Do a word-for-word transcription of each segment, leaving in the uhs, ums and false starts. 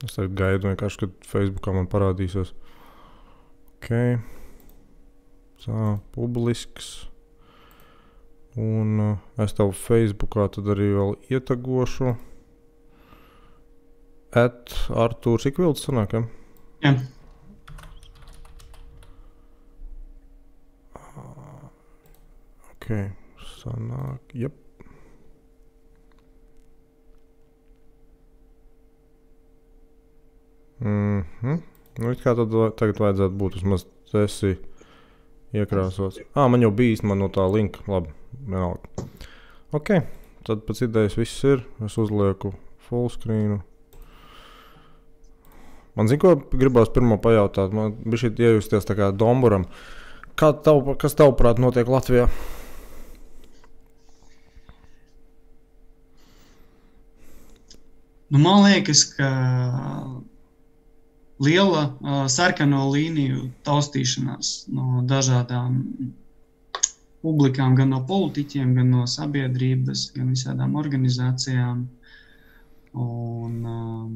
Es tagad gaidu vienkārši, kad Facebookā man parādīsies. Ok. Tā, publisks. Un uh, es tev Facebookā tad arī vēl ietagošu. At Artūrs Ikvilds sanāk, ja? Jā. Ok, sanāk, jep. Mhm. Nu, it kā tad tagad vajadzētu būt, vismaz esi iekrāsots. Ā, man jau bija īstenībā no tā linka, labi, vienalga. Ok, tad pēc idejas viss ir, es uzlieku full screenu. Man zin, ko gribās pirmo pajautāt, man bija šeit iejusties tā kā Domburam. Kā tav, kas tavuprāt notiek Latvijā? Nu, man liekas, ka liela uh, sarkano līniju taustīšanās no dažādām publikām, gan no politiķiem, gan no sabiedrības, gan visādām organizācijām. Un um,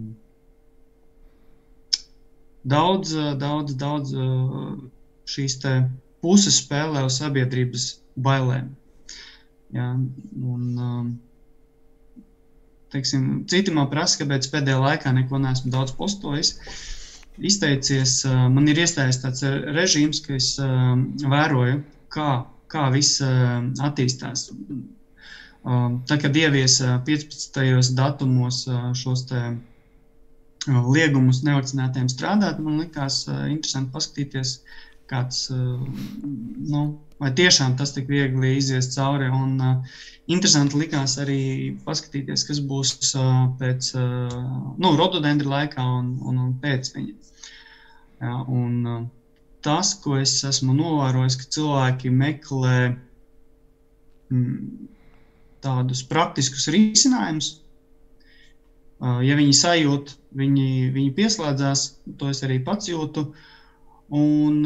daudz, daudz, daudz uh, šīs te puses spēlē uz sabiedrības bailēm. Ja, un, um, teiksim, citi man prasa, kāpēc pēdējā laikā neko neesmu daudz postojis. Izteicies, man ir iestājies tāds režīms, ka es vēroju, kā, kā viss attīstās. Tā, kad ievies piecpadsmitajos datumos šos te liegumus nevakcinētiem strādāt, man likās interesanti paskatīties, kāds, nu, vai tiešām tas tik viegli izies cauri. Un interesanti likās arī paskatīties, kas būs pēc, nu, rododendra laikā un, un, un pēc viņa. Ja, un tas, ko es esmu novērojis, ka cilvēki meklē mm, tādus praktiskus risinājumus. Ja viņi sajūt, viņi, viņi pieslēdzās, to es arī pats jūtu. Un,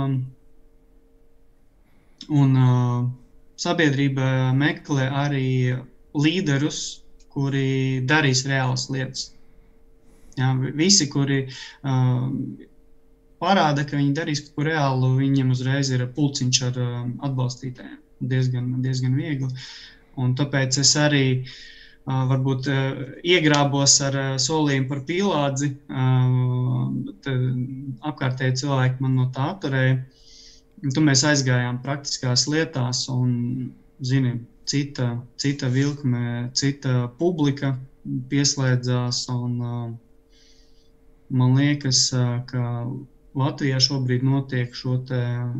un sabiedrība meklē arī līderus, kuri darīs reālas lietas. Ja, visi, kuri uh, parāda, ka viņi darīs kaut ko reālu, viņiem uzreiz ir pulciņš ar uh, atbalstītājiem. Diezgan, diezgan viegli. Un tāpēc es arī uh, varbūt uh, iegrābos ar uh, solījumu par pīlādzi, uh, bet uh, apkārtēji cilvēki man no tā atturēja. Un tu mēs aizgājām praktiskās lietās un, zini, cita, cita vilkme, cita publika pieslēdzās un uh, man liekas, uh, ka Latvijā šobrīd notiek šo te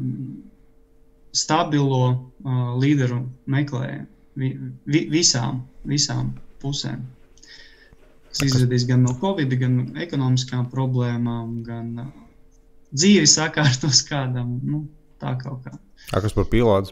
stabilo uh, līderu meklējumu vi, vi, visām, visām pusēm. Tas izvedīs gan no Covid, gan no ekonomiskām problēmām, gan uh, dzīvi sakārtos kādam, nu, tā kaut kā. A, kas par pīlādzi?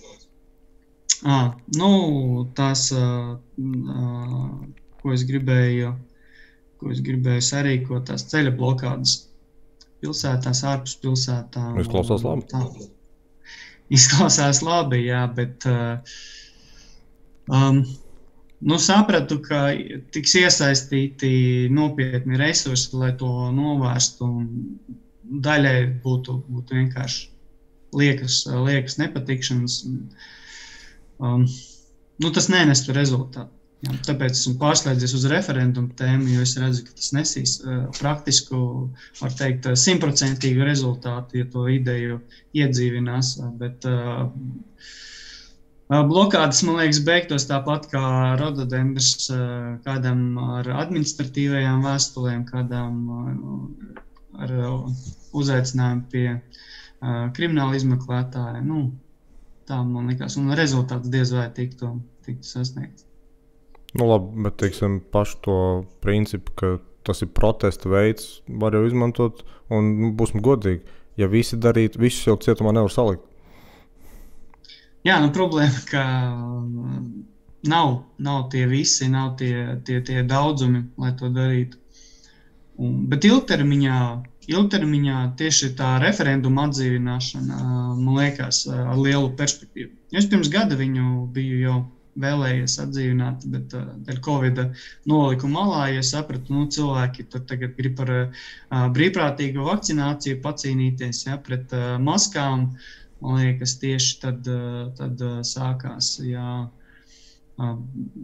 À, nu, tās, uh, uh, ko es gribēju, ko es gribēju sarīkot, tās ceļa blokādes. Pilsētās, ārpus pilsētām. Izklausās labi. Tā. Izklausās labi, jā, bet uh, um, nu, sapratu, ka tiks iesaistīti nopietni resursi, lai to novērstu, un daļai būtu, būtu vienkārši liekas, liekas nepatikšanas. Um, nu, tas nenestu rezultātu. Jā, tāpēc esmu pārslēdzies uz referendumu tēmu, jo es redzu, ka tas nesīs uh, praktisku, var teikt, simtprocentīgu rezultātu, ja to ideju iedzīvinās. Bet uh, blokādes, man liekas, beigtos tāpat kā rododendrs uh, kādam ar administratīvajām vēstulēm, kādām uh, ar uh, uzaicinājumu pie uh, krimināla izmeklētāja. Nu, tā man likās, un rezultāts diez vai tiktu, tiktu sasniegts. Nu labi, bet teiksim pašu to principu, ka tas ir protesta veids, var jau izmantot, un nu, būsim godīgi, ja visi darīt, visus jau cietumā nevar salikt. Jā, nu problēma, ka nav, nav tie visi, nav tie, tie, tie daudzumi, lai to darītu. Un, bet ilgtermiņā, ilgtermiņā tieši tā referenduma atdzīvināšana, man liekas, ar lielu perspektīvu. Es pirms gada viņu biju jau vēlējies atdzīvināt, bet uh, dēļ Covida noliku malā, ja sapratu, nu, cilvēki tur tagad grib par uh, brīvprātīgu vakcināciju pacīnīties, ja, pret uh, maskām, man liekas, tieši tad, uh, tad uh, sākās, jā. Uh,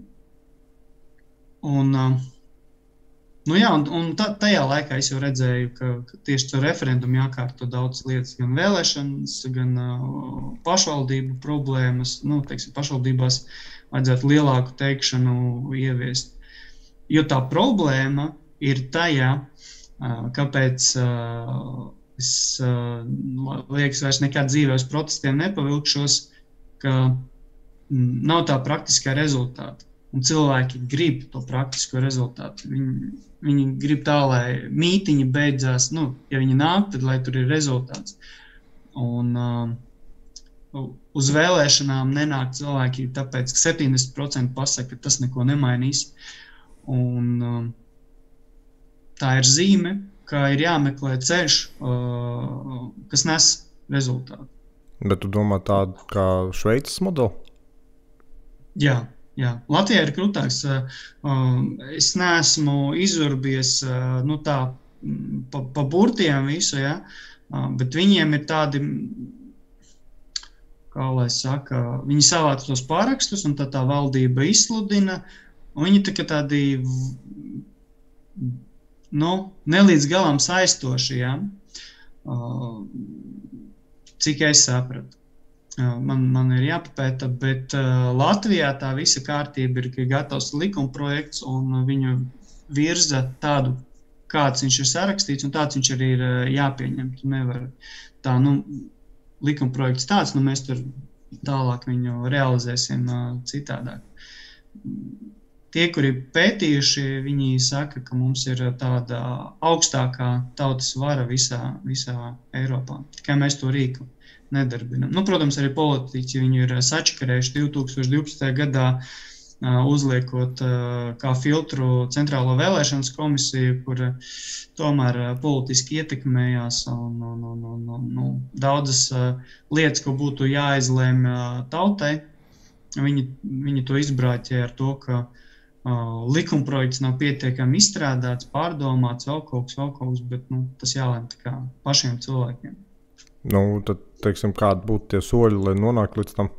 un, uh, nu jā, un, un tā, tajā laikā es jau redzēju, ka, ka tieši to referendumu jākārto daudz lietas, gan vēlēšanas, gan uh, pašvaldību problēmas, nu, teiksim, pašvaldībās vajadzētu lielāku teikšanu ieviest. Jo tā problēma ir tajā, uh, kāpēc uh, es, uh, liekas, vairs nekad dzīvē uz protestiem nepavilkšos, ka mm, nav tā praktiskā rezultāta. Un cilvēki grib to praktisko rezultātu. Viņi, viņi grib tā, lai mītiņi beidzās, nu, ja viņi nāk, tad lai tur ir rezultāts. Un uh, uz vēlēšanām nenāk cilvēki, tāpēc, ka septiņdesmit procenti pasaka, ka tas neko nemainīs. Un uh, tā ir zīme, ka ir jāmeklē ceļš, uh, kas nes rezultātu. Bet tu domā tādu kā Šveices modeli? Jā. Jā, Latvijā ir krūtāks. Es neesmu izurbies nu, tā, pa, pa burtiem visu, ja? Bet viņiem ir tādi, kā lai saka, viņi savāc tos pārakstus, un tad tā valdība izsludina, un viņi tā, tādi nu, nelīdz galam saistoši, ja? Cik es sapratu. Man, man ir jāpapēta, bet uh, Latvijā tā visa kārtība ir, ka ir gatavs likumprojekts un viņu virza tādu, kāds viņš ir sarakstīts un tāds viņš arī ir uh, jāpieņem. Tu nevar tā, nu, likumprojekts tāds, nu mēs tur tālāk viņu realizēsim uh, citādāk. Tie, kuri pētījuši, viņi saka, ka mums ir tāda augstākā tautas vara visā, visā Eiropā. Tikai mēs to rīku nedarbinam. Nu, protams, arī politiķi viņu ir sačakarējuši divi tūkstoši divpadsmitajā gadā uh, uzliekot uh, kā filtru Centrālo vēlēšanas komisiju, kur uh, tomēr uh, politiski ietekmējās un, un, un, un, un, un daudzas uh, lietas, ko būtu jāizlēm uh, tautai, viņi, viņi to izbrāķē ar to, ka uh, likumprojekts nav pietiekami izstrādāts, pārdomāts, vēl kaut kas, vēl kaut kas, bet nu, tas jālēm tā kā pašiem cilvēkiem. Nu, tad, teiksim, kādi būtu tie soļi, lai nonāktu līdz tam?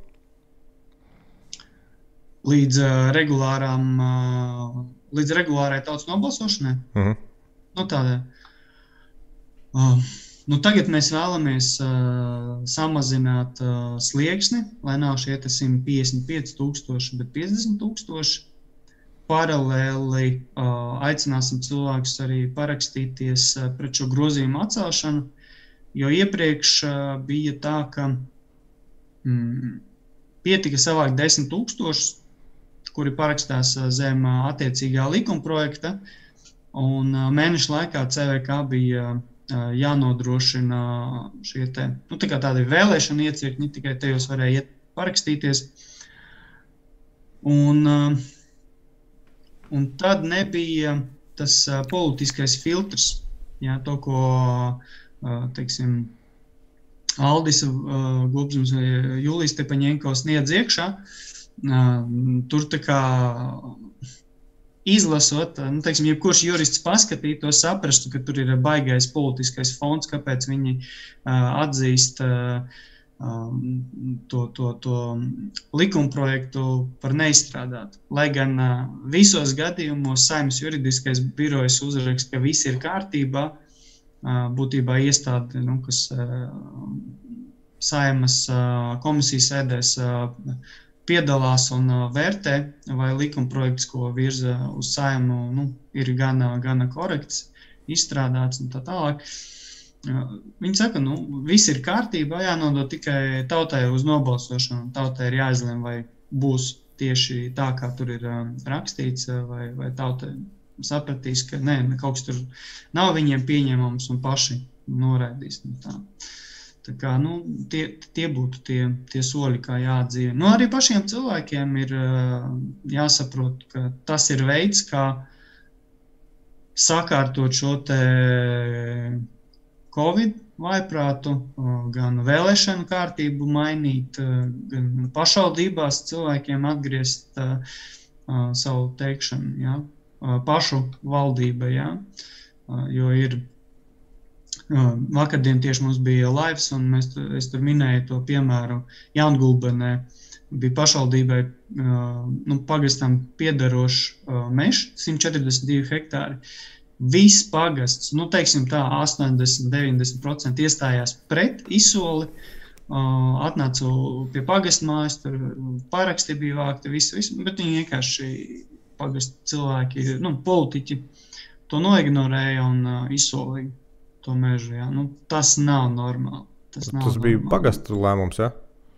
Līdz uh, regulārām, uh, līdz regulārai tautas nobalsošanai? Uh-huh. Nu, tādā. Uh, nu, tagad mēs vēlamies uh, samazināt uh, slieksni, lai nav šie simt piecdesmit pieci tūkstoši, bet piecdesmit tūkstoši. Paralēli uh, aicināsim cilvēkus arī parakstīties uh, pret šo grozījumu atcelšanu. Jo iepriekš uh, bija tā, ka mm, pietika savākt desmit tūkstošus, kuri parakstās uh, zem uh, attiecīgā likumprojekta, un uh, mēnešu laikā C V K bija uh, jānodrošina šie te, nu, tā kā tādi vēlēšana iecirkņi, tikai tajos varēja iet parakstīties. Un, uh, un tad nebija tas uh, politiskais filtrs, jā, to, ko Uh, teiksim, Aldis uh, Gubzums vai Julijas Tepaņenko sniedz iekšā. Uh, tur tā kā izlasot, nu, teiksim, jebkurš jurists paskatītos, saprastu, ka tur ir baigais politiskais fons, kāpēc viņi uh, atzīst uh, to, to, to likumprojektu par neizstrādātu. Lai gan uh, visos gadījumos Saeimas juridiskais birojs uzraksta, ka viss ir kārtībā, būtībā iestāde, nu, kas Saeimas komisijas sēdēs piedalās un vērtē, vai likumprojekts, ko virza uz Saeimu, nu, ir gana, gana korekts, izstrādāts un tā tālāk. Viņi saka, nu, viss ir kārtībā, jānodot tikai tautai uz nobalsošanu. Tautai ir jāizlem, vai būs tieši tā, kā tur ir rakstīts, vai, vai tautai sapratīs, ka nē, kaut kas tur nav viņiem pieņemams un paši noraidīs. Nu, tā. Tā kā, nu, tie, tie būtu tie, tie soļi, kā jāatdzīvina. Nu, arī pašiem cilvēkiem ir jāsaprot, ka tas ir veids, kā sakārtot šo te Covid vaiprātu, gan vēlēšanu kārtību mainīt, gan pašvaldībās cilvēkiem atgriezt uh, savu teikšanu, ja? Pašu valdība, ja? uh, jo ir uh, vakardien tieši mums bija laivs, un mēs, es tur minēju to piemēru Jaungulbenē, bija pašvaldībai uh, nu, pagastam piedarošs uh, mežs, simt četrdesmit divi hektāri. Viss pagasts, nu, teiksim tā, astoņdesmit līdz deviņdesmit procenti iestājās pret izsoli, uh, atnācu pie pagastmājas, tur paraksti bija vākti, visu, visu, bet viņi vienkārši pagast cilvēki, nu, politiķi, to noignorēja un uh, izsolīja to mežu, jā. Nu, tas nav normāli. Tas, nav tas bija normāli. pagastu lēmums, ja?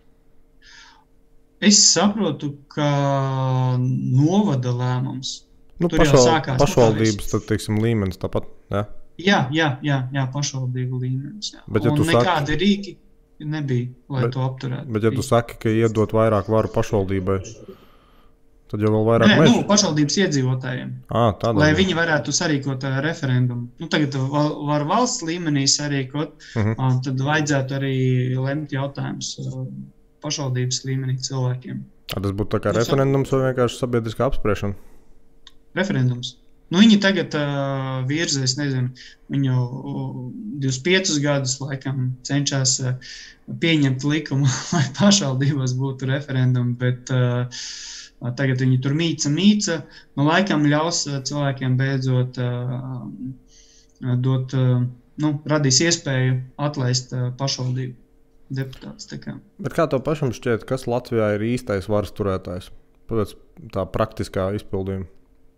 Es saprotu, ka novada lēmums. Nu, Tur jau pašval, sākās, pašvaldības, tad, teiksim, līmenis tāpat, ja? Jā, jā, jā, jā, pašvaldību līmenis. Jā. Bet, ja un tu nekādi saki, rīki nebija, lai bet, to apturētu. bet, ja tu saki, ka iedot vairāk varu pašvaldībai, tad jau vēl vairāk Nē, mežu. nu, pašvaldības iedzīvotājiem, À, tādā lai ziņā. viņi varētu sarīkot uh, referendumu. Nu, tagad var, var valsts līmenī sarīkot, Mhm. uh, tad vajadzētu arī lemt jautājumus uh, pašvaldības līmenī cilvēkiem. À, tas būtu tā kā Nu, referendums vai vienkārši sabiedriskā apspriešana? Referendums. Nu, viņi tagad uh, virza, es nezinu, viņu uh, divdesmit piecus gadus laikam cenšas uh, pieņemt likumu, lai pašvaldībās būtu referendumi, bet uh, tagad viņi tur mīca, mīca. Nu, laikam ļaus uh, cilvēkiem beidzot uh, dot, uh, nu, radīs iespēju atlaist uh, pašvaldību deputātus. Tā kā. Bet kā tev pašam šķiet, kas Latvijā ir īstais varas turētājs? Pēc tā praktiskā izpildījuma.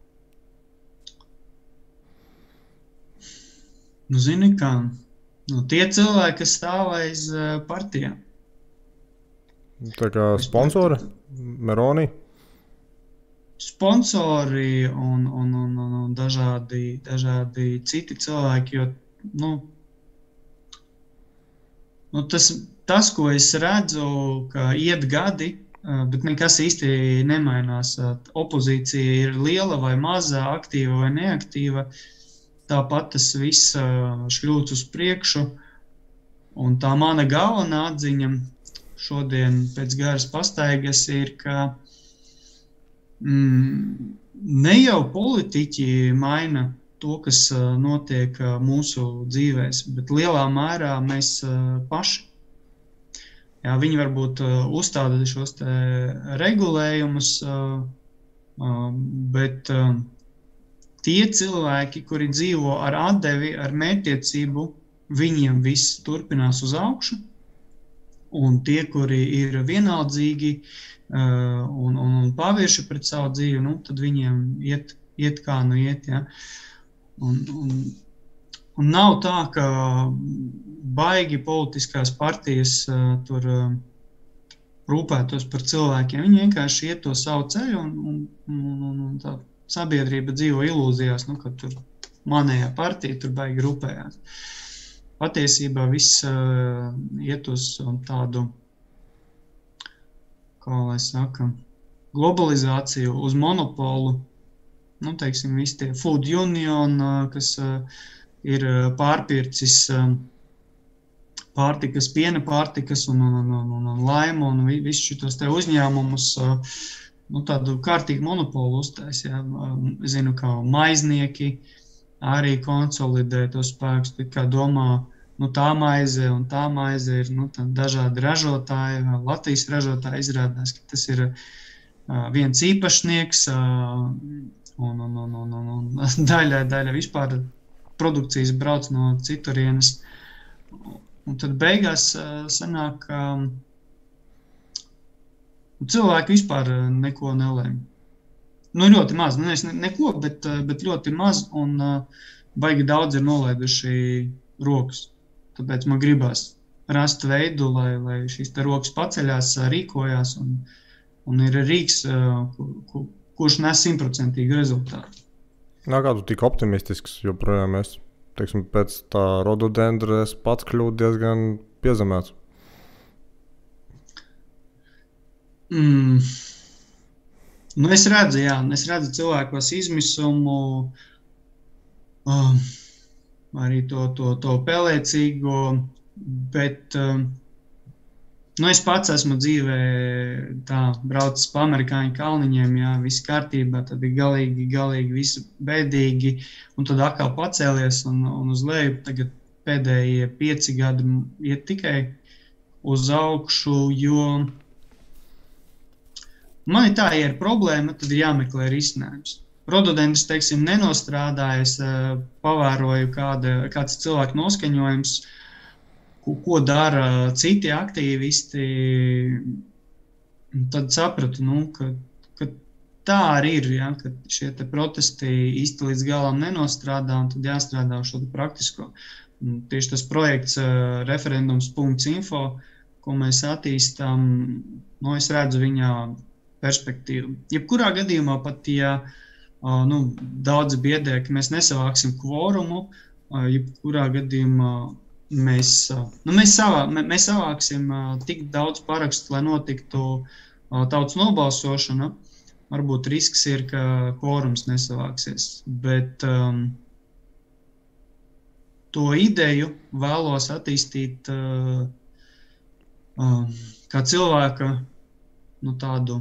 Nu, zini, kā nu, tie cilvēki, kas stāv aiz uh, partijām. Tā kā sponsori, Meroni? Sponsori un, un, un, un, un dažādi, dažādi citi cilvēki, jo, nu, nu tas, tas, ko es redzu, ka iet gadi, bet nekas īsti nemainās. Opozīcija ir liela vai maza, aktīva vai neaktīva, tāpat tas viss šļūts uz priekšu, un tā mana galvenā atziņa šodien pēc garas pastaigas ir, ka Mm, ne jau politiķi maina to, kas uh, notiek uh, mūsu dzīvēs, bet lielā mērā mēs uh, paši. Jā, viņi varbūt uh, uzstāda šos te regulējumus, uh, uh, bet uh, tie cilvēki, kuri dzīvo ar atdevi, ar mērķtiecību, viņiem viss turpinās uz augšu, un tie, kuri ir vienaldzīgi, Uh, un, un, un pavirši pret savu dzīvi, nu, tad viņiem iet, iet kā nu iet, ja. Un, un, un nav tā, ka baigi politiskās partijas uh, tur uh, rūpētos par cilvēkiem. Viņi vienkārši iet to savu ceļu, un, un, un, un, un tā sabiedrība dzīvo ilūzijās, nu, ka tur manējā partija tur baigi rūpējās. Patiesībā viss uh, iet uz tādu, kā lai saka, globalizāciju, uz monopolu, nu, teiksim, visi tie Food Union, kas uh, ir pārpircis uh, pārtikas, piena pārtikas un, un, un, un, un laimu un visu šitos te uzņēmumus, uh, nu, tādu kārtīgu monopolu uztais, ja. Es zinu, kā maiznieki arī konsolidē tos spēkus, kā domā, nu, tā maize un tā maize ir, nu, dažādi ražotāji, Latvijas ražotāji izrādās, ka tas ir uh, viens īpašnieks uh, un, un, un, un, un, un daļa, daļa vispār produkcijas brauc no citurienes. Un tad beigās uh, sanāk, ka um, cilvēki vispār neko nelēma. Nu, ļoti maz, nu, es ne, neko, bet, bet ļoti maz, un uh, baigi daudz ir nolaiduši rokas. Tāpēc man gribās rast veidu, lai, lai šīs te rokas paceļās, rīkojās, un, un ir rīks, kur, kur, kurš nes simtprocentīgu rezultātu. Nā, kā tu tik optimistisks, joprojām es, teiksim, pēc tā rododendra es pats kļūtu diezgan piezemēts. Mm. Nu, es redzu, jā, es redzu cilvēkos izmisumu, um, arī to, to, to pelēcīgo, bet um, nu, es pats esmu dzīvē tā braucis pa amerikāņu kalniņiem, jā, viss kārtībā, tad ir galīgi, galīgi visu bēdīgi, un tad atkal pacēlies un, un uz leju. Tagad pēdējie pieci gadi iet tikai uz augšu, jo man ir tā, ja ir problēma, tad ir jāmeklē risinājums. Rododendrs, teiksim, nenostrādājas, pavēroju, kāda, kāds cilvēku noskaņojums, ko, ko dara citi aktīvisti, tad sapratu, nu, ka, ka tā arī ir, ja, ka šie te protesti īsti līdz galam nenostrādā, un tad jāstrādā uz šo praktisko. Un tieši tas projekts uh, referendums punkts info, ko mēs attīstām, nu, es redzu viņā perspektīvu. Jebkurā gadījumā pat, ja uh, nu, daudzi biedē, ka mēs nesavāksim kvorumu, uh, jebkurā gadījumā mēs, uh, nu, mēs, savā, mēs savāksim uh, tik daudz parakstu, lai notiktu uh, tautas nobalsošana. Varbūt risks ir, ka kvorums nesavāksies, bet um, to ideju vēlos attīstīt uh, uh, kā cilvēka, nu, tādu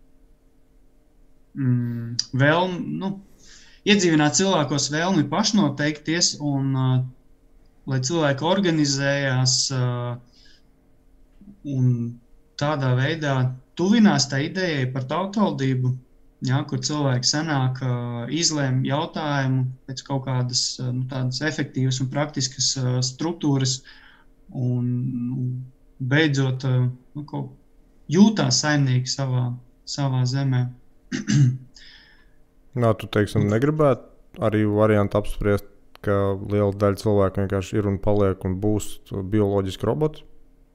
mm, vēlmi, nu, iedzīvināt cilvēkos vēlmi pašnoteikties un, uh, lai cilvēki organizējās uh, un tādā veidā tuvinās tā idejai par tautvaldību, ja, kur cilvēki sanāk, uh, izlēm jautājumu pēc kaut kādas uh, nu, tādas efektīvas un praktiskas uh, struktūras un nu, beidzot uh, nu, kaut jūtās saimnieki savā, savā zemē. Nā, tu, teiksim, negribētu arī variantu apspriest, ka liela daļa cilvēku vienkārši ir un paliek un būs bioloģiski roboti?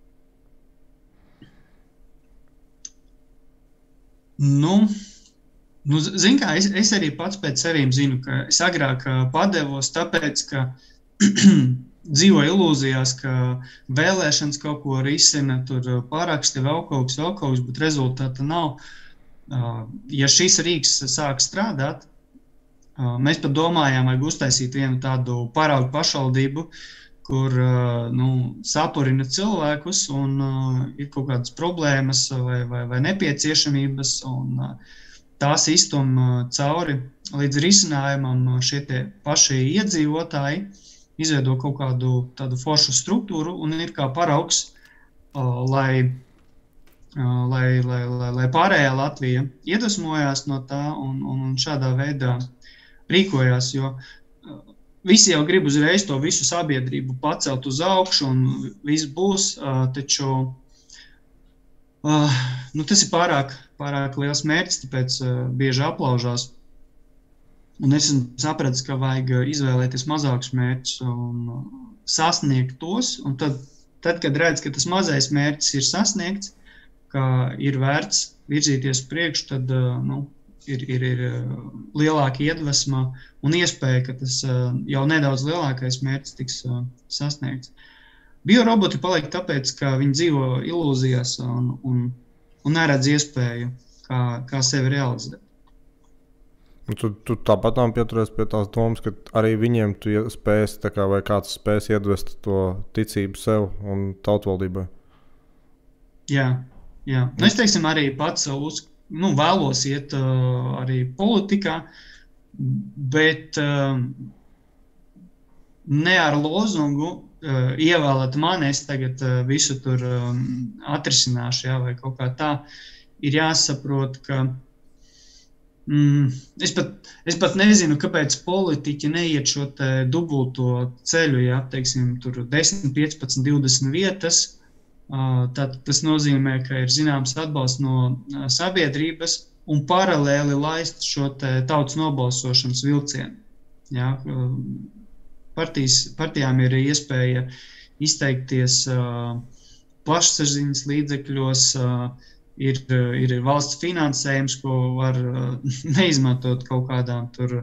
Nu, nu zin kā, es, es arī pats pēc sevīm zinu, ka es agrāk padevos tāpēc, ka dzīvo ilūzijās, ka vēlēšanas kaut ko risina, tur paraksti vēl kaut kas, vēl kaut kas, bet rezultāta nav. Ja šis rīks sāk strādāt, mēs pat domājām, vajag uztaisīt vienu tādu paraugu pašvaldību, kur nu, sapurina cilvēkus un uh, ir kaut kādas problēmas vai, vai, vai nepieciešamības, un uh, tās iztum uh, cauri līdz risinājumam šie tie paši iedzīvotāji izveido kaut kādu tādu foršu struktūru un ir kā paraugs, uh, lai, uh, lai, lai, lai, lai pārējā Latvija iedvesmojās no tā un, un šādā veidā rīkojās, jo visi jau grib uzreiz to visu sabiedrību pacelt uz augšu un viss būs, taču nu, tas ir pārāk, pārāk liels mērķis, tāpēc bieži aplaužās. Un es sapratu, ka vajag izvēlēties mazākus mērķus un sasniegt tos, un tad, tad, kad redz, ka tas mazais mērķis ir sasniegts, ka ir vērts virzīties priekšu, tad nu, Ir, ir, ir lielāka iedvesma un iespēja, ka tas jau nedaudz lielākais mērķis tiks sasniegts. Bioroboti paliek tāpēc, ka viņi dzīvo ilūzijās un, un, un neredz iespēju, kā, kā sevi realizēt. Tu, tu tāpat nav pieturies pie tās domas, ka arī viņiem tu spēs, tā kā, vai kāds spēs iedvest to ticību sev un tautvaldībai? Jā, jā. Nu, es teiksim arī pats uz Nu, vēlos iet uh, arī politikā, bet uh, ne ar lozungu uh, ievēlēt mani, es tagad uh, visu tur um, atrisināšu, jā, vai kaut kā tā. Ir jāsaprot, ka mm, es, pat, es pat nezinu, kāpēc politiķi neiet šo te dubulto ceļu, jā, teiksim, tur desmit, piecpadsmit, divdesmit vietas. Tad tas nozīmē, ka ir zināms atbalsts no sabiedrības un paralēli laist šo te tautas nobalsošanas vilcienu. Ja, partijas, partijām ir iespēja izteikties plašsaziņas līdzekļos, ir, ir valsts finansējums, ko var neizmantot kaut kādām tur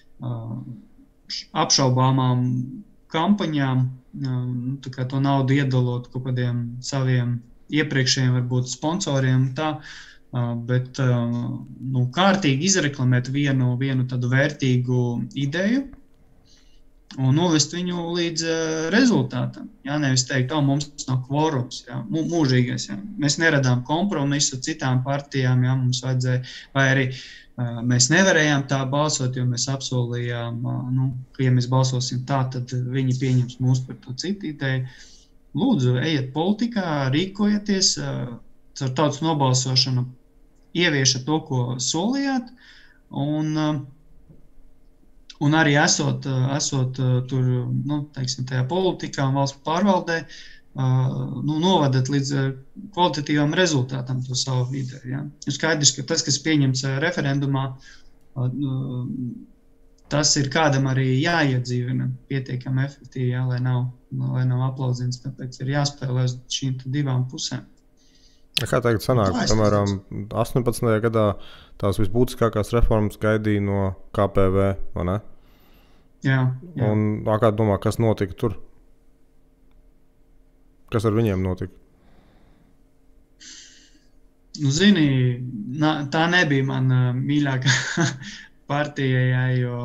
apšaubāmām kampaņām. Tā kā to naudu iedalot kaut kādiem saviem iepriekšējiem varbūt sponsoriem tā, bet nu, kārtīgi izreklamēt vienu, vienu tādu vērtīgu ideju un novest viņu līdz uh, rezultātam. Jā, nevis teikt, o, mums nav kvorums, jā, mūžīgais. Jā. Mēs neradām kompromisu citām partijām, jā, mums vajadzēja, vai arī uh, mēs nevarējām tā balsot, jo mēs apsolījām, uh, nu, ka ja mēs balsosim tā, tad viņi pieņems mūs par to citu ideju. Lūdzu, ejiet politikā, rīkojieties, uh, ar tautas nobalsošanu ieviešat to, ko solījāt, un uh, Un arī esot, esot tur, nu, teiksim, tajā politikā un valsts pārvaldē, nu, novadat līdz kvalitatīvam rezultātam to savu ideju. Ja? Skaidrs, ka tas, kas pieņemts referendumā, tas ir kādam arī jāiedzīvina pietiekami efektīvi, ja? lai nav, lai nav aplauzins, tāpēc ir jāspēlē uz šīm divām pusēm. Kā tagad sanāk, piemēram, astoņpadsmitajā gadā tās visbūtiskākās reformas gaidīja no K P V, vai ne? Jā, jā. Un kā domā, kas notika tur? Kas ar viņiem notika? Nu, zini, tā nebija man mīļākā partija, jā, jo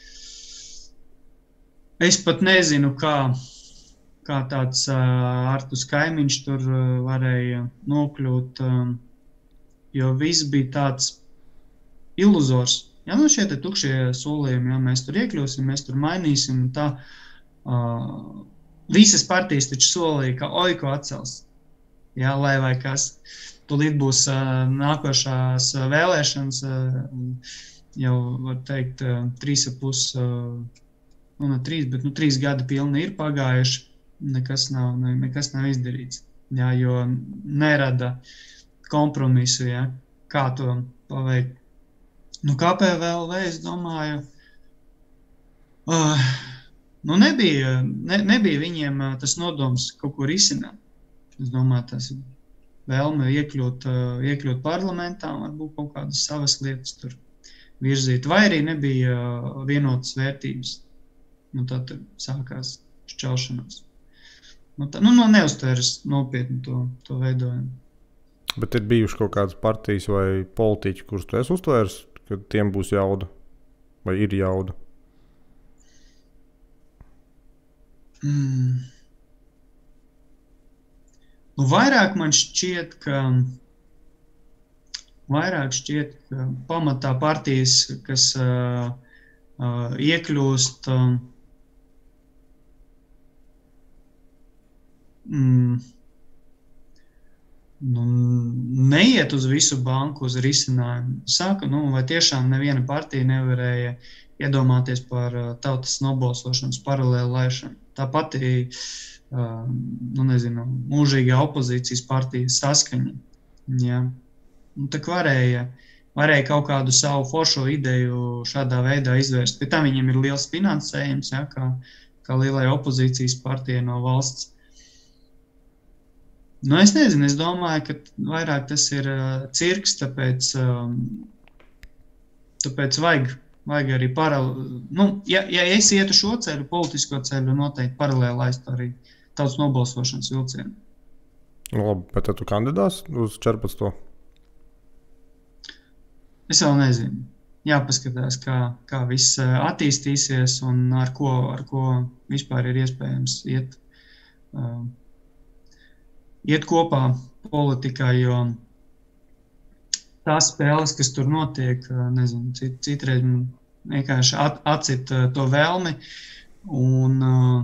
es pat nezinu, kā kā tāds uh, Artus Kaimiņš tur uh, varēja nokļūt, uh, jo viss bija tāds iluzors. Ja, nu šie te tukšie solījumi, ja mēs tur iekļūsim, mēs tur mainīsim, tā uh, visas partijas taču solīja, ka oiko atcels, ja, lai vai kas. Tūlīt būs uh, nākošās uh, vēlēšanas, uh, jau var teikt, uh, trīs ap pus, uh, nu ne trīs, bet nu trīs gadi pilni ir pagājuši. Nekas nav, ne, nekas nav izdarīts, jā, jo nerada kompromisu, jā, kā to paveikt. Nu, K P V L V, es domāju, uh, nu nebija, ne, nebija viņiem uh, tas nodoms kaut ko risināt. Es domāju, tas vēlme iekļūt, uh, iekļūt parlamentā, varbūt kaut kādas savas lietas tur virzīt, vai arī nebija uh, vienotas vērtības. Nu, tā tur sākās šķelšanās. Nu, tā, nu, no neuztveras nopietni to, to veidojumu. Bet ir bijuši kaut kādas partijas vai politiķi, kurus tu esi uztvērs, ka tiem būs jauda? Vai ir jauda? Mm. Nu, vairāk man šķiet, ka vairāk šķiet, ka pamatā partijas, kas uh, uh, iekļūst uh, Mm, nu, neiet uz visu banku uz risinājumu. Saka, nu, vai tiešām neviena partija nevarēja iedomāties par uh, tautas nobalsošanas paralēli laišanu. Tā pati, uh, nu, nezinu, mūžīgā opozīcijas partija Saskaņa. Ja. Nu, tak varēja, varēja kaut kādu savu foršo ideju šādā veidā izvērst. Pēc tam viņiem ir liels finansējums, ja, kā, kā lielai opozīcijas partijai no valsts. Nu, es nezinu, es domāju, ka vairāk tas ir uh, cirks, tāpēc, um, tāpēc vajag, vajag arī paralēli. Nu, ja, ja es ietu šo ceļu, politisko ceļu, noteikti paralēli laist arī tautas nobalsošanas vilcienu. Labi, bet tad tu kandidās uz četrpadsmito? Es vēl nezinu. Jāpaskatās, kā, kā viss attīstīsies un ar ko, ar ko vispār ir iespējams iet. Uh, iet kopā politikā, jo tās spēles, kas tur notiek, nezinu, cit, citreiz man vienkārši at, atcit to vēlmi, un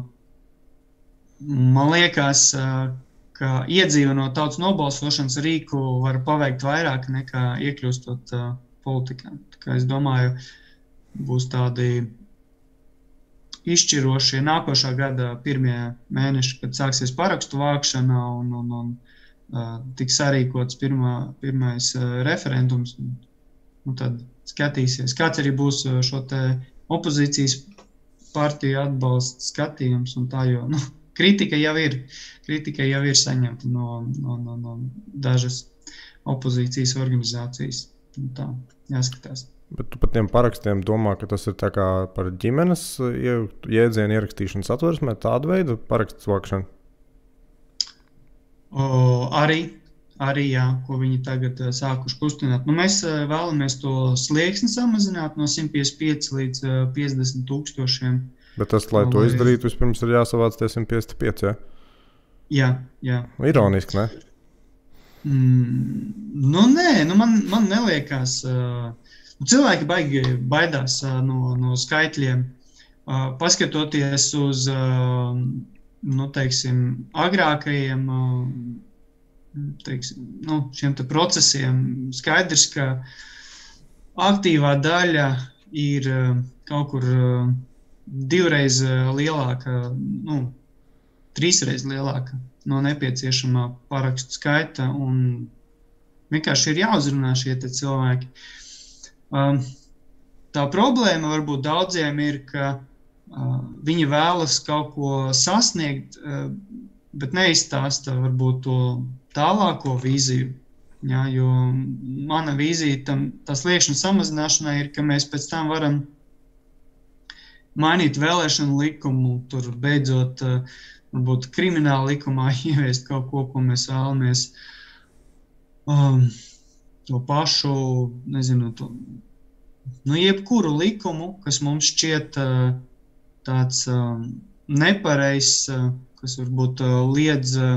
man liekas, ka iedzīvinot tautas nobalsošanas rīku var paveikt vairāk nekā iekļūstot politikā. Tā kā es domāju, būs tādi izšķirošie nākošā gada pirmie mēneši, kad sāksies parakstu vākšana un, un, un uh, tiks sarīkots pirmā, pirmais uh, referendums. Un, un tad skatīsies, kāds arī būs šo te opozīcijas partiju atbalsts skatījums un tā, jo nu, kritika jau ir, kritika jau ir saņemta no, no, no, no dažas opozīcijas organizācijas. Un tā, jāskatās. Bet tu par tiem parakstiem domā, ka tas ir tā kā par ģimenes jēdzienu ierakstīšanas atversmē, tādu veidu parakstu vākšanu? O, arī, arī, jā, ko viņi tagad uh, sākuši kustināt. Nu, mēs uh, vēlamies to slieksni samazināt no simt piecdesmit pieci līdz uh, piecdesmit tūkstošiem. Bet tas, lai to Lai- izdarītu, vispirms ir jāsavāc tie simt piecdesmit pieci, ja? Jā, jā. Ironiski, ne? Mm, nu, nē, nu man, man neliekās. Uh, cilvēki baigi baidās uh, no, no skaitļiem. Uh, paskatoties uz uh, nu, teiksim, agrākajiem uh, teiksim, nu, šiem te procesiem, skaidrs, ka aktīvā daļa ir uh, kaut kur uh, divreiz uh, lielāka, nu, trīsreiz lielāka no nepieciešamā parakstu skaita, un vienkārši ir jāuzrunā šie te cilvēki. Um, tā problēma varbūt daudziem ir, ka uh, viņi vēlas kaut ko sasniegt, uh, bet neizstāsta varbūt to tālāko vīziju. Ja, jo mana vīzija tam, tās liekšņu samazināšanai ir, ka mēs pēc tam varam mainīt vēlēšanu likumu, tur beidzot uh, varbūt krimināla likumā ieviest kaut ko, ko mēs vēlamies. Um, to pašu, nezinu, to, nu, jebkuru likumu, kas mums šķiet uh, tāds uh, nepareizs, uh, kas varbūt uh, liedz uh,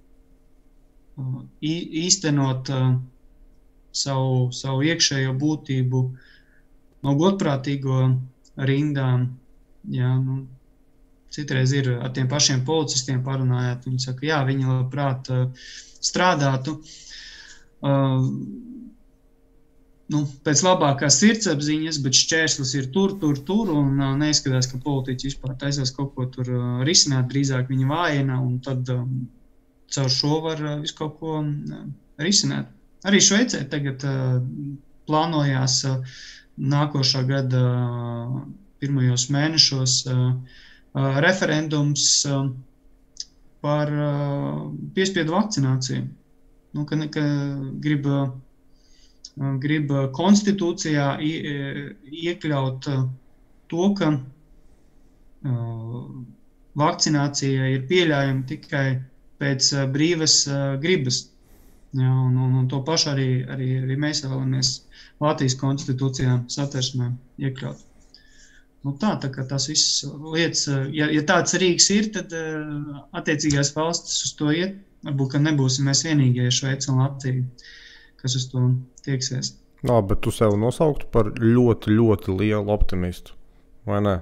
īstenot uh, savu, savu iekšējo būtību no godprātīgo rindām. Jā, nu, citreiz ir ar tiem pašiem policistiem parunājāt, viņi saka, jā, viņi labprāt uh, strādātu uh, nu, pēc labākās sirdsapziņas, bet šķērslis ir tur, tur, tur, un uh, neizskatās, ka politiķi vispār taisās kaut ko tur uh, risināt, drīzāk viņi vājina, un tad um, caur šo var uh, visu kaut ko uh, risināt. Arī Šveicē tagad uh, plānojās uh, nākošā gada uh, pirmajos mēnešos uh, uh, referendums uh, par uh, piespiedu vakcināciju. Nu, ka, ka grib, uh, grib konstitūcijā ie, iekļaut uh, to, ka uh, vakcinācija ir pieļaujama tikai pēc uh, brīvas uh, gribas. Jā, un, un, un to pašu arī, arī, arī mēs vēlamies Latvijas konstitūcijā satversmē iekļaut. Nu tā, tā kā tās visas lietas, ja, ja tāds rīks ir, tad uh, attiecīgās valstis uz to iet. Varbūt, ka nebūsim mēs vienīgie Šveica un Latvija, kas uz to tieksies. Nā, bet tu sev nosauktu par ļoti, ļoti lielu optimistu, vai ne?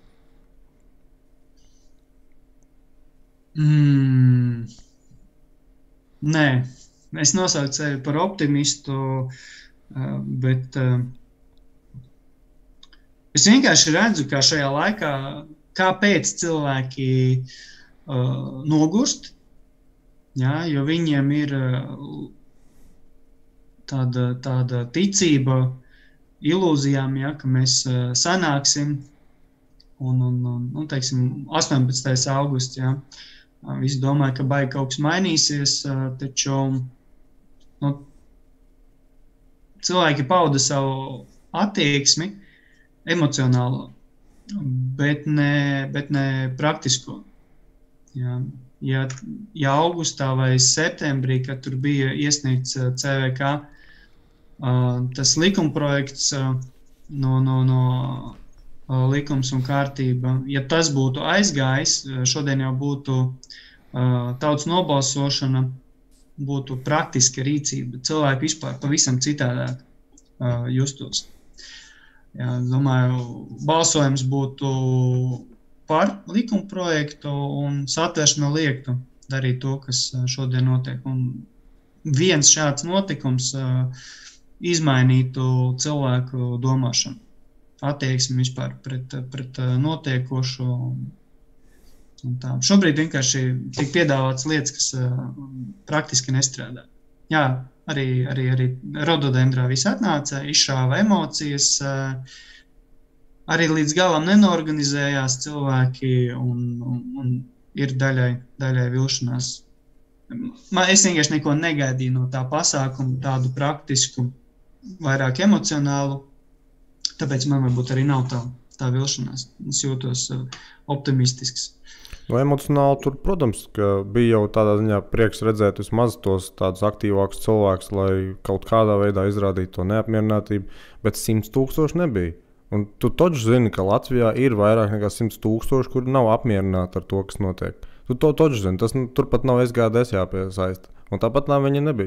Mm, nē, es nosauktu sevi par optimistu, uh, bet... Uh, Es vienkārši redzu, kā šajā laikā, kāpēc cilvēki uh, nogurst, jā, jo viņiem ir uh, tāda, tāda ticība ilūzijām, jā, ka mēs uh, sanāksim, un, un, un nu, teiksim, astoņpadsmitais augusts, jā, uh, visi domāja, ka baigi kaut kas mainīsies, uh, taču nu, cilvēki pauda savu attieksmi, emocionālo, bet ne, bet ne praktisko. Jā, ja, ja augustā vai septembrī, kad tur bija iesniegts C V K, tas likumprojekts no, no, no likums un kārtība, ja tas būtu aizgājis, šodien jau būtu tautas nobalsošana, būtu praktiska rīcība. Cilvēki vispār pavisam citādāk justos. Jā, domāju, balsojums būtu par likumprojektu un satversme liektu darīt to, kas šodien notiek. Un viens šāds notikums uh, izmainītu cilvēku domāšanu, attieksmi vispār pret, pret notiekošo. Un tā. Šobrīd vienkārši tiek piedāvāts lietas, kas uh, praktiski nestrādā. Jā, Arī, arī, arī rododendrā viss atnāca, izšāva emocijas, arī līdz galam nenorganizējās cilvēki un, un, un ir daļai, daļai vilšanās. Man, es vienkārši neko negaidīju no tā pasākuma, tādu praktisku, vairāk emocionālu, tāpēc man varbūt arī nav tā, tā vilšanās. Es jūtos optimistisks. No emocionāli tur, protams, ka bija jau tādā ziņā prieks redzēt vismaz tos tādus aktīvākus cilvēkus, lai kaut kādā veidā izrādītu to neapmierinātību, bet simts tūkstoši nebija. Un tu taču zini, ka Latvijā ir vairāk nekā simts tūkstoši, kuri nav apmierināti ar to, kas notiek. Tu to taču zini, tas nu, turpat nav S G D S jāpiesaista. Un tāpat nav viņa nebija.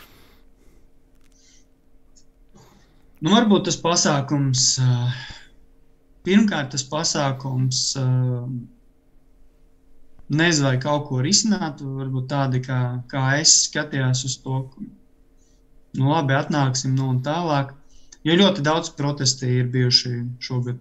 Nu, varbūt tas pasākums, pirmkārt tas pasākums, nezinu, vai kaut ko risinātu, varbūt tādi, kā, kā es skatījās uz to, nu labi, atnāksim, nu un tālāk. Jo ļoti daudz protesti ir bijuši šogad.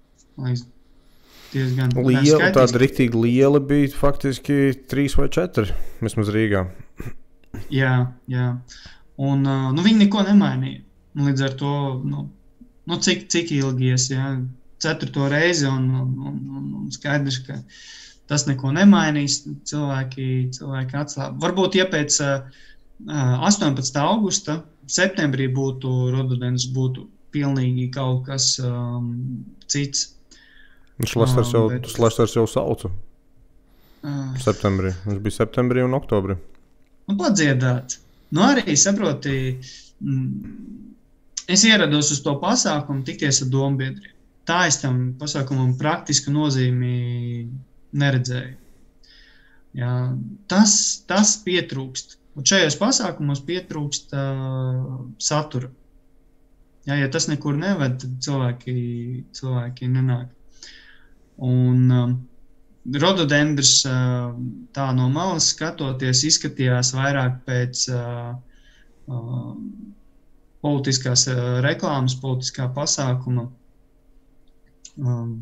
Diezgan liela, tāda riktīgi liela bija faktiski trīs vai četri, vismaz Rīgā. Jā, jā. Un nu, viņi neko nemainīja. Līdz ar to, nu, nu cik, cik ilgies, jā, ceturto reizi un, un, un, un skaidrs, ka tas neko nemainīs, cilvēki, cilvēki atslāb. Varbūt, ja pēc uh, astoņpadsmitā augusta, septembrī būtu rododendrs, būtu pilnīgi kaut kas um, cits. Šlesters jau, bet... Šlesters jau sauca uh, septembrī. Viņš bija septembrī un oktobrī. Un padziedāt. Nu arī saproti, mm, es ierados uz to pasākumu tikties ar dombiedriem. Tā es tam pasākumam praktisku nozīmi neredzēju. Jā, tas, tas pietrūkst. Un šajos pasākumos pietrūkst uh, satura. Jā, ja tas nekur neved, tad cilvēki, cilvēki nenāk. Un uh, rododendrs uh, tā no malas skatoties izskatījās vairāk pēc uh, uh, politiskās uh, reklāmas, politiskā pasākuma. Um,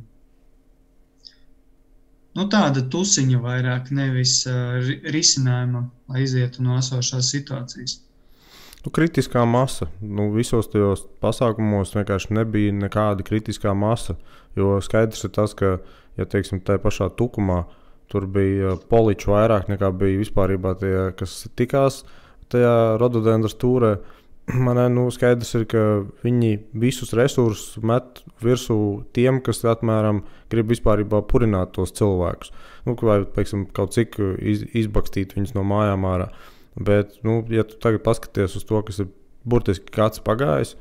nu, tāda tusiņa vairāk, nevis uh, risinājuma, lai izietu no esošās situācijas. Nu, kritiskā masa. Nu, visos tajos pasākumos vienkārši nebija nekāda kritiskā masa, jo skaidrs ir tas, ka, ja teiksim, tajā pašā Tukumā tur bija poliču vairāk nekā bija vispārībā tie, kas tikās tajā rododendra stūrē, man nu, skaidrs ir, ka viņi visus resursus met virsū tiem, kas apmēram grib vispārībā purināt tos cilvēkus. Nu, vai, teiksim, kaut cik iz, izbakstīt viņus no mājām ārā. Bet, nu, ja tu tagad paskaties uz to, kas ir burtiski kāds pagājis,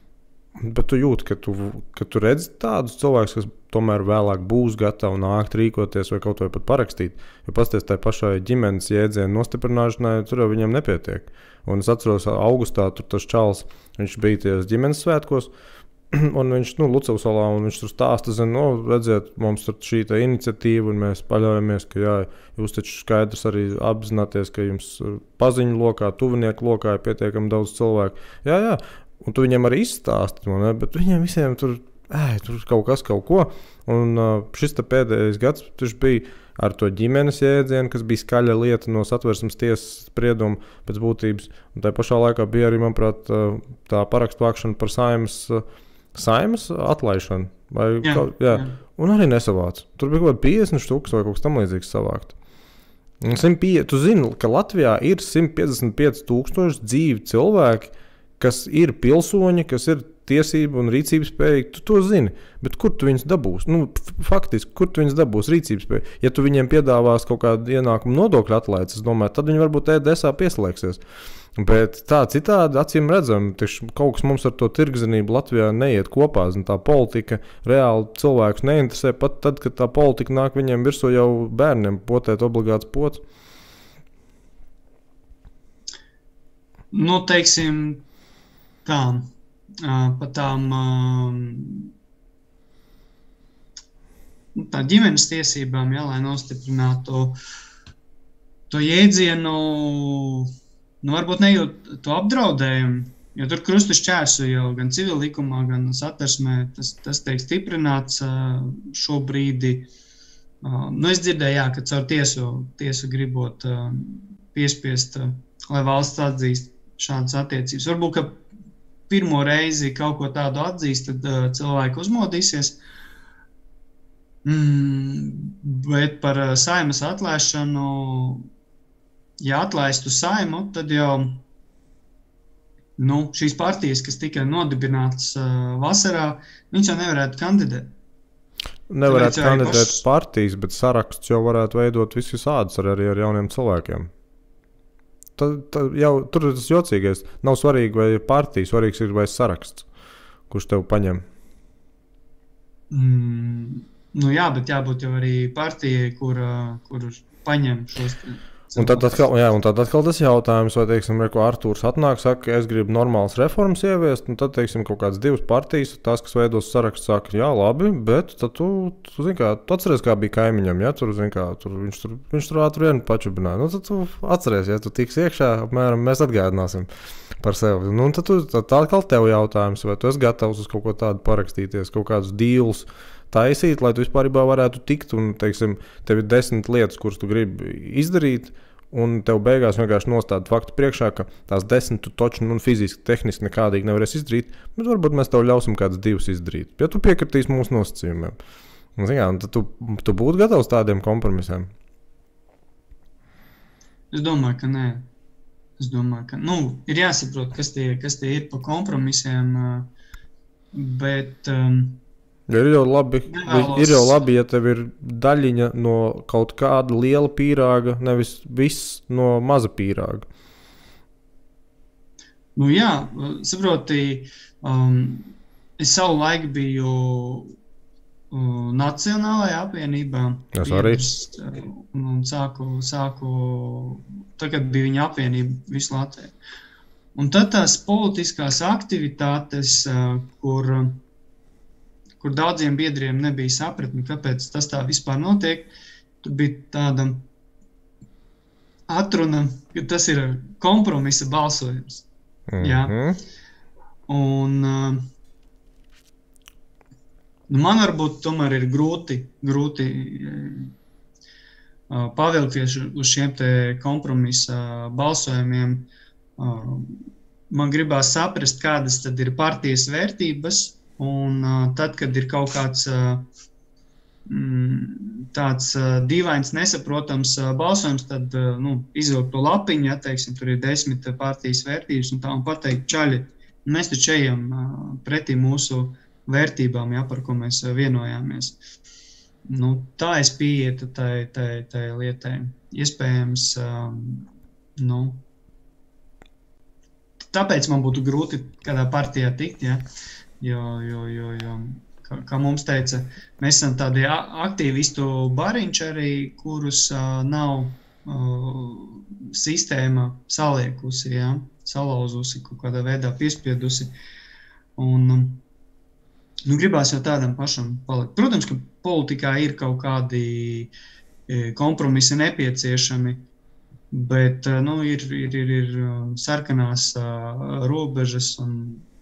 bet tu jūti, ka tu, ka tu redzi tādus cilvēkus, kas tomēr vēlāk būs gatavi nākt rīkoties vai kaut vai pat parakstīt. Jo pasties tai pašai ģimenes jēdzienu nostiprināšanai, tur jau viņam nepietiek. Un es atceros, augustā tur tas čals, viņš bija ties ģimenes svētkos, un viņš, nu, Lucavsalā, un viņš tur stāsta, zin, nu, redziet, mums tur šī tā iniciatīva, un mēs paļaujamies, ka, jā, jūs taču skaidrs arī apzināties, ka jums paziņu lokā, tuvinieku lokā ir pietiekami daudz cilvēku. Jā, jā, un tu viņiem arī izstāsti, ne? Bet viņiem visiem tur, ē, tur kaut kas, kaut ko, un šis te pēdējais gads, taču bija ar to ģimenes jēdzienu, kas bija skaļa lieta no Satversmes tiesas sprieduma pēc būtības, un tā pašā laikā bija arī, manuprāt, tā parakstu vākšana par Saeimas Saimas atlaišanu, vai jā, kaut, jā. jā. Un arī nesavāc. Tur bija kaut kāds piecdesmit štukas vai kaut kas tam līdzīgs savākt. simt pieci, tu zini, ka Latvijā ir simt piecdesmit pieci tūkstoši dzīvi cilvēki, kas ir pilsoņi, kas ir tiesību un rīcības spējīgi, tu to zini, bet kur tu viņus dabūs? Nu, faktiski, kur tu viņus dabūs rīcības spējīgi? Ja tu viņiem piedāvās kaut kādu ienākumu nodokļu atlaides, es domāju, tad viņi varbūt E D S pieslēgsies. Bet tā citādi, acīm redzam, tieši kaut kas mums ar to tirgzenību Latvijā neiet kopā. Zin, tā politika reāli cilvēkus neinteresē, pat tad, kad tā politika nāk viņiem virsū jau bērniem potēt obligāts pots. Nu, teiksim, tā, pa tām tā ģimenes tiesībām, jā, lai nostiprinātu to jēdzienu, nu, varbūt nejūt to apdraudējumu, jo tur krustu šķērsu jau gan civil likumā, gan Satversmē, tas, tas tiek stiprināts šobrīd. Nu, es dzirdēju, jā, ka caur tiesu, tiesu gribot piespiest, lai valsts atzīst šādas attiecības. Varbūt, ka pirmo reizi kaut ko tādu atzīst, tad cilvēki uzmodīsies, mm, bet par Saimas atlaišanu, ja atlaistu Saimu, tad jau nu, šīs partijas, kas tika nodibinātas uh, vasarā, viņš jau nevarētu kandidēt. Nevarētu kandidēt pašs... partijas, bet saraksts jau varētu veidot visu sādus ar, arī ar jauniem cilvēkiem. Tad, tad jau, tur ir tas jocīgais. Nav svarīgi, vai partija, svarīgs ir vai saraksts, kurš tev paņem. Mm, nu jā, bet jābūt jau arī partijai, kur, kur paņem šos Un tad, atkal, jā, un tad atkal tas jautājums, vai, teiksim, ko Artūrs atnāk, saka, ka es gribu normālas reformas ieviest, un tad, teiksim, kaut kādas divas partijas, tās, kas veidos sarakstu, saka, jā, labi, bet tad tu, tu zini, kā, tu atceries, kā bija kaimiņam, ja, tur, zini, kā, tur, viņš tur, viņš tur ātri vienu pačubināja, nu, tad tu atceries, ja tu tiks iekšā, apmēram, mēs atgādināsim par sevi, nu, un tad tu, tad atkal tev jautājums, vai tu esi gatavs uz kaut ko tādu parakstīties, kaut kādus dīlus taisīt, lai tu vispār varētu tikt, un, teiksim, tev ir desmit lietas, kuras tu gribi izdarīt, un tev beigās vienkārši nostāda faktu priekšā, ka tās desmit tu toču, nu, fiziski, tehniski nekādīgi nevarēs izdarīt, bet varbūt mēs tev ļausim kādas divas izdarīt, ja tu piekritīsi mūsu nosacījumiem. Un, zin, jā, un tad tu, tu būtu gatavs tādiem kompromisiem? Es domāju, ka nē. Es domāju, ka, nu, ir jāsaprot, kas tie, kas tie ir pa kompromisiem, bet... Um, Ja ir, jau labi, ir jau labi, ja tev ir daļiņa no kaut kāda liela pīrāga, nevis viss no maza pīrāga. Nu jā, saproti, um, es savu laiku biju uh, Nacionālajā apvienībā. Es arī. Un, un sāku, sāku, tagad bija viņa apvienība visu Latviju. Un tad tās politiskās aktivitātes, uh, kur... kur daudziem biedriem nebija sapratni, kāpēc tas tā vispār notiek. Tur bija tāda atruna, ka tas ir kompromisa balsojums. Mm-hmm. Jā. Un uh, nu man varbūt tomēr ir grūti, grūti uh, pavilkties uz šiem te kompromisa balsojumiem. Uh, man gribās saprast, kādas tad ir partijas vērtības. Un uh, tad, kad ir kaut kāds uh, mm, tāds uh, dīvains, nesaprotams uh, balsojums, tad uh, nu, izvilkt to lapiņu, ja, teiksim, tur ir desmit partijas vērtības, un tā un pateikt, čaļi, mēs taču ejam uh, pretī mūsu vērtībām, ja, par ko mēs uh, vienojāmies. Nu, tā es pieietu tai, tai, tai lietai. Iespējams, um, nu, tāpēc man būtu grūti kādā partijā tikt, ja. Jo, jo, jo, jo kā, kā mums teica, mēs esam tādi aktīvistu bariņš arī, kurus uh, nav uh, sistēma saliekusi, ja, salauzusi, kaut kādā veidā piespiedusi. Un um, nu, gribās jau tādam pašam palikt. Protams, ka politikā ir kaut kādi e, kompromisi nepieciešami, bet uh, nu, ir, ir, ir, ir sarkanās uh, robežas un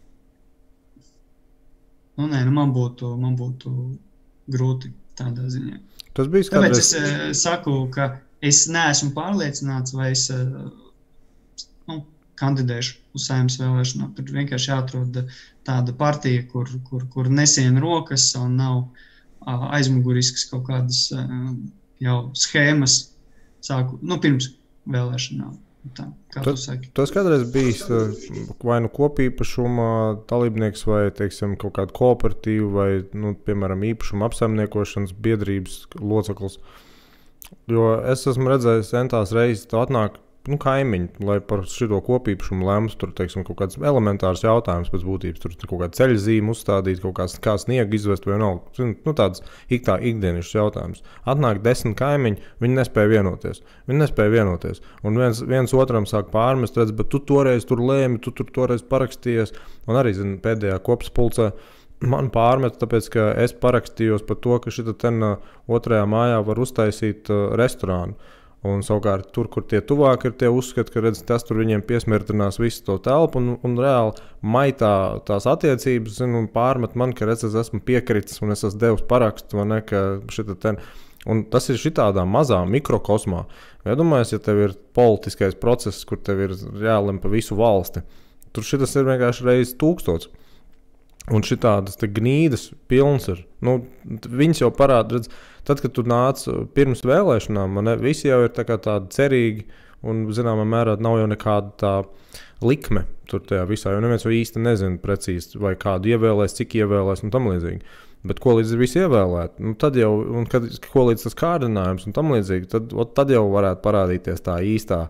Nu, nē, nu man būtu, man būtu grūti tādā ziņā. Tas bija skādreiz... Tāpēc es uh, saku, ka es neesmu pārliecināts, vai es uh, nu, kandidēšu uz Saeimas vēlēšanām. Tur vienkārši jāatrod tāda partija, kur, kur, kur nesien rokas un nav uh, aizmuguriskas kaut kādas uh, jau schēmas sāku, nu, pirms vēlēšanām. Tā, kā tu saki. Tas kādreiz bijis vai nu kopīpašuma dalībnieks vai, teiksim, kaut kāda kooperatīva vai, nu, piemēram, īpašuma apsaimniekošanas biedrības loceklis. Jo es esmu redzējis entās reizes, tā atnāk, nu, kaimiņi, lai par šito kopīpašumu lems, tur, teiksim, kaut kāds elementārs jautājums pēc būtības, tur kaut kāda ceļa zīme uzstādīt, kaut kāds, kā sniegu izvest vai nav, nu, tāds iktā ikdienišs jautājums. Atnāk desmit kaimiņi, viņi nespēja vienoties, viņi nespēja vienoties, un viens, viens otram sāk pārmest, redz, bet tu toreiz tur lēmi, tu tur toreiz parakstījies, un arī, zin, pēdējā kopspulcē man pārmet, tāpēc, ka es parakstījos par to, ka šita ten otrajā mājā var uztaisīt uh, restorānu. Un savukārt tur, kur tie tuvāk ir, tie uzskata, ka redz, tas tur viņiem piesmērtinās visu to telpu un, un reāli maitā tās attiecības, zin, un pārmet man, ka redz, es esmu piekritis un es esmu devis parakstu, vai ne, ka šita ten. Un tas ir šitādā mazā mikrokosmā. Iedomājies, ja tev ir politiskais process, kur tev ir jālem pa visu valsti. Tur šitas ir vienkārši reizes tūkstots. Un šitādas te gnīdas pilns ir. Nu, viņas jau parāda, redz, tad, kad tu nāc pirms vēlēšanām, man ne, visi jau ir tā kā tādi cerīgi un, zināmā mērā, nav jau nekāda tā likme tur tajā visā, jo neviens jau īsti nezina precīzi, vai kādu ievēlēs, cik ievēlēs un tam līdzīgi. Bet ko līdz visi ievēlēt? Nu, tad jau, un kad, ko līdz tas kārdinājums un tam līdzīgi, tad, tad jau varētu parādīties tā īstā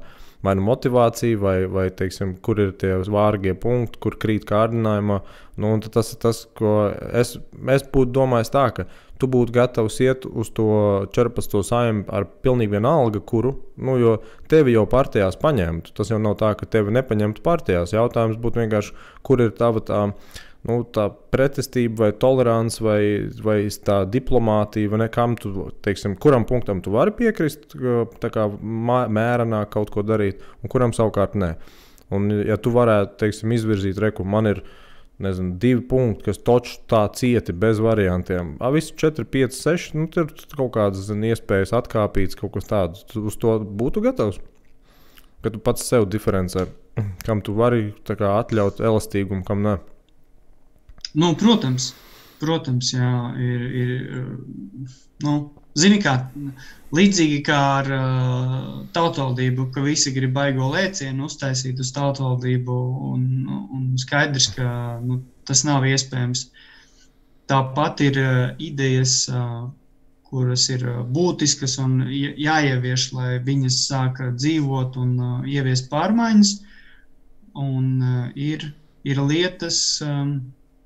vai nu motivācija, vai, vai teiksim, kur ir tie vārgie punkti, kur krīt kārdinājumā. Nu, un tas ir tas, ko es, es būtu domājis tā, ka tu būtu gatavs iet uz to četrpadsmito saimnu ar pilnīgi vienalga, kuru, nu, jo tevi jau partijās paņemtu. Tas jau nav tā, ka tevi nepaņemtu partijās. Jautājums būtu vienkārši, kur ir tava tā, nu, tā pretestība vai tolerants vai, vai tā diplomātija, vai ne, kam tu, teiksim, kuram punktam tu vari piekrist, tā kā mērenā kaut ko darīt, un kuram savukārt nē. Un ja tu varētu, teiksim, izvirzīt, reku, man ir, nezinu, divi punkti, kas toču tā cieti bez variantiem. A, visu četri, pieci, seši, nu, tur kaut kādas, zin, iespējas atkāpīts, kaut kas tāds. Tu uz to būtu gatavs? Ka tu pats sev diferencē, kam tu vari tā kā atļaut elastīgumu, kam ne? Nu, protams, protams, jā, ir, ir nu, zini kā, līdzīgi kā ar uh, tautvaldību, ka visi grib baigo lēcienu uztaisīt uz tautvaldību un, un skaidrs, ka nu, tas nav iespējams. Tāpat ir uh, idejas, uh, kuras ir uh, būtiskas un jāievieš, lai viņas sāka dzīvot un uh, ieviest pārmaiņas, un uh, ir, ir lietas, um,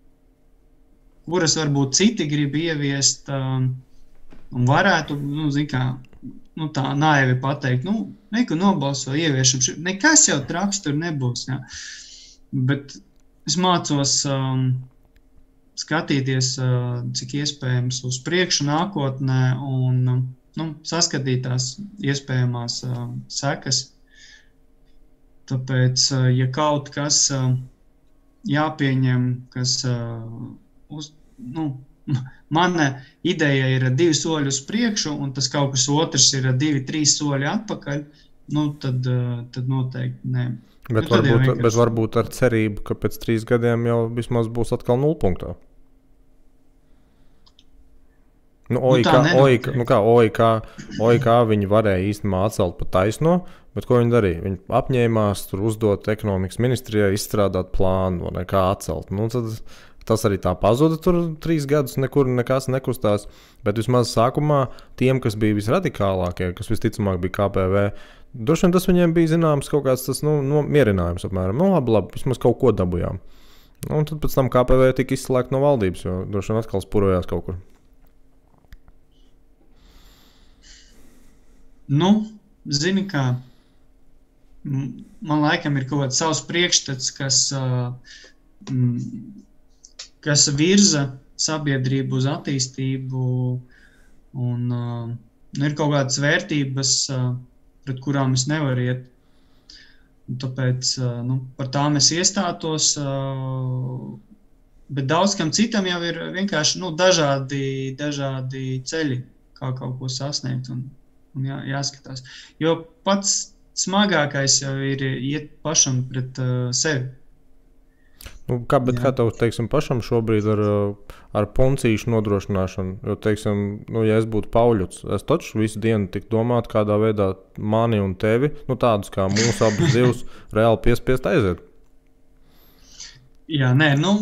kuras varbūt citi grib ieviest um, un varētu, nu, zin kā, nu, tā naivi pateikt, nu, neko nobalso ieviešam, nekas jau traks tur nebūs, jā. Bet es mācos um, skatīties, uh, cik iespējams uz priekšu nākotnē un, nu, saskatīt tās iespējamās uh, sekas. Tāpēc, uh, ja kaut kas uh, jāpieņem, kas uh, uz, nu, mana ideja ir divi soļi uz priekšu, un tas kaut kas otrs ir divi, trīs soļi atpakaļ, nu, tad, tad noteikti nē. Bet, nu, varbūt, vienkārši... bet varbūt ar cerību, ka pēc trīs gadiem jau vismaz būs atkal nulpunktā. Nu, O I K, nu, O I K, nu kā, O I K, O I K viņi varēja īstenībā atcelt pa taisno, bet ko viņi darīja? Viņi apņēmās tur uzdot ekonomikas ministrijai izstrādāt plānu, vai kā atcelt. Nu, tad tas arī tā pazuda tur trīs gadus, nekur nekas nekustās, bet vismaz sākumā tiem, kas bija visradikālākie, kas visticamāk bija K P V, droši vien tas viņiem bija zināms kaut kāds tas, nu, no mierinājums apmēram. Nu, labi, labi, vismaz kaut ko dabujām. Nu, un tad pēc tam K P V tika izslēgt no valdības, jo droši vien atkal spurojās kaut kur. Nu, zini kā, man laikam ir kaut kāds savs priekšstats, kas... Uh, mm, kas virza sabiedrību uz attīstību un uh, ir kaut kādas vērtības, uh, pret kurām es nevaru iet. Un tāpēc uh, nu, par tām es iestātos, uh, bet daudz kam citam jau ir vienkārši nu, dažādi, dažādi ceļi, kā kaut ko sasniegt un, un jā, jāskatās. Jo pats smagākais jau ir iet pašam pret uh, sevi. Nu, kā, bet Jā. Kā tev, teiksim, pašam šobrīd ar, ar puncīšu nodrošināšanu? Jo, teiksim, nu, ja es būtu Pauļuts, es taču visu dienu tik domātu, kādā veidā mani un tevi, nu, tādus kā mūsu abus divus, reāli piespiest aiziet. Jā, nē, nu,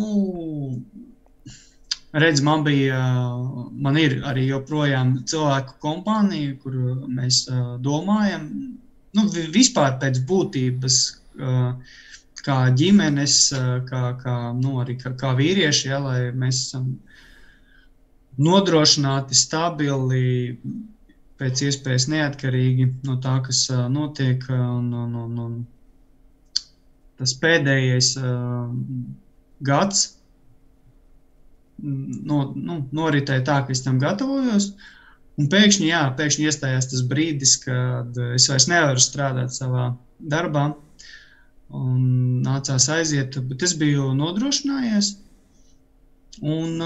redz, man bija, man ir arī joprojām cilvēku kompānija, kur mēs domājam, nu, vispār pēc būtības, kā ģimenes, kā, kā, nu, arī kā, kā vīrieši, ja, lai mēs esam nodrošināti, stabili, pēc iespējas neatkarīgi no tā, kas notiek. Un, un, un, un tas pēdējais uh, gads no, nu, noritēja tā, ka es tam gatavojos. Un pēkšņi, jā, pēkšņi iestājās tas brīdis, kad es vairs nevaru strādāt savā darbā. Un nācās aiziet, bet es biju nodrošinājies. Un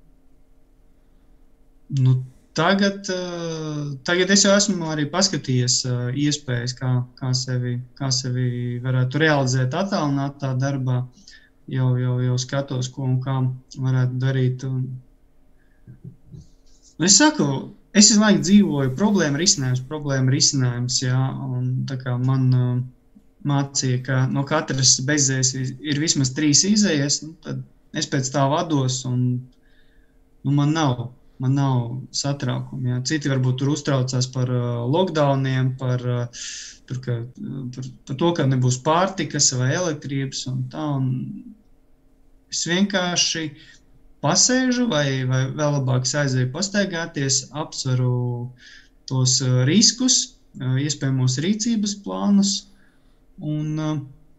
nu, tagad, tagad es jau esmu arī paskatījies iespējas, kā, kā, sevi, kā sevi varētu realizēt attālinātā darbā. Jau, jau, jau skatos, ko un kā varētu darīt. Un es saku, es visu laiku dzīvoju problēma risinājums, problēma risinājums, jā, un tā kā man mācīja, ka no katras bezējas ir vismaz trīs izējas, nu, tad es pēc tā vados un nu, man nav, man nav satraukumi. Jā. Citi varbūt tur uztraucās par uh, lockdowniem, par, uh, tur, ka, par, par to, ka nebūs pārtikas vai elektrības un tā. Un es vienkārši pasēžu vai, vai vēl labāk aizēju pastaigāties, apsveru tos uh, riskus, uh, iespējamos rīcības plānus un uh,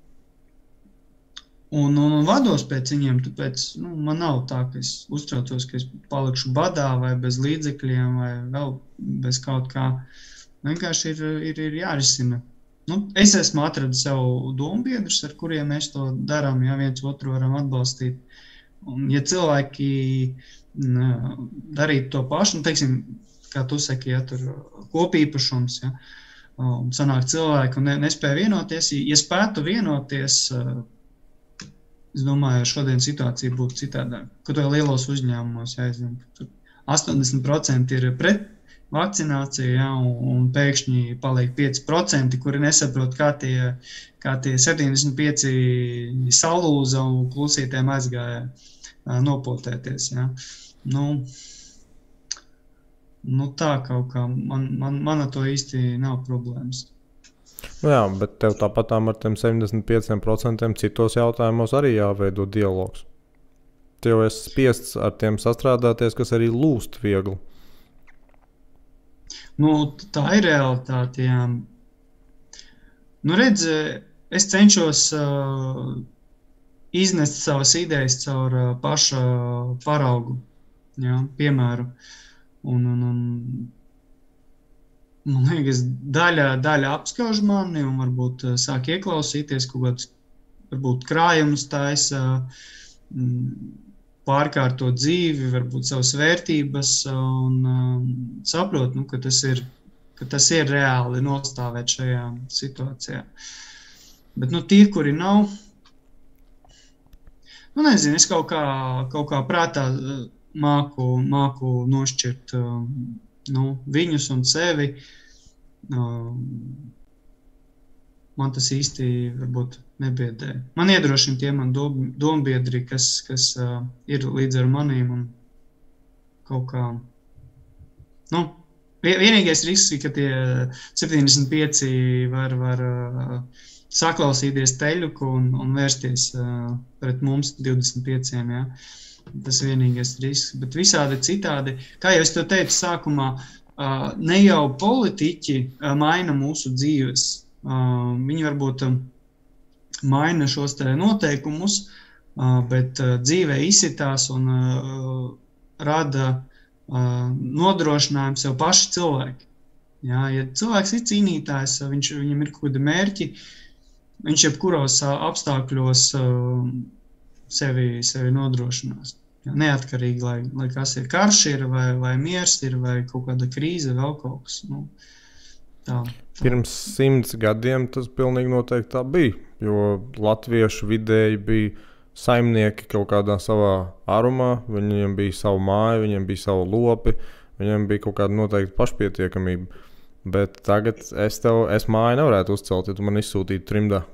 Un, un, un vados pēc viņiem, tāpēc nu, man nav tā, ka es uztraucos, ka es palikšu badā vai bez līdzekļiem vai vēl bez kaut kā. Vienkārši ir, ir, ir jārisina. Nu, es esmu atradis sev dombiedrus, ar kuriem mēs to darām, ja viens otru varam atbalstīt. Un, ja cilvēki n, darītu to pašu, nu, teiksim, kā tu saki, ja tur kopīpašums, ja, un sanāk cilvēki un ne, nespēja vienoties, ja spētu vienoties, es domāju, šodien situācija būtu citādāk. Kaut vai lielos uzņēmumos, ja, es zinu, ka tur astoņdesmit procenti ir pret vakcināciju, ja, un, un pēkšņi paliek pieci procenti, kuri nesaprot, kā tie, kā tie septiņdesmit pieci salūza un klusītēm aizgāja nopotēties. Ja. Nu, nu tā kaut kā, man, man, man ar to īsti nav problēmas. Nu jā, bet tev tāpatām ar tiem septiņdesmit pieciem procentiem citos jautājumos arī jāveido dialogs. Tev esi spiests ar tiem sastrādāties, kas arī lūst viegli. Nu, tā ir realitāte, jā. Nu, redz, es cenšos uh, iznest savas idejas caur uh, paša paraugu, jā, piemēru. Un, un, un man liekas, daļa, daļa apskauž mani un varbūt uh, sāk ieklausīties, kaut kāds varbūt krājumus taisa, mm, pārkārto dzīvi, varbūt savas vērtības un um, saprot, nu, ka, tas ir, ka tas ir reāli nostāvēt šajā situācijā. Bet nu, tie, kuri nav, nu nezinu, es kaut kā, kaut kā prātā māku, māku nošķirt um, nu, viņus un sevi. Um, man tas īsti varbūt nebiedē. Man iedrošina tie man dom, dombiedri, kas, kas uh, ir līdz ar manīm un kaut kā, nu, vienīgais risks, ka tie septiņdesmit pieci var, var uh, saklausīties teļuku un, un vērsties uh, pret mums divdesmit pieciem, ja. Tas ir vienīgais risks, bet visādi citādi, kā jau es to teicu sākumā, uh, ne jau politiķi uh, maina mūsu dzīves, uh, viņi varbūt uh, maina šos te noteikumus, uh, bet uh, dzīvē izsitās un uh, rada uh, nodrošinājumu sev paši cilvēki. Jā, ja cilvēks ir cīnītājs, viņš, viņam ir kaut kādi mērķi, viņš jebkuros uh, apstākļos uh, sevi, sevi nodrošinās. Jā, neatkarīgi, lai, lai kas ir karš ir, vai, vai miers ir, vai kaut kāda krīze, vēl kaut kas. Nu, tā, tā. Pirms simts gadiem tas pilnīgi noteikti tā bija, jo latviešu vidēji bija saimnieki kaut kādā savā arumā, viņiem bija savu māju, viņiem bija savu lopi, viņiem bija kaut kāda noteikti pašpietiekamība. Bet tagad es tev, es māju nevarētu uzcelt, ja tu man izsūtītu trimdā.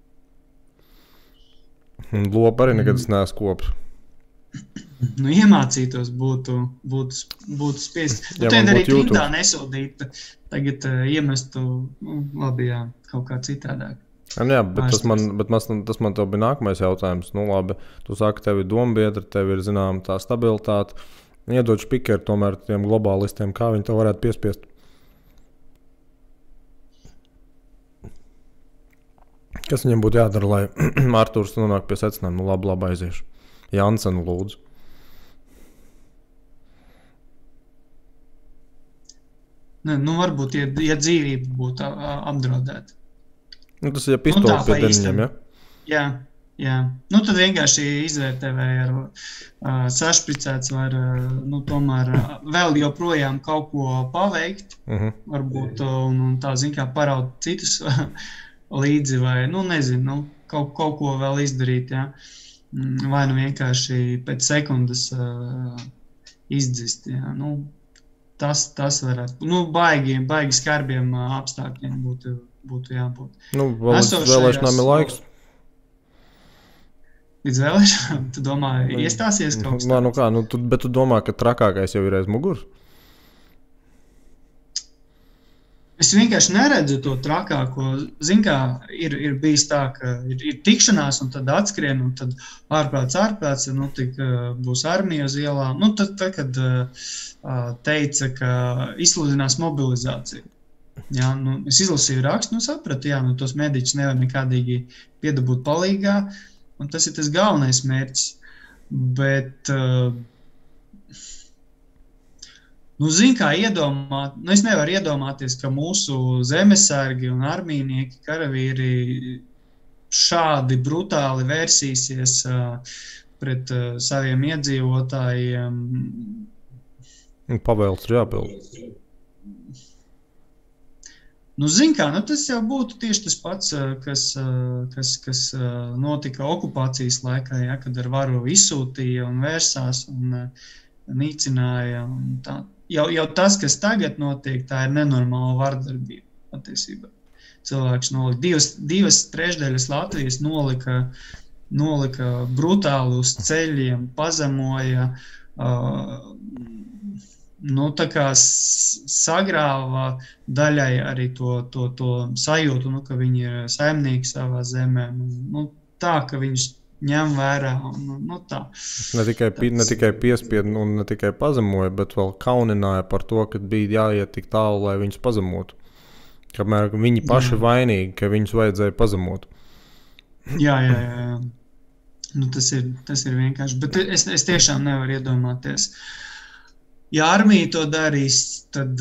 Un lopu arī nekad es neesmu kops. Nu, iemācītos būtu, būtu, būtu spiests. Nu, tad arī trimdā nesūdīt, tagad uh, iemestu, nu, labi, jā, kaut kā citādāk. Jā, jā bet, tas man, bet mas, tas man tev bija nākamais jautājums. Nu, labi, tu saki, tev ir dombiedri, tev ir, zinām, tā stabilitāte. Iedod špikeru tomēr tiem globālistiem, kā viņi tev varētu piespiest. Kas viņam būtu jādara, lai Artūrs nonāk pie secinājuma? Nu, labi, labi aiziešu. Jansenu lūdzu. Ne, nu, varbūt, ja, ja dzīvība būtu apdraudēta. Nu, tas ir ja pistoli nu, pie deniņiem, ja? Jā, jā. Nu, tad vienkārši izvērtē, vai ar uh, sašpricēts var, uh, nu, tomēr uh, vēl joprojām kaut ko paveikt. Uh-huh. Varbūt, un, un tā, zin kā, paraud citus līdzi, vai, nu, nezinu, nu, kaut, kaut ko vēl izdarīt, jā. Vai nu vienkārši pēc sekundes uh, izdzist, jā. Nu, tas, tas varētu, nu, baigi, baigi skarbiem uh, apstākļiem būtu, būtu jābūt. Nu, vēl līdz vēlēšanām ir laiks. līdz vēlēšanām? Tu domā, iestāsies kaut kas tāds? Nu kā, nu, tu, bet tu domā, ka trakākais jau ir aiz muguras? Es vienkārši neredzu to trakāko. Zin kā, ir, ir bijis tā, ka ir, ir tikšanās, un tad atskrien, un tad ārprāts, ārprāts, nu, tik būs armija uz ielām. Nu, tad, tad, kad teica, ka izsludinās mobilizāciju. Jā, nu, es izlasīju rakstu, nu, sapratu, jā, nu, tos mediķus nevar nekādīgi piedabūt palīgā, un tas ir tas galvenais mērķis. Bet, nu, zin kā iedomāt, nu, es nevaru iedomāties, ka mūsu zemesargi un armīnieki, karavīri šādi brutāli vērsīsies pret saviem iedzīvotājiem. Pavēles ir jāpild. Nu, zin kā, nu, tas jau būtu tieši tas pats, kas, kas, kas notika okupācijas laikā, ja, kad ar varu izsūtīja un vērsās un nīcināja. Un tā. Jau, jau tas, kas tagad notiek, tā ir nenormāla vardarbība patiesībā. Cilvēks nolika. Divas, divas trešdaļas Latvijas nolika, nolika brutāli uz ceļiem, pazemoja, uh, nu, tā kā sagrāva daļai arī to, to, to sajūtu, nu, ka viņi ir saimnieki savā zemē. Nu, tā, ka viņus ņem vērā. Nu, nu, tā. Ne tikai, Tāds... ne tikai piespied un ne tikai pazemoja, bet vēl kaunināja par to, ka bija jāiet tik tālu, lai viņus pazemotu. Kamēr viņi paši jā. Vainīgi, ka viņus vajadzēja pazemot. Jā, jā, jā. jā. Nu, tas ir, tas ir vienkārši. Bet es, es tiešām nevaru iedomāties. Ja armija to darīs, tad,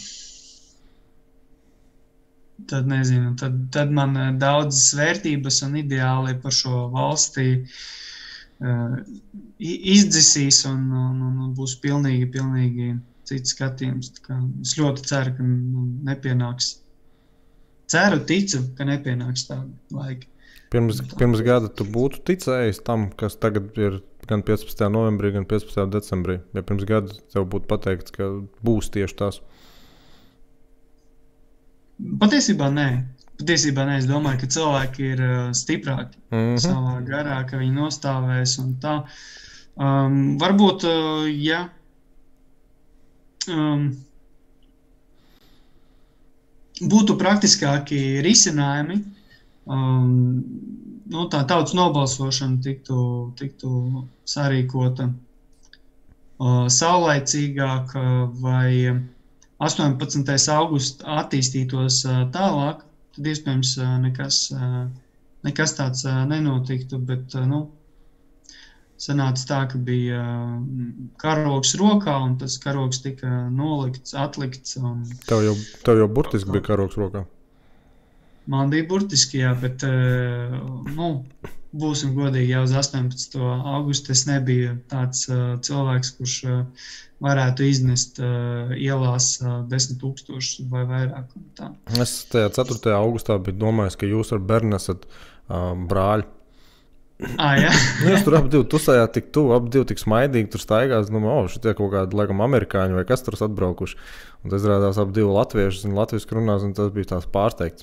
tad nezinu, tad, tad man daudzas vērtības un ideāli par šo valstī uh, izdzisīs un, un, un būs pilnīgi, pilnīgi cits skatījums. Es ļoti ceru, ka nepienāks. Ceru, ticu, ka nepienāks tādi laiki. Pirms, pirms gada tu būtu ticējis tam, kas tagad ir gan piecpadsmitajā novembrī, gan piecpadsmitajā decembrī. Ja pirms gada tev būtu pateikts, ka būs tieši tās? Patiesībā nē. Patiesībā nē. Es domāju, ka cilvēki ir uh, stiprāki mm-hmm. savā garā, ka viņi nostāvēs un tā. Um, varbūt, uh, ja um, būtu praktiskāki risinājumi, um, nu, tā tautas nobalsošana tiktu, tiktu sarīkota uh, saulaicīgāk vai astoņpadsmitais augusts attīstītos uh, tālāk, tad iespējams uh, nekas, uh, nekas tāds uh, nenotiktu, bet uh, nu, sanāca tā, ka bija uh, karogs rokā un tas karogs tika nolikts, atlikts. Un... Tev jau, tev jau burtiski bija karogs rokā? Man bija burtiski, jā, bet, nu, būsim godīgi, jau uz astoņpadsmitā augustu es nebiju tāds uh, cilvēks, kurš uh, varētu iznest uh, ielās uh, desmit tūkstošus vai vairāk. Tā. Es tajā ceturtajā augustā biju domājis, ka jūs ar Berni esat uh, brāļi. Ah, jā. Jūs tur ap divi tusējāt tik tuvu, ap divi tik smaidīgi tur staigās. Nu, o, šitie kaut kādi, laikam, amerikāņi vai kas tur atbraukuši. Un tas rādās ap divu latviešus un latviešu runās, un tas bija tās pārsteigts.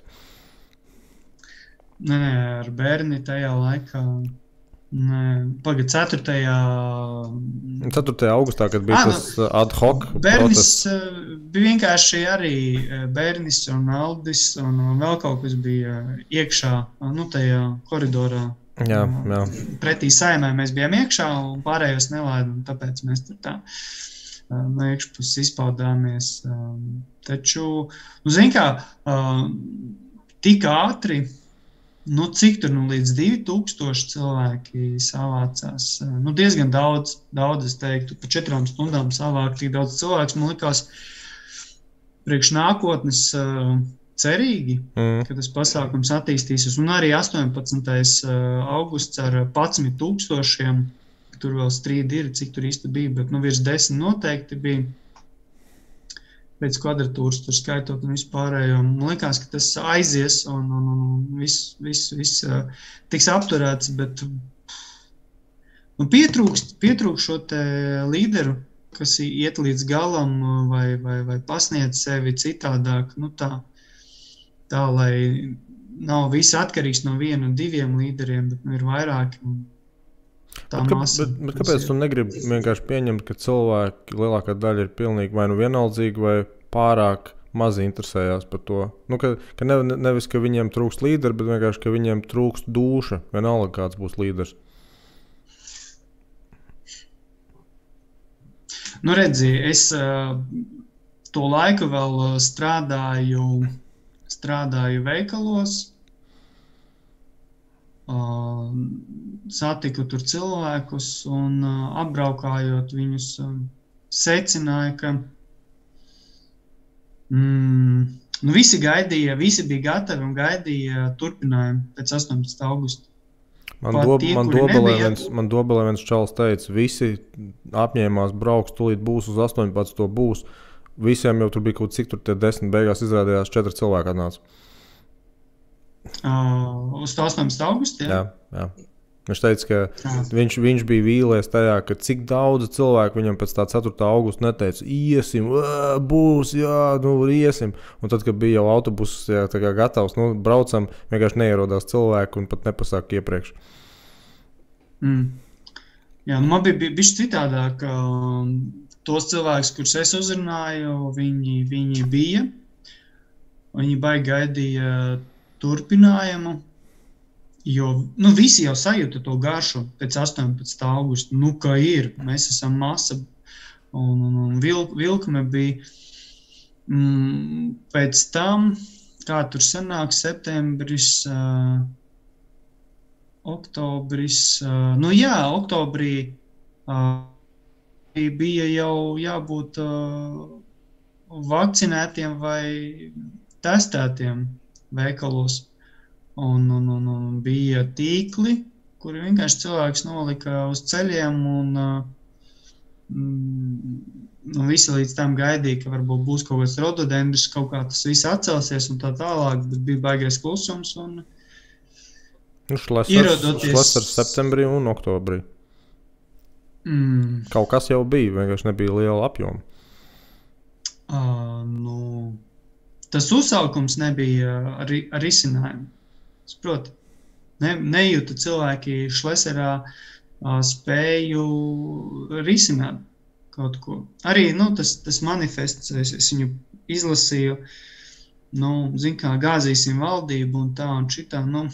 Nē, nē, ar Berni tajā laikā. Nē, pagad ceturtajā ceturtajā augustā, kad bija ah, tas ad hoc Bernis protests. Bija vienkārši arī Bernis un Aldis un vēl kaut kas bija iekšā, nu, tajā koridorā. Jā, jā. Pretī saimē mēs bijām iekšā un pārējos nelaid, un tāpēc mēs tur tā no iekšpuses izpaudāmies. Taču, nu, zin kā, tik ātri, nu, cik tur nu, līdz divi tūkstoši cilvēki savācās. Nu, diezgan daudz, daudz, es teiktu, pa četrām stundām savāk tik daudz cilvēks. Man likās priekš nākotnes uh, cerīgi, mm. ka tas pasākums attīstīsies. Un arī astoņpadsmitais augusts ar padsmit tūkstošiem, tur vēl strīdi ir, cik tur īsti bija, bet nu, virs desmit noteikti bija. Pēc kvadratūras tur skaitot un vispārējo. Man likās, ka tas aizies un, un, un viss, viss, viss uh, tiks apturēts, bet nu, pietrūkst, pietrūkst šo te līderu, kas iet līdz galam vai, vai, vai pasniedz sevi citādāk. Nu, tā, tā, lai nav viss atkarīgs no viena un diviem līderiem, bet nu, ir vairāki. Un, tā Bet, ka, masa. bet, bet kāpēc tu negribi vienkārši pieņemt, ka cilvēki lielākā daļa ir pilnīgi vai nu vienaldzīgi, vai pārāk maz interesējās par to? Nu, ka, ka ne, nevis, ka viņiem trūkst līderi, bet vienkārši, ka viņiem trūkst dūša, vienalga kāds būs līderis. Nu, redzi, es uh, to laiku vēl strādāju, strādāju veikalos, uh, satiku tur cilvēkus un uh, apbraukājot viņus uh, secināju, ka mm, nu, visi gaidīja, visi bija gatavi un gaidīja turpinājumu pēc astoņpadsmitā augusta. Man, dob, tie, man, dobelē viens, man dobelē viens čalis teica, visi apņēmās brauks, tūlīt būs uz astoņpadsmit būs. Visiem jau tur bija kaut cik tur tie desmit, beigās izrādījās četri cilvēki atnāca. Uh, uz astoņpadsmitā augusta, jā? Jā, jā. Viņš teica, ka viņš, viņš bija vīlies tajā, ka cik daudz cilvēku viņam pēc tā ceturtā augusta neteica, iesim, būs, jā, nu, iesim. Un tad, kad bija jau autobuss jā, tā kā gatavs, nu, braucam, vienkārši neierodās cilvēku un pat nepasāk iepriekš. Mm. Jā, nu, man bija, bija bišķi citādāk, ka tos cilvēkus, kurus es uzrunāju, viņi, viņi bija, viņi baigi gaidīja turpinājumu. Jo nu, visi jau sajūta to garšu pēc astoņpadsmitā augusta. Nu, kā ir, mēs esam masa. Un, un, un vilk, vilkme bija mm, pēc tam, kā tur sanāk, septembris, uh, oktobris. Uh, nu jā, oktobrī uh, bija jau jābūt uh, vakcinētiem vai testētiem veikalos. Un, un, un, un bija tīkli, kuri vienkārši cilvēks nolika uz ceļiem un mm, nu, visi līdz tam gaidīja, ka varbūt būs kaut kāds rododendrs, kaut kā tas viss atcelsies un tā tālāk, bet bija baigais klusums un nu, šlesars septembrī un oktobrī. Mm. Kaut kas jau bija, vienkārši nebija liela apjoma. Uh, nu, tas uzsaukums nebija ar, ar izcinājumu. Sproti, ne, nejūta cilvēki šleserā uh, spēju risināt kaut ko. Arī nu, tas, tas manifests, es, es viņu izlasīju, nu, zin kā, gāzīsim valdību un tā un šitā, nu,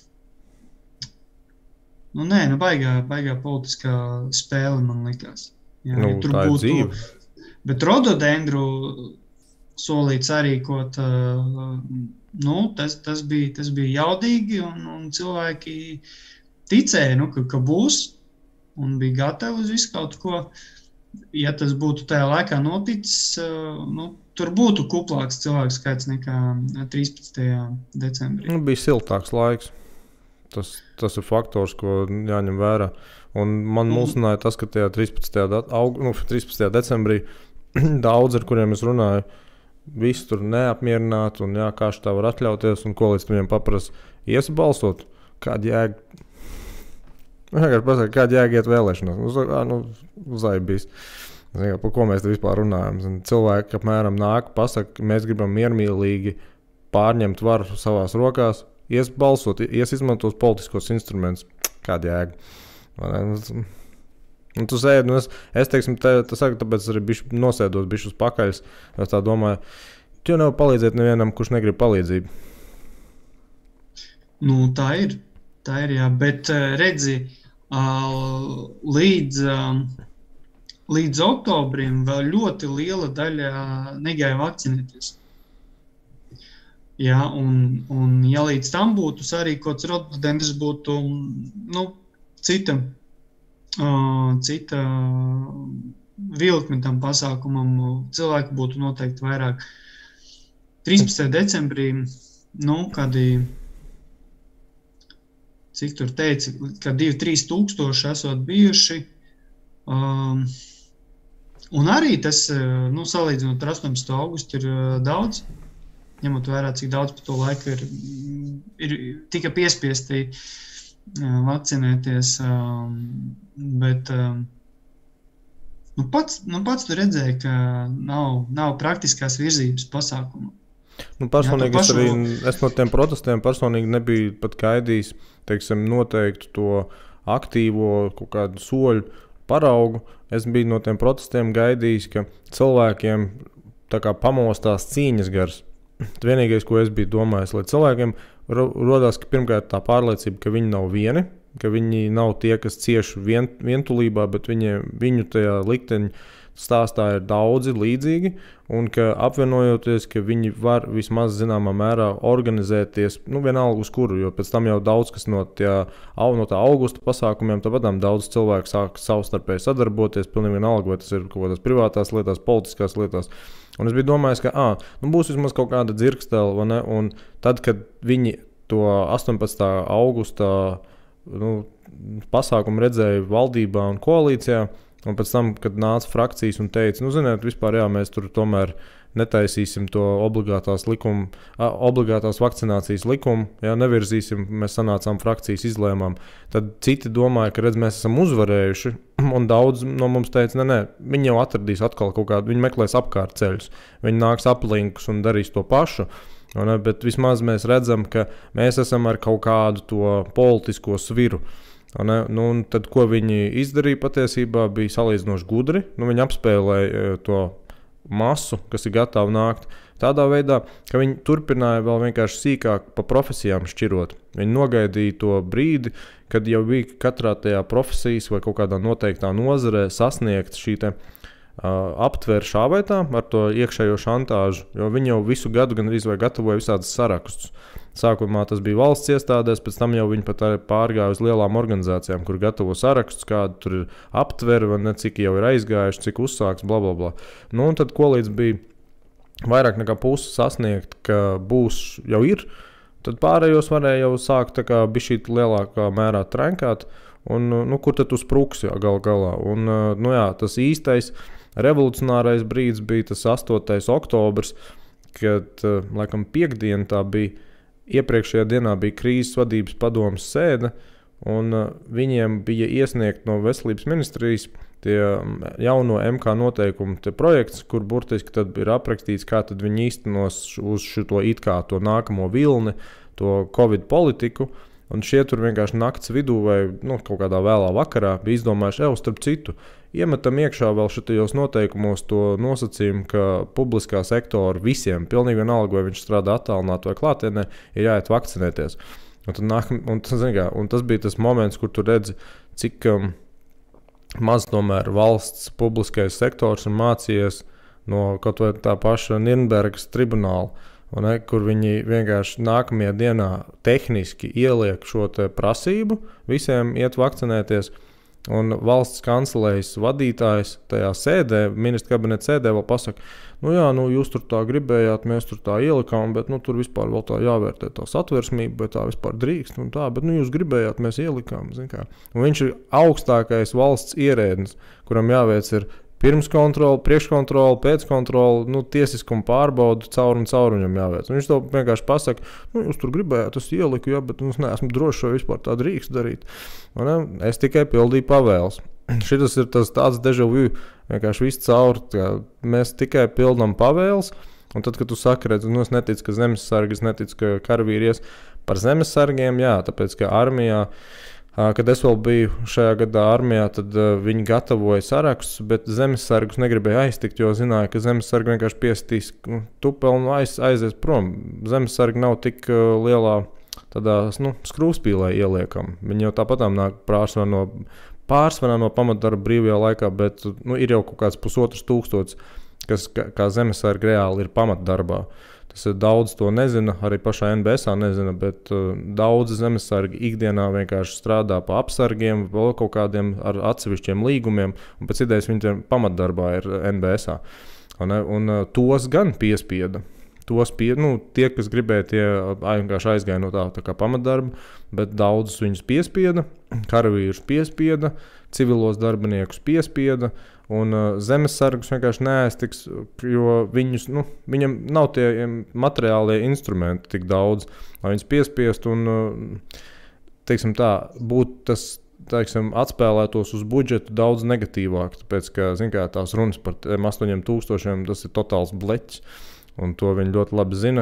nu nē, nu, baigā, baigā politiskā spēle man likās. Jā, nu, tur tā ir būtu, dzīve. Bet rododendru solīt sarīkot, uh, nu, tas, tas, bija, tas bija jaudīgi un, un cilvēki ticēja, nu, ka, ka būs un bija gatavi uz visu kaut ko. Ja tas būtu tajā laikā noticis, nu, tur būtu kuplāks cilvēku skaits nekā trīspadsmitajā decembrī. Nu, bija siltāks laiks. Tas, tas ir faktors, ko jāņem vērā. Un man mulsināja tas, ka tajā trīspadsmitajā, aug, nu, trīspadsmitajā decembrī daudz, ar kuriem es runāju, visi tur neapmierināti un jā, kā šitā var atļauties un ko līdz viņiem paprasa iesi balsot, kāda jēga, vienkārši pasaka, kāda jēga iet vēlēšanās, uz, nu, uz aibīs, par ko mēs te vispār runājam. Cilvēki apmēram nāk, pasaka, mēs gribam miermīlīgi pārņemt varu savās rokās, ies balsot, ies izmantos politiskos instrumentus, kāda jēga. Un tu sēdi, un es, es teiksim, te, te saku, tāpēc arī bišķi nosēdot bišķi uz pakaļas, es tā domāju, tu jau nevar palīdzēt nevienam, kurš negrib palīdzību. Nu, tā ir, tā ir, jā, bet redzi, līdz, līdz oktobrim vēl ļoti liela daļa negāja vakcinēties. Jā, un, un ja līdz tam būtu sarīkots rododendrs būtu, nu, cita, Uh, cita vilkme tam pasākumam, cilvēku būtu noteikti vairāk. trīspadsmitajā decembrī, nu, kādi, cik tur teica, ka divi trīs tūkstoši esot bijuši. Um, un arī tas, nu, salīdzinot ar astoņpadsmito augustu ir daudz, ņemot vērā, cik daudz pa to laiku ir, ir tika piespiesti vakcinēties, bet nu pats, nu pats tu redzēji, ka nav, nav praktiskās virzības pasākuma. Nu, personīgi jā, es arī, es no tiem protestiem personīgi nebiju pat gaidījis, teiksim, noteiktu to aktīvo kaut kādu soļu paraugu. Es biju no tiem protestiem gaidījis, ka cilvēkiem tā kā pamostās cīņas gars. Vienīgais, ko es biju domājis, lai cilvēkiem rodās, ka pirmkārt tā pārliecība, ka viņi nav vieni, ka viņi nav tie, kas cieši vien, vientulībā, bet viņi, viņu tajā likteņa stāstā ir daudzi līdzīgi, un ka apvienojoties, ka viņi var vismaz zināmā mērā organizēties, nu vienalga uz kuru, jo pēc tam jau daudz kas no, tie, no tā augusta pasākumiem, tāpatām daudz cilvēku sāk savstarpēji sadarboties, pilnīgi vienalga, vai tas ir kaut kādās privātās lietās, politiskās lietās. Un es biju domājis, ka ā, nu būs vismaz kaut kāda dzirkstele, vai ne, un tad, kad viņi to astoņpadsmitā augusta nu, pasākumu redzēja valdībā un koalīcijā, un pēc tam, kad nāca frakcijas un teica, nu, ziniet, vispār jā, mēs tur tomēr netaisīsim to obligātās likumu, obligātās vakcinācijas likumu, jā, nevirzīsim, mēs sanācām frakcijas izlēmām, tad citi domāja, ka, redz, mēs esam uzvarējuši, un daudz no mums teica, nē, nē, viņi jau atradīs atkal kaut kādu, viņi meklēs apkārt ceļus, viņi nāks aplinkus un darīs to pašu, un, bet vismaz mēs redzam, ka mēs esam ar kaut kādu to politisko sviru. Nu, un tad, ko viņi izdarīja patiesībā, bija salīdzinoši gudri. Nu, viņi apspēlēja to masu, kas ir gatava nākt tādā veidā, ka viņi turpināja vēl vienkārši sīkāk pa profesijām šķirot. Viņi nogaidīja to brīdi, kad jau bija katrā tajā profesijas vai kaut kādā noteiktā nozarē sasniegt šī te uh, aptver šā vai tā ar to iekšējo šantāžu, jo viņi jau visu gadu gan arī gatavoja visādas sarakstus. Sākumā tas bija valsts iestādēs, pēc tam jau viņi pat pārgāja uz lielām organizācijām, kur gatavo sarakstus, kādu tur ir aptveri, vai ne, cik jau ir aizgājuši, cik uzsāks, bla, bla, bla. Nu, un tad, ko līdz bija vairāk nekā pusi sasniegt, ka būs jau ir, tad pārējos varēja jau sākt tā kā bišķīt lielākā mērā trenkāt, un, nu, kur tad tu spruks, jā, gal galā. Un, nu jā, tas īstais revolucionārais brīdis bija tas astotais oktobrs, kad, laikam, piekdiena tā bija. Iepriekšējā dienā bija krīzes vadības padomes sēde, un uh, viņiem bija iesniegt no veselības ministrijas tie jauno M K noteikumu tie projekts, kur burtiski tad ir aprakstīts, kā tad viņi īstenos uz šo it kā to nākamo vilni, to Covid politiku, un šie tur vienkārši nakts vidū vai nu, kaut kādā vēlā vakarā bija izdomājuši, evo, starp citu, iemetam iekšā vēl šitajos noteikumos to nosacījumu, ka publiskā sektora visiem, pilnīgi vienalga, vai viņš strādā attālināt vai klātienē, ir jāiet vakcinēties. Un, tad nāk, un, tas, kā, un tas bija tas moments, kur tu redzi, cik um, maz tomēr valsts publiskais sektors ir mācījies no kaut vai tā paša Nirnbergas tribunāla, ne, kur viņi vienkārši nākamajā dienā tehniski ieliek šo te prasību visiem iet vakcinēties. Un valsts kancelējas vadītājs tajā sēdē, ministra kabineta sēdē vēl pasaka, nu jā, nu jūs tur tā gribējāt, mēs tur tā ielikām, bet nu tur vispār vēl tā jāvērtē tā satversmība, bet tā vispār drīkst un tā, bet nu jūs gribējāt, mēs ielikām, zin kā. Un viņš ir augstākais valsts ierēdnis, kuram jāveic ir pirmskontroli, priekškontroli, pēckontroli, nu, tiesiskumu pārbaudu caur un caur viņam jāveic. Un viņš to vienkārši pasaka, nu, jūs tur gribējāt, es ieliku, jā, bet nu, es neesmu droši, vai vispār tā drīkst darīt. Un, ne, es tikai pildīju pavēles. Šitas ir tas tāds deja vu, vienkārši viss caur, kā mēs tikai pildam pavēles, un tad, kad tu saki, redz, nu, es neticu, ka zemesargi, es neticu, ka karavīri ies par zemesargiem, jā, tāpēc, ka armijā, kad es vēl biju šajā gadā armijā, tad uh, viņi gatavoja sarakstus, bet zemesargus negribēja aiztikt, jo zināja, ka zemesargi vienkārši piestīs nu, tupeli un aiz, aizies prom. Zemesargi nav tik uh, lielā tādā nu, skrūvspīlē ieliekam. Viņi jau tāpatām nāk pārsvarā no, pārsvarā no pamatdarba brīvajā laikā, bet nu, ir jau kaut kāds pusotrs tūkstots, kas kā, kā zemesargi reāli ir pamatdarbā. Tas ir daudz to nezina, arī pašā N B S A nezina, bet uh, daudz zemesargi ikdienā vienkārši strādā pa apsargiem, vēl kaut kādiem ar atsevišķiem līgumiem, un pēc idejas viņiem pamatdarbā ir N B S A. Un, un uh, tos gan piespieda. Tos pie, nu, tie, kas gribēja, tie vienkārši aizgāja no tā, tā kā pamatdarba, bet daudzus viņus piespieda, karavīrus piespieda, civilos darbiniekus piespieda, un uh, zemesargus vienkārši neaiztiks, jo viņus, nu, viņam nav tie materiālie instrumenti tik daudz, lai viņus piespiest un, uh, teiksim tā, būtu tas, teiksim, atspēlētos uz budžetu daudz negatīvāk, tāpēc, ka, zin kā, tās runas par astoņiem tūkstošiem, tas ir totāls bleķis, un to viņi ļoti labi zina,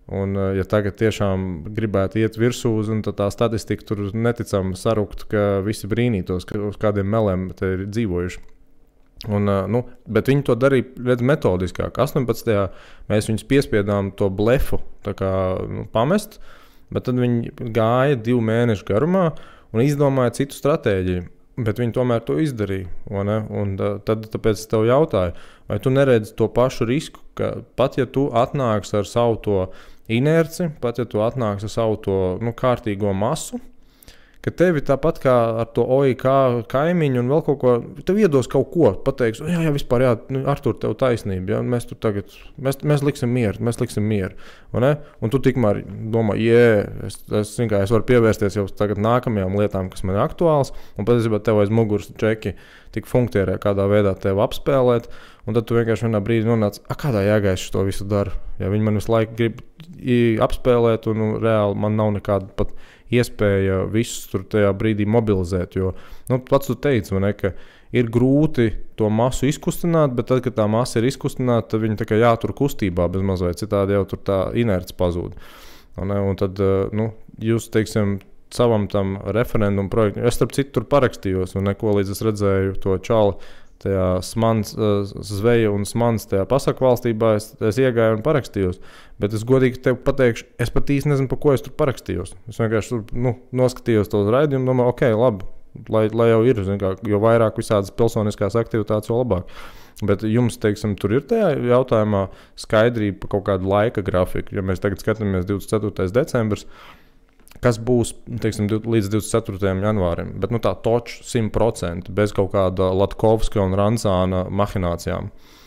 Un, ja tagad tiešām gribētu iet virsū, un tā statistika tur neticami saruktu, ka visi brīnītos, ka uz kādiem meliem te ir dzīvojuši. Un, nu, bet viņi to darīja redz, metodiskāk. astoņpadsmitajā mēs viņus piespiedām to blefu tā kā, nu, pamest, bet tad viņi gāja divu mēnešu garumā un izdomāja citu stratēģiju. Bet viņi tomēr to izdarīja. Un tad tāpēc es tev jautāju, vai tu neredzi to pašu risku, ka pat ja tu atnāks ar savu to inerci, pat ja tu atnāks ar savu to nu, kārtīgo masu, ka tevi tāpat kā ar to O I K kaimiņu un vēl kaut ko, tev iedos kaut ko, pateiks, jā, jā, vispār, jā, nu, Artur, tev taisnība, jā, mēs tur tagad, mēs, mēs liksim mieru, mēs liksim mieru, un, ne? Un tu tikmēr domā, jē, es, es, kā, es varu pievērsties jau tagad nākamajām lietām, kas man ir aktuāls, un patiesībā tev aiz muguras čeki tik funkcionē, kādā veidā tev apspēlēt, un tad tu vienkārši vienā brīdī nonāc, a, kādā jēgā es to visu daru, ja viņi man visu laiku grib apspēlēt, un nu, reāli man nav nekāda pat iespēja visus tur tajā brīdī mobilizēt, jo, nu, pats tu teici, ne, ka ir grūti to masu izkustināt, bet tad, kad tā masa ir izkustināta, tad viņi tā kā jātur kustībā bez mazliet, citādi jau tur tā inerts pazūd. Un, un tad, nu, jūs, teiksim, savam tam referendumu projektu, es starp citu tur parakstījos, un neko līdz es redzēju to čali, tajā smans, zveja un smans tajā pasaku valstībā, es, es iegāju un parakstījos. Bet es godīgi tev pateikšu, es pat īsti nezinu, par ko es tur parakstījos. Es vienkārši tur, nu, noskatījos to raidījumu un domāju, ok, labi, lai, lai jau ir, zin kā, jo vairāk visādas pilsoniskās aktivitātes, jo labāk. Bet jums, teiksim, tur ir tajā jautājumā skaidrība par kaut kādu laika grafiku. Ja mēs tagad skatāmies divdesmit ceturtais decembris, kas būs, teiksim, līdz divdesmit ceturtajam janvārim, bet nu tā toč simt procenti bez kaut kāda Latkovska un Ranzāna mahinācijām.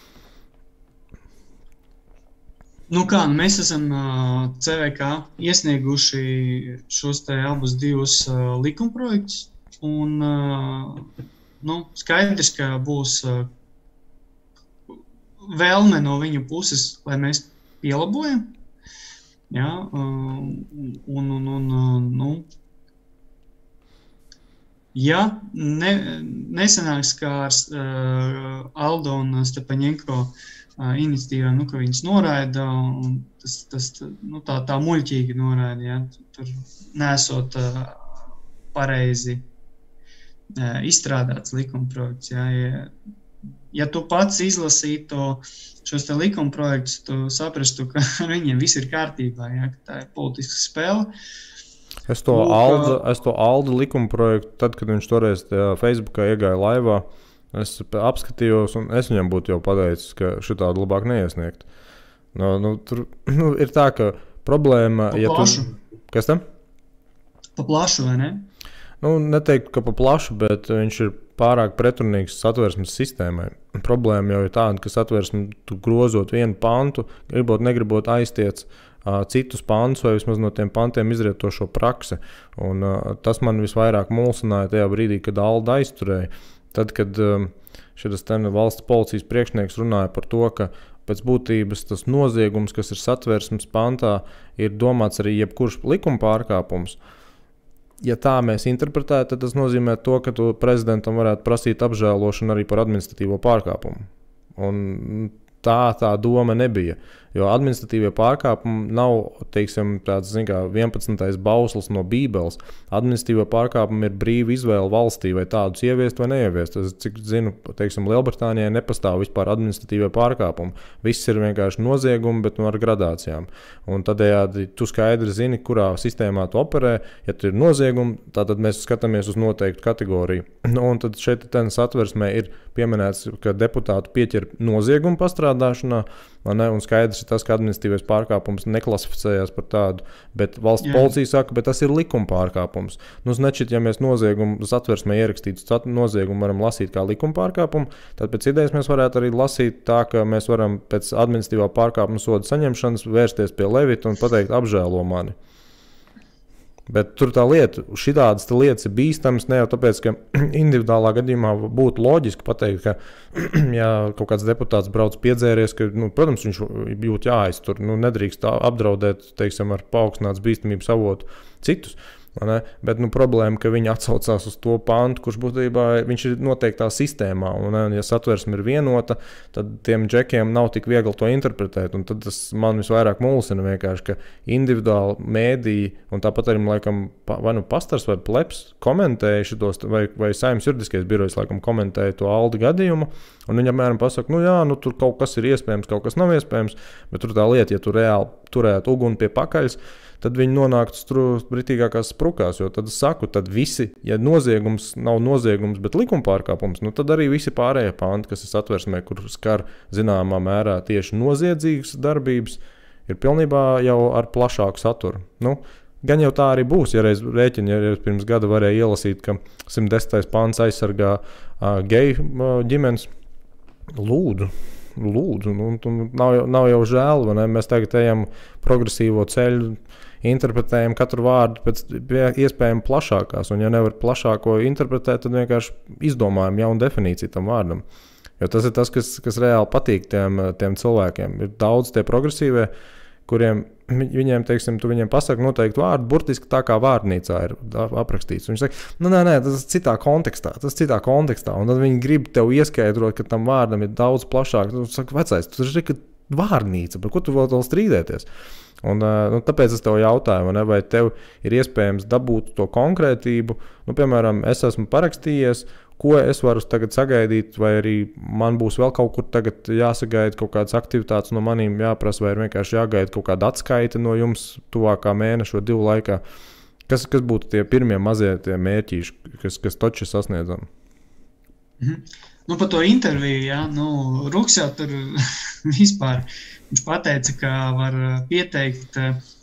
Nu kā, mēs esam uh, C V K iesnieguši šos te abus divus uh, likumprojektus, un uh, nu, skaidrs, ka būs uh, vēlme no viņu puses, lai mēs pielabojam. Ja, un, un, un, un, nu, ja ne, nesanāks kā ar uh, Aldo un Stepaņenko uh, iniciatīvā, nu, ka viņas noraida, un tas, tas nu, tā, tā muļķīgi noraida, ja, tur nesot uh, pareizi uh, izstrādāts likumprojekts, ja, ja, ja tu pats izlasītu šos te likuma projektus, tu saprastu, ka ar viņiem viss ir kārtībā, ja, ka tā ir politiska spēle. Es to, Lūk, Alda, es to Alda likuma projektu, tad, kad viņš toreiz Facebookā iegāja laivā, es apskatījos un es viņam būtu jau pateicis, ka šitādu labāk neiesniegt. Nu, nu, tur nu, ir tā, ka problēma... Pa ja plašu. Tu, kas tam? Pa plašu, vai ne? Nu, neteiktu, ka pa plašu, bet viņš ir pārāk pretrunīgs satversmes sistēmai. Problēma jau ir tāda, ka satversmi tu grozot vienu pantu, gribot, negribot aiztiec uh, citus pantus vai vismaz no tiem pantiem izrietošo praksi. Un uh, tas man visvairāk mulsināja tajā brīdī, kad Alda aizturēja. Tad, kad um, šis valsts policijas priekšnieks runāja par to, ka pēc būtības tas noziegums, kas ir satversmes pantā, ir domāts arī jebkurš likuma pārkāpums. Ja tā mēs interpretētu, tad tas nozīmē to, ka tu prezidentam varētu prasīt apžēlošanu arī par administratīvo pārkāpumu. Un tā tā doma nebija, jo administratīvie pārkāpumi nav, teiksim, tāds, zin kā, vienpadsmitais bauslis no Bībeles. Administratīvie pārkāpumi ir brīva izvēle valstī, vai tādus ieviest vai neieviest. Es, cik zinu, teiksim, Lielbritānijai nepastāv vispār administratīvie pārkāpumi. Viss ir vienkārši noziegumi, bet no ar gradācijām. Un tādējādi tu skaidri zini, kurā sistēmā tu operē. Ja tu ir noziegumi, tad mēs skatāmies uz noteiktu kategoriju. Un tad šeit ten satversmē ir pieminēts, ka deputātu pieķer noziegumu pastrādāšanā, ne, un skaidrs ir tas, ka administratīvais pārkāpums neklasificējās par tādu, bet valsts Jā. Policija saka, bet tas ir likuma pārkāpums. Nu, nešķiet, ja mēs noziegumu satversmē ierakstītu noziegumu varam lasīt kā likuma pārkāpumu, tad pēc idejas mēs varētu arī lasīt tā, ka mēs varam pēc administratīvā pārkāpuma soda saņemšanas vērsties pie Levita un pateikt apžēlo mani. Bet tur tā lieta, šitādas lietas ir bīstamas ne jau tāpēc, ka individuālā gadījumā būtu loģiski pateikt, ka ja kaut kāds deputāts brauc piedzēries, ka, nu, protams, viņš jūt jāaiztur, nu, nedrīkst apdraudēt, teiksim, ar paaugstināts bīstamības avotu citus. Bet nu, problēma, ka viņi atsaucās uz to pantu, kurš būtībā viņš ir noteiktā sistēmā. Un, ja satversme ir vienota, tad tiem džekiem nav tik viegli to interpretēt. Un tad tas man visvairāk mulsina vienkārši, ka individuāli mēdīji, un tāpat arī, laikam, vai nu pastars vai pleps komentēja šitos, vai, vai Saeimas juridiskais birojs, laikam, komentēja to Aldi gadījumu, un viņi apmēram pasaka, nu jā, nu tur kaut kas ir iespējams, kaut kas nav iespējams, bet tur tā lieta, ja tu reāli turētu uguni pie pakaļas, tad viņi nonāktu britīgākās sprukās, jo tad es saku, tad visi, ja noziegums nav noziegums, bet likuma pārkāpums, nu tad arī visi pārējie panti, kas ir satversmē, kur skar zināmā mērā tieši noziedzīgas darbības, ir pilnībā jau ar plašāku saturu. Nu, gan jau tā arī būs, ja reiz rēķini, ja pirms gada varēja ielasīt, ka simt desmitais pants aizsargā uh, geju uh, ģimenes, lūdzu. Lūdzu, nu, nav, jau, nav jau žēl, vai ne? Mēs tagad ejam progresīvo ceļu, interpretējam katru vārdu pēc iespējami plašākās, un ja nevar plašāko interpretēt, tad vienkārši izdomājam jaunu definīciju tam vārdam. Jo tas ir tas, kas, kas reāli patīk tiem, tiem cilvēkiem. Ir daudz tie progresīvie, kuriem viņiem, teiksim, tu viņiem pasaka noteikti vārdu, burtiski tā kā vārdnīcā ir aprakstīts. Viņš saka, nu nē, nē, tas ir citā kontekstā, tas ir citā kontekstā, un tad viņi grib tev ieskaidrot, ka tam vārdam ir daudz plašāk. Tu saka, vecais, tu taču ir vārdnīca, par ko tu vēl vēl strīdēties? Un, nu, tāpēc es tev jautāju, vai, ne, vai tev ir iespējams dabūt to konkrētību. Nu, piemēram, es esmu parakstījies, ko es varu tagad sagaidīt, vai arī man būs vēl kaut kur tagad jāsagaida kaut kādas aktivitātes no manīm jāprasa, vai vienkārši jāgaida kaut kāda atskaita no jums tuvākā mēneša vai divu laikā. Kas, kas būtu tie pirmie mazie tie mērķīši, kas, kas toči sasniedzam? Mhm. Nu, par to interviju, jā, nu, Ruks jau tur vispār, viņš pateica, ka var pieteikt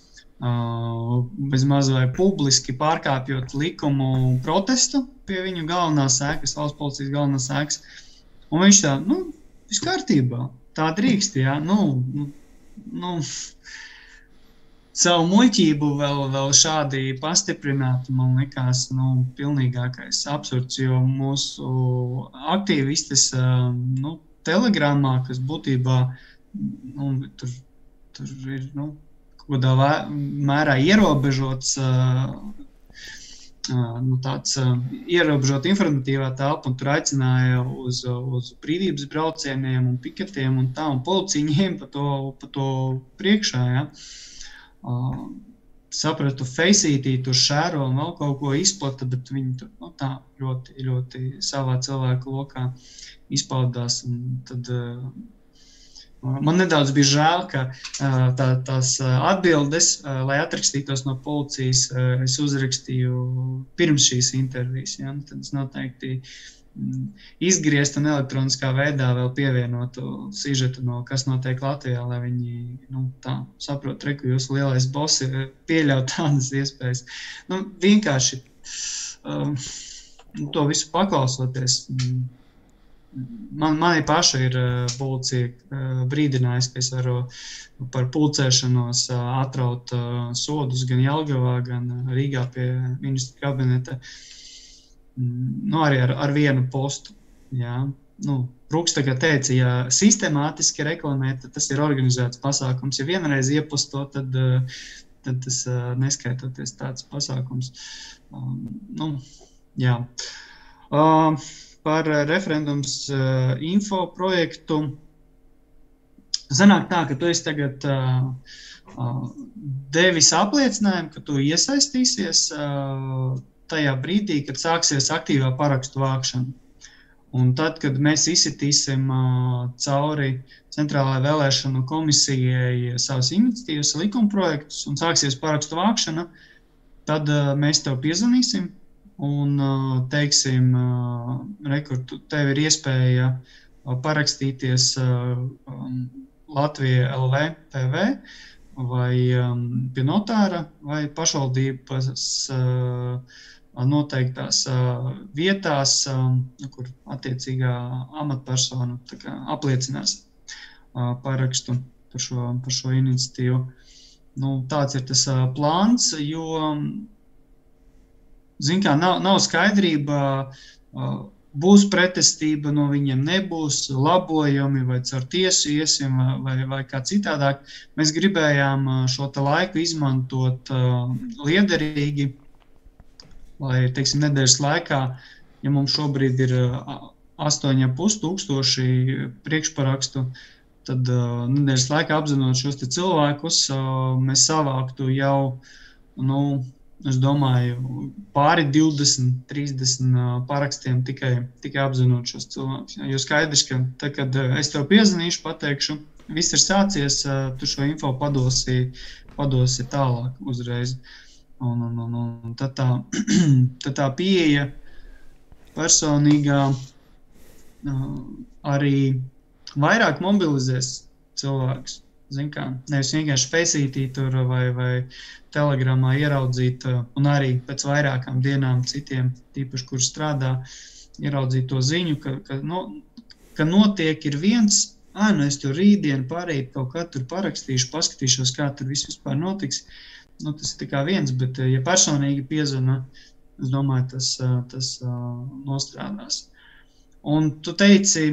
uh, bez maz vai publiski pārkāpjot likumu protestu pie viņu galvenās sēkas, valsts policijas galvenās sēkas. Un viņš tā, nu, viss kārtībā, tā drīkst, jā, nu, nu, nu savu muļķību vēl, vēl šādi pastiprināt, man likās, nu, pilnīgākais absurds, jo mūsu aktīvistes, nu, telegramā, kas būtībā, nu, tur, tur ir, nu, kaut kādā mērā ierobežots, nu, tāds ierobežot informatīvā telpa, un tur aicināja uz, uz brīvības braucieniem un piketiem un tā, un policija ņēma pa to, pa to priekšā, ja. Uh, sapratu, Faceitī tur šēro un vēl kaut ko izplata, bet viņi tur, nu, tā ļoti, ļoti savā cilvēku lokā izpaudās. Un tad uh, man nedaudz bija žēl, ka uh, tā, tās atbildes, uh, lai atrakstītos no policijas, uh, es uzrakstīju pirms šīs intervijas. Ja? Tad es noteikti izgriezt un elektroniskā veidā vēl pievienotu sižetu no kas notiek Latvijā, lai viņi, nu, tā saprot, reku, jūsu lielais bosi pieļaut tādas iespējas. Nu, vienkārši um, to visu paklausoties, man, mani paša ir uh, policija uh, brīdinājis, ka es varu par pulcēšanos uh, atraut uh, sodus gan Jelgavā, gan Rīgā pie ministra kabineta. Nu, arī ar, ar vienu postu, jā. Nu, Ruks tagad teica, ja sistemātiski reklamēt, tad tas ir organizēts pasākums. Ja vienreiz ieposto, tad, tad tas neskaitoties tāds pasākums. Um, nu, jā. Uh, par referendums uh, info projektu. Sanāk tā, ka tu esi tagad uh, uh, devis apliecinājumu, ka tu iesaistīsies uh, tajā brīdī, kad sāksies aktīvā parakstu vākšana. Un tad, kad mēs izsitīsim uh, cauri Centrālajai vēlēšanu komisijai savas iniciatīvas likumprojektus un sāksies parakstu vākšana, tad uh, mēs tev piezvanīsim un uh, teiksim, uh, rekur, tev ir iespēja uh, parakstīties uh, um, Latvija L V T V vai um, pie notāra vai pašvaldības uh, noteiktās uh, vietās, uh, kur attiecīgā amatpersona tā kā apliecinās uh, parakstu par šo, par šo iniciatīvu. Nu, tāds ir tas uh, plāns, jo, zin kā, nav, nav skaidrība, uh, būs pretestība, no viņiem nebūs, labojumi vai caur tiesu iesim vai, vai kā citādāk. Mēs gribējām uh, šo te laiku izmantot uh, liederīgi, lai, teiksim, nedēļas laikā, ja mums šobrīd ir astoņi ar pus tūkstoši priekšparakstu, tad uh, nedēļas laikā apzinot šos te cilvēkus, uh, mēs savāktu jau, nu, es domāju, pāri divdesmit, trīsdesmit uh, parakstiem tikai, tikai apzinot šos cilvēkus. Ja? Jo skaidrs, ka tad, kad es tev piezvanīšu, pateikšu, viss ir sācies, uh, tu šo info padosi, padosi tālāk uzreiz. Un, un, un, un tad, tā, tad tā pieeja personīgā uh, arī vairāk mobilizēs cilvēks. Zin kā, nevis vienkārši feisītī tur vai, vai telegramā ieraudzīt, uh, un arī pēc vairākām dienām citiem, tīpaši, kur strādā, ieraudzīt to ziņu, ka, ka, no, ka notiek ir viens, ā, nu es tur rītdien pārīt kaut kā tur parakstīšu, paskatīšos, kā tur viss vispār notiks. Nu, tas ir tikai viens, bet ja personīgi piezvana, es domāju, tas, tas nostrādās. Un tu teici,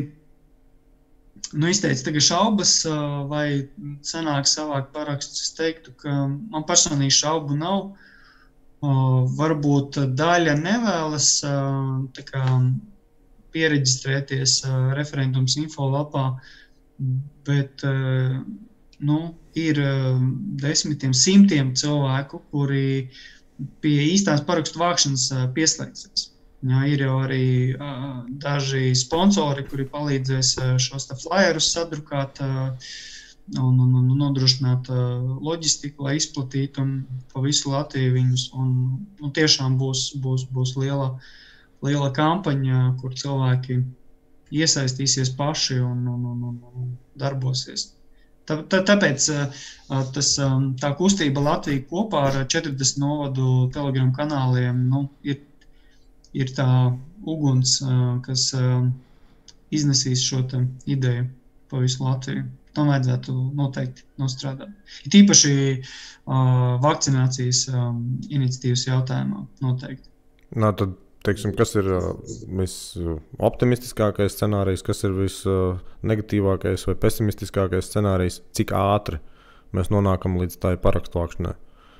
nu izteici tagad šaubas, vai sanāk savākt parakstus. Es teiktu, ka man personīgi šaubu nav. Varbūt daļa nevēlas tā kā piereģistrēties referendums info lapā, bet nu, ir desmitiem, simtiem cilvēku, kuri pie īstās parakstu vākšanas pieslēgsies. Jā, ir jau arī uh, daži sponsori, kuri palīdzēs uh, šos te flyerus sadrukāt uh, un, un, un nodrošināt uh, loģistiku, lai izplatītu pa visu Latviju viņus. Un, un tiešām būs, būs, būs liela, liela kampaņa, kur cilvēki iesaistīsies paši un, un, un, un darbosies. Tā, tā, tāpēc tas, tā kustība Latvija kopā ar četrdesmit novadu telegram kanāliem nu, ir, ir tā uguns, kas iznesīs šo ideju pa visu Latviju. Tam vajadzētu noteikti nostrādāt. Ir tīpaši uh, vakcinācijas um, iniciatīvas jautājumā noteikti. Nā, tad, teiksim, kas ir visoptimistiskākais scenārijs, kas ir visnegatīvākais vai pesimistiskākais scenārijs, cik ātri mēs nonākam līdz tai parakstu vākšanai?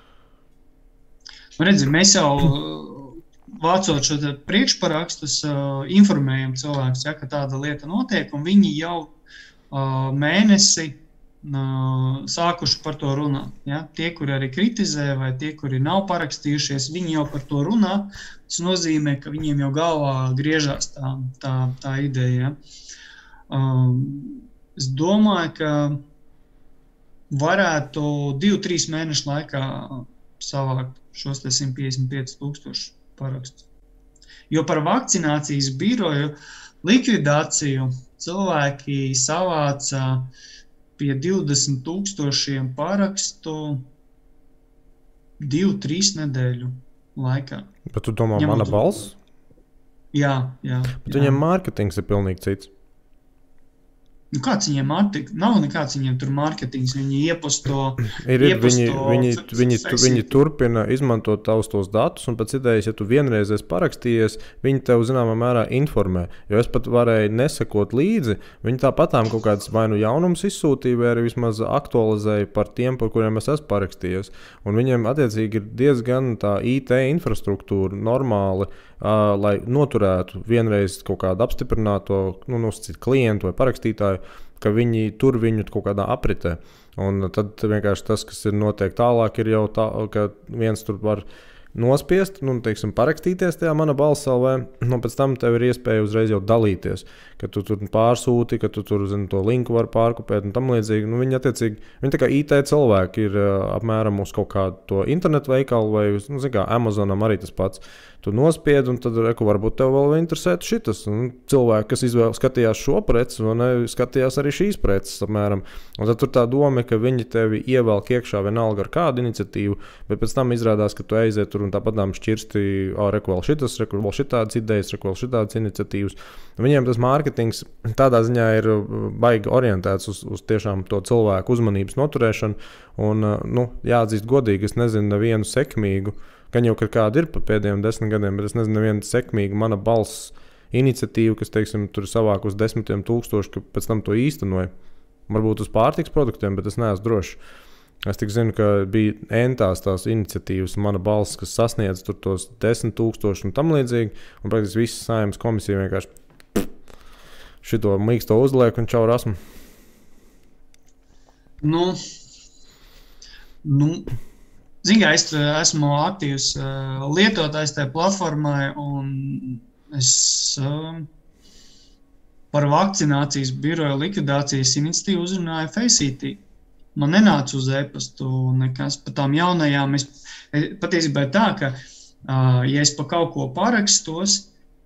Redzi, mēs jau vācot šo priekšparakstus, informējam cilvēkus, ja, ka tāda lieta notiek, un viņi jau uh, mēnesi sākuši par to runāt. Ja? Tie, kuri arī kritizē vai tie, kuri nav parakstījušies, viņi jau par to runā. Tas nozīmē, ka viņiem jau galvā griežās tā, tā, tā ideja. Ja? Es domāju, ka varētu divu, trīs mēnešu laikā savākt šos simt piecdesmit pieci tūkstoši parakstus. Jo par vakcinācijas biroju likvidāciju cilvēki savāca pie divdesmit tūkstošiem parakstu divu, trīs nedēļu laikā. Bet tu domā, Ņemot... mana balss? Jā, jā. Bet jā. Viņiem mārketings ir pilnīgi cits. Nu, kāds viņiem mārketing? Nav nekāds viņiem tur mārketings, viņi ieposto... Ir, ir, viņi, viņi, viņi, viņi turpina izmantot tavus tos datus, un pēc idejas, ja tu vienreiz esi parakstījies, viņi tev zināmā mērā informē. Jo es pat varēju nesakot līdzi, viņi tāpatām kaut kāds vai nu jaunums izsūtīja, vai arī vismaz aktualizēja par tiem, par kuriem es esmu parakstījies. Un viņiem attiecīgi ir diezgan tā I T infrastruktūra normāli, Uh, lai noturētu vienreiz kaut kādu apstiprināto nu, nosacīt klientu vai parakstītāju, ka viņi tur viņu kaut kādā apritē. Un tad vienkārši tas, kas ir notiek tālāk, ir jau tā, ka viens tur var nospiest, nu, teiksim, parakstīties tajā mana balss L V, un pēc tam tev ir iespēja uzreiz jau dalīties, ka tu tur pārsūti, ka tu tur, zini, to linku var pārkopēt un tam līdzīgi. Nu, viņi attiecīgi, viņi tā kā I T cilvēki ir uh, apmēram uz kaut kādu to internetu veikalu vai, nu, zini kā, Amazonam arī tas pats. Tu nospied, un tad, reku, varbūt tev vēl interesētu šitas. Un cilvēki, kas izvēl, skatījās šo preci, un ne, skatījās arī šīs preces, apmēram. Un tad tur tā doma, ka viņi tevi ievelk iekšā vienalga ar kādu iniciatīvu, bet pēc tam izrādās, ka tu aiziet tur un tāpatām šķirsti, ā, reku vēl šitas, reku vēl šitādas idejas, reku vēl šitādas iniciatīvas. Viņiem tas mārketings tādā ziņā ir baigi orientēts uz, uz tiešām to cilvēku uzmanības noturēšanu, un, nu, jāatzīst godīgi, es nezinu nevienu sekmīgu, gan jau, ka kāda ir pa pēdējiem desmit gadiem, bet es nezinu nevienu sekmīgu mana balss iniciatīvu, kas, teiksim, tur savāk uz desmitiem tūkstoši, ka pēc tam to īstenoja. Varbūt uz pārtiks produktiem, bet es neesmu drošs. Es tik zinu, ka bija entās tās iniciatīvas Mana balss, kas sasniedz tur tos desmit tūkstoši un tam līdzīgi, un praktiski visas Saeimas komisija vienkārši šito mīksto uzliek un čau rasmu. Nu, nu, zin kā, es esmu aktīvs uh, lietotājs tajā platformai, un es uh, par vakcinācijas biroja likvidācijas iniciatīvu uzrunāju Face-I T. Man nenāca uz e-pastu nekas par tām jaunajām. Es, patiesībā ir tā, ka, uh, ja es pa kaut ko parakstos,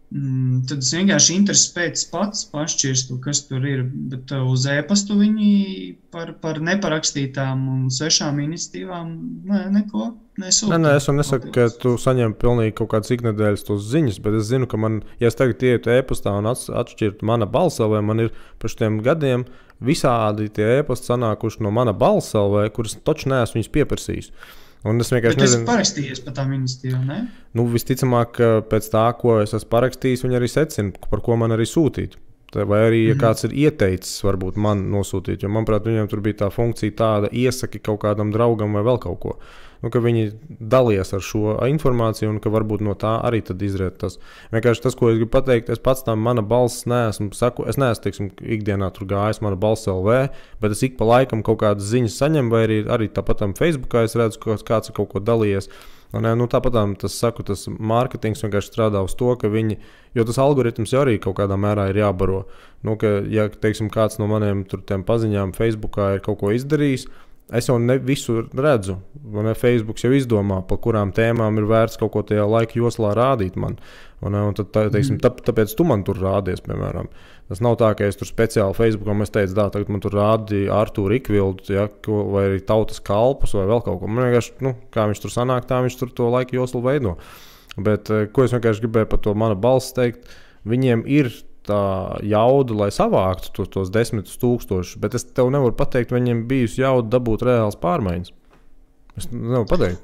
mm, tad es vienkārši intereses pēc pats pašķirstu, kas tur ir. Bet uh, uz e-pastu viņi par, par neparakstītām un svešām iniciatīvām ne, neko nesūta. Nē, nē, es nesaku, ka tu saņem pilnīgi kaut kādas iknedēļas tos ziņas, bet es zinu, ka man, ja es tagad ietu e-pastā un atšķirtu Mana balss, vai man ir par šiem gadiem visādi tie e-pasti sanākuši no Mana balss, vai kuras taču neesmu viņus pieprasījis. Un es vienkārši bet nezinu. Bet tu esi parakstījies par tām iniciatīvām, ne? Nu, visticamāk, pēc tā, ko es esmu parakstījis, viņi arī secina, par ko man arī sūtīt. Vai arī, ja kāds ir ieteicis, varbūt man nosūtīt, jo, manuprāt, viņam tur bija tā funkcija tāda, iesaki kaut kādam draugam vai vēl kaut ko. Nu, ka viņi dalies ar šo informāciju un ka varbūt no tā arī tad izriet tas. Vienkārši tas, ko es gribu pateikt, es pats tam Mana balss neesmu, saku, es neesmu, teiksim, ikdienā tur gājis Mana balss L V, bet es ik pa laikam kaut kādas ziņas saņem, vai arī, arī tāpat tam Facebookā es redzu, ka kāds ir kaut ko dalījies. Un, nu, tāpat tas, saku, tas mārketings vienkārši strādā uz to, ka viņi, jo tas algoritms jau arī kaut kādā mērā ir jābaro. Nu, ka, ja, teiksim, kāds no maniem tur tiem paziņām Facebookā ir kaut ko izdarījis, es jau ne visu redzu, un Facebooks jau izdomā, pa kurām tēmām ir vērts kaut ko tajā laika joslā rādīt man. Un, un tad, tā, teiksim, tā, tāpēc tu man tur rādies, piemēram. Tas nav tā, ka es tur speciāli Facebookam es teicu, dā, tagad man tur rādīja Artūru Ikvildu, ja, ko, vai arī Tautas kalpus, vai vēl kaut ko. Man vienkārši, nu, kā viņš tur sanāk, tā viņš tur to laika joslu veido. Bet, ko es vienkārši gribēju par to Mana balss teikt, viņiem ir tā jauda, lai savāktu to, tos desmit tūkstošus, bet es tev nevaru pateikt, viņiem bijusi jauda dabūt reāls pārmaiņas. Es nevaru pateikt.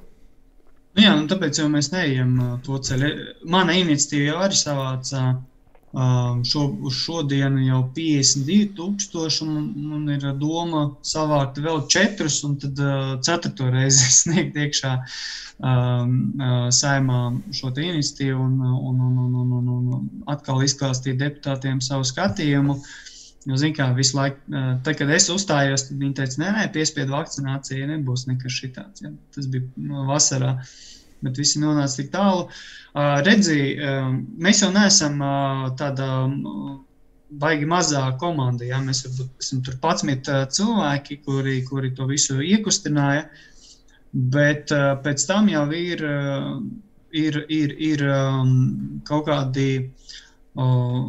Nu jā, nu tāpēc jau mēs neejam to ceļu. Mana iniciatīva jau arī savāca um, šo, uz šodienu jau piecdesmit divi tūkstoši, un, un ir doma savākt vēl četrus, un tad uh, ceturto reizi sniegt iekšā um, uh, Saeimā šo te iniciatīvu un, un, un, un, un, un, un atkal izklāstīt deputātiem savu skatījumu. Jo, zin kā, visu laiku, uh, tad, kad es uzstājos, tad viņi teica, nē, nē, piespiedu vakcinācija nebūs nekas šitāds. Ja? Tas bija no vasarā, bet visi nonāca tik tālu. Uh, redzi, uh, mēs jau neesam uh, tāda uh, baigi mazā komanda, ja? Mēs esam tur padsmit uh, cilvēki, kuri, kuri to visu iekustināja, bet uh, pēc tam jau ir, uh, ir, ir, ir um, kaut kādi uh,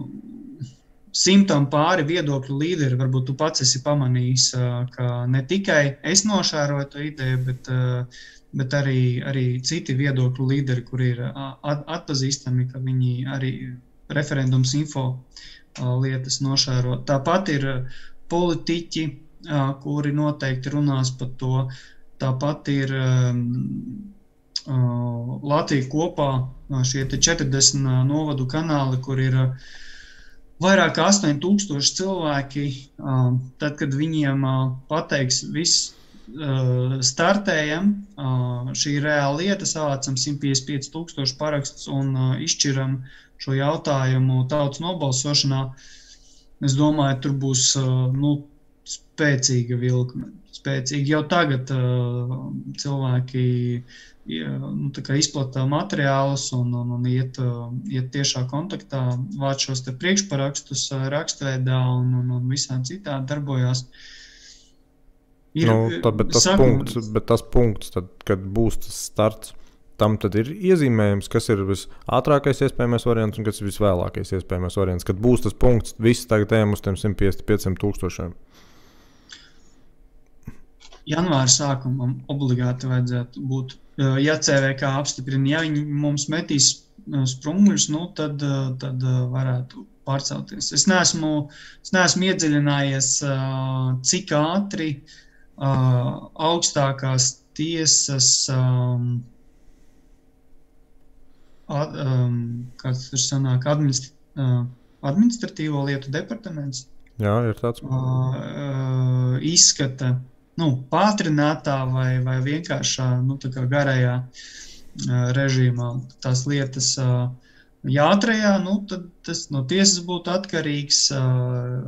simtam pāri viedokļu līderi. Varbūt tu pats esi pamanījis, ka ne tikai es nošēroju to ideju, bet, bet arī, arī citi viedokļu līderi, kuri ir atpazīstami, ka viņi arī referendums info lietas nošēro. Tāpat ir politiķi, kuri noteikti runās par to. Tāpat ir Latvija kopā šie četrdesmit novadu kanāli, kur ir vairāk kā astoņi tūkstoši cilvēki, tad, kad viņiem pateiks, viss startējam, šī ir reāla lieta, savācam simt piecdesmit pieci tūkstoši parakstus un izšķiram šo jautājumu tautas nobalsošanā. Es domāju, tur būs nu, spēcīga vilkme. Spēcīgi jau tagad cilvēki nu, tā kā izplata materiālus un, un, un iet, iet tiešā kontaktā, vāc šos te priekšparakstus rakstveidā un, un, un visām citādi darbojās. Ir, nu, tā, bet, tas saku, punkts, bet tas punkts, tad, kad būs tas starts, tam tad ir iezīmējums, kas ir visātrākais iespējamais variants un kas ir visvēlākais iespējamais variants. Kad būs tas punkts, visi tagad ejam uz tiem simt piecdesmit pieciem tūkstošiem. Janvāra sākumam obligāti vajadzētu būt. Ja C V K apstiprina, ja viņi mums metīs sprungļus, nu, tad, tad varētu pārcelties. Es neesmu, es neesmu iedziļinājies, cik ātri augstākās tiesas, ad, kāds tur sanāk, administ, administratīvo lietu departaments Jā, ir tāds. izskata nu, pātrinātā vai, vai vienkāršā, nu, tā kā garajā uh, režīmā tās lietas uh, jātrajā, nu, tad tas no tiesas būtu atkarīgs, uh,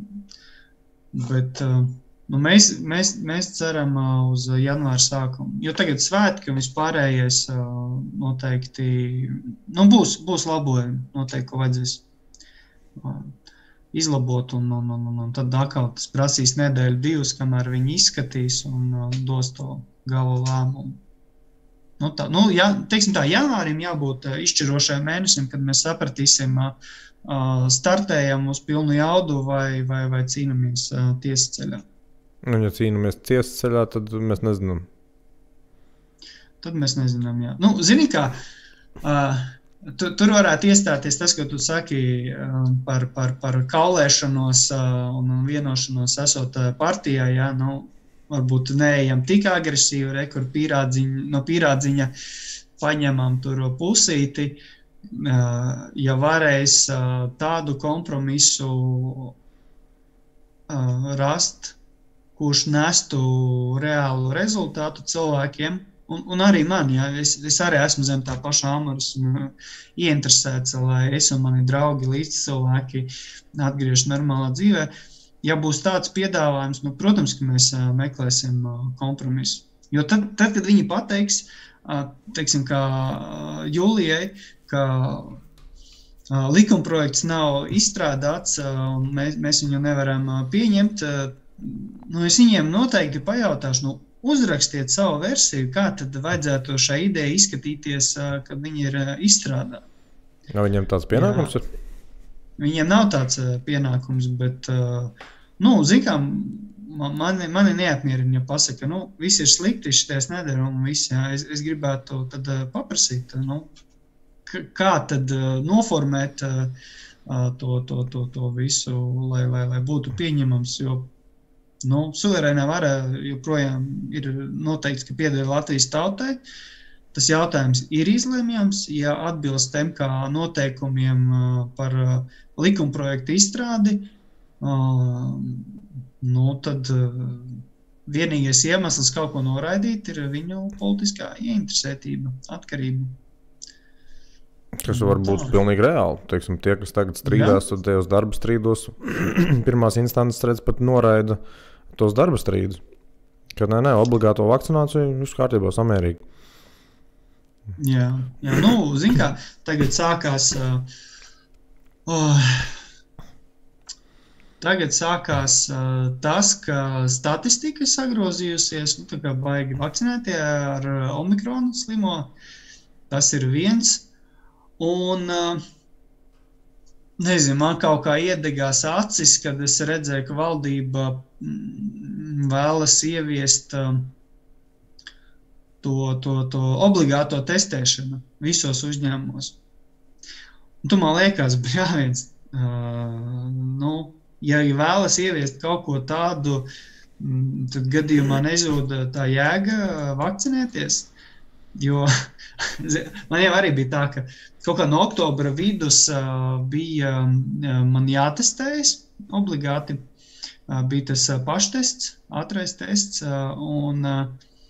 bet uh, nu, mēs, mēs, mēs ceram uh, uz janvāra sākumu, jo tagad svētki un vispārējais uh, noteikti, nu, būs, būs labojumi, noteikti, ko vajadzēs uh, izlabot, un, un, un, un tad atkal tas prasīs nedēļu divas, kamēr viņi izskatīs un uh, dos to gala lēmumu. Nu, tā, nu, jā, teiksim tā, janvārim jābūt uh, izšķirošajam mēnesim, kad mēs sapratīsim, uh, uh, startējam uz pilnu jaudu vai, vai, vai cīnamies uh, tiesas ceļā. Un, ja cīnamies tiesas ceļā, tad mēs nezinām. Tad mēs nezinām, jā. Nu, zini kā, uh, tu, tur varētu iestāties tas, ko tu saki uh, par, par, par kaulēšanos uh, un vienošanos esot uh, partijā, jā, nu, varbūt neejam tik agresīvi, re, kur pīrādziņa, no pīrādziņa paņemam tur pusīti, uh, ja varēs uh, tādu kompromisu uh, rast, kurš nestu reālu rezultātu cilvēkiem, un, un arī man, jā, es, es arī esmu zem tā paša Amaras un ieinteresēts, lai es un mani draugi līdz cilvēki atgriežas normālā dzīvē. Ja būs tāds piedāvājums, nu, protams, ka mēs uh, meklēsim uh, kompromisu. Jo tad, tad, kad viņi pateiks, uh, teiksim, kā uh, Julijai, ka uh, likumprojekts nav izstrādāts, uh, un mēs, mēs viņu nevaram uh, pieņemt, uh, nu, es viņiem noteikti pajautāšu, nu, uzrakstiet savu versiju, kā tad vajadzētu šai ideja izskatīties, kad viņi ir izstrādāti. Ja viņiem tāds pienākums Jā. ir? Viņiem nav tāds pienākums, bet, nu, zinām, mani, mani neapmierina, ja pasaka, nu, viss ir slikti, šitais nedara, un viss, jā, es, es gribētu tad paprasīt, nu, kā tad noformēt to, to, to, to visu, lai, lai, lai būtu pieņemams, jo Nu, suverēnā vara joprojām ir noteikts, ka pieder Latvijas tautai. Tas jautājums ir izlemjams, ja atbilst M K noteikumiem par likumprojektu izstrādi, nu, tad vienīgais iemesls kaut ko noraidīt ir viņu politiskā ieinteresētība, atkarība. Kas var būt pilnīgi reāli. Teiksim, tie, kas tagad strīdās, tad tajos darba strīdos pirmās instances redz pat noraida tos darba strīdus. Kad nē, nē, obligāto vakcināciju, viss kārtībā samērīgi. Jā, jā, nu, zin kā, tagad sākās, uh, oh, tagad sākās uh, tas, ka statistika ir sagrozījusies, nu, tā kā baigi vakcinētie ar Omikronu slimo, tas ir viens. Un, nezinu, man kaut kā iedegās acis, kad es redzēju, ka valdība vēlas ieviest to, to, to obligāto testēšanu visos uzņēmumos. Un tu man liekas, bļāviens, nu, ja vēlas ieviest kaut ko tādu, tad gadījumā nezūd tā jēga vakcinēties. Jo man jau arī bija tā, ka kaut kā no oktobra vidus uh, bija uh, man jātestējas obligāti. Uh, bija tas uh, paštests, ātrais tests, uh, un uh,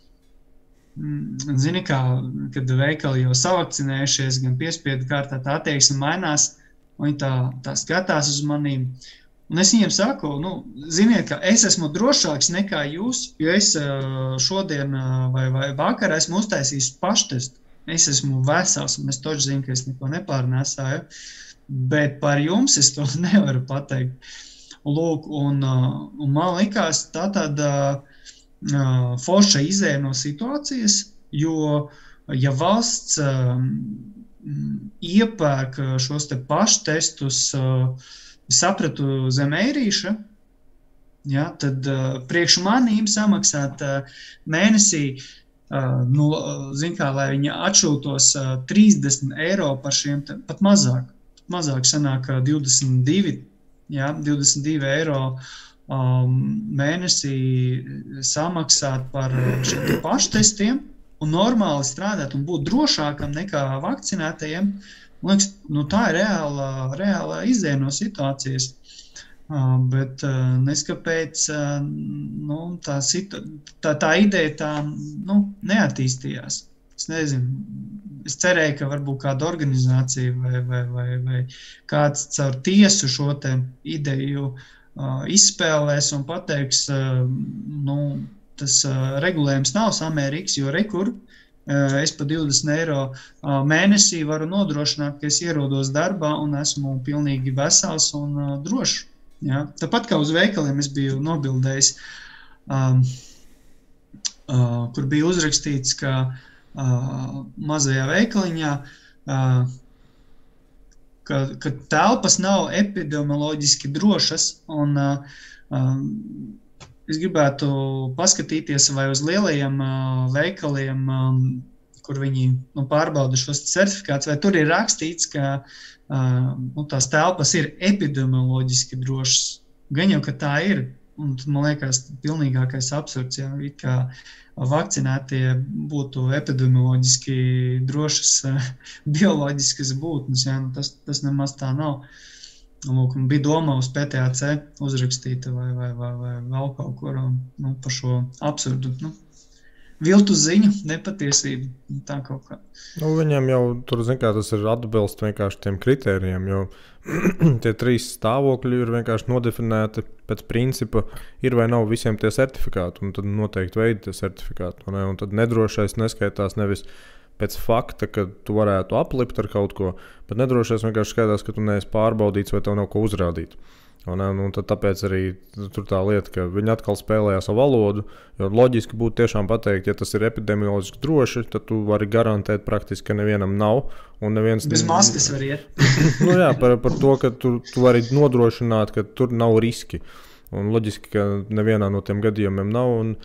zini kā, kad veikali jau savakcinējušies, gan piespiedu kārtā tā attieksme mainās, un viņi tā, tā skatās uz manīm. Un es viņiem saku, nu, ziniet, ka es esmu drošāks nekā jūs, jo es šodien vai, vai vakar esmu uztaisījis paštestu. Es esmu vesels, un es toši zinu, ka es neko nepārnēsāju, bet par jums es to nevaru pateikt. Lūk, un, un man likās tā tāda uh, forša izēja no situācijas, jo, ja valsts uh, iepērk šos te paštestus, uh, es sapratu zem eirīša, ja, tad uh, priekš manīm samaksāt uh, mēnesī, uh, nu, zin kā, lai viņi atšūtos uh, trīsdesmit eiro par šiem, te, pat mazāk, mazāk sanāk uh, divdesmit divi, ja, divdesmit divi eiro um, mēnesī samaksāt par šiem te paštestiem un normāli strādāt un būt drošākam nekā vakcinētajiem. Man liekas, nu, tā ir reāla, reāla izēja no situācijas. Uh, bet uh, neskapēc uh, nu, tā, situ, tā, tā ideja tā, nu, neattīstījās. Es nezinu, es cerēju, ka varbūt kāda organizācija vai, vai, vai, vai kāds caur tiesu šo te ideju uh, izspēlēs un pateiks, uh, nu, tas uh, regulējums nav samērīgs, jo rekur uh, es pa divdesmit eiro uh, mēnesī varu nodrošināt, ka es ierodos darbā un esmu pilnīgi vesels un uh, drošs. Ja? Tāpat kā uz veikaliem es biju nobildējis, um, uh, kur bija uzrakstīts, ka uh, mazajā veikaliņā, uh, ka, ka telpas nav epidemioloģiski drošas, un uh, um, es gribētu paskatīties, vai uz lielajiem uh, veikaliem, um, kur viņi nu, pārbauda šos certifikātus, vai tur ir rakstīts, ka Uh, nu, tās telpas ir epidemioloģiski drošas. Gan jau, ka tā ir, un man liekas pilnīgākais absurds, ja it kā vakcinētie būtu epidemioloģiski drošas uh, bioloģiskas būtnes, ja, nu, tas, tas nemaz tā nav. Lūk, bija doma uz P T A C uzrakstīta vai, vai, vai, vai vēl kaut kur nu, par šo absurdu. Nu, viltu ziņu, nepatiesību, tā kaut kā. Nu, viņam jau tur, zin kā, tas ir atbilst vienkārši tiem kritērijiem, jo tie trīs stāvokļi ir vienkārši nodefinēti pēc principa, ir vai nav visiem tie certifikāti, un tad noteikti veidi tie certifikāti. Un, un tad nedrošais neskaitās nevis pēc fakta, ka tu varētu aplipt ar kaut ko, bet nedrošais vienkārši skaitās, ka tu neesi pārbaudīts vai tev nav ko uzrādīt. Un, un tad tāpēc arī tur tā lieta, ka viņi atkal spēlējās ar valodu, jo loģiski būtu tiešām pateikt, ja tas ir epidemioloģiski droši, tad tu vari garantēt praktiski, ka nevienam nav. Un neviens... Bez maskas var iet. Nu jā, par, par to, ka tu, tu vari nodrošināt, ka tur nav riski. Un loģiski, ka nevienā no tiem gadījumiem nav. Un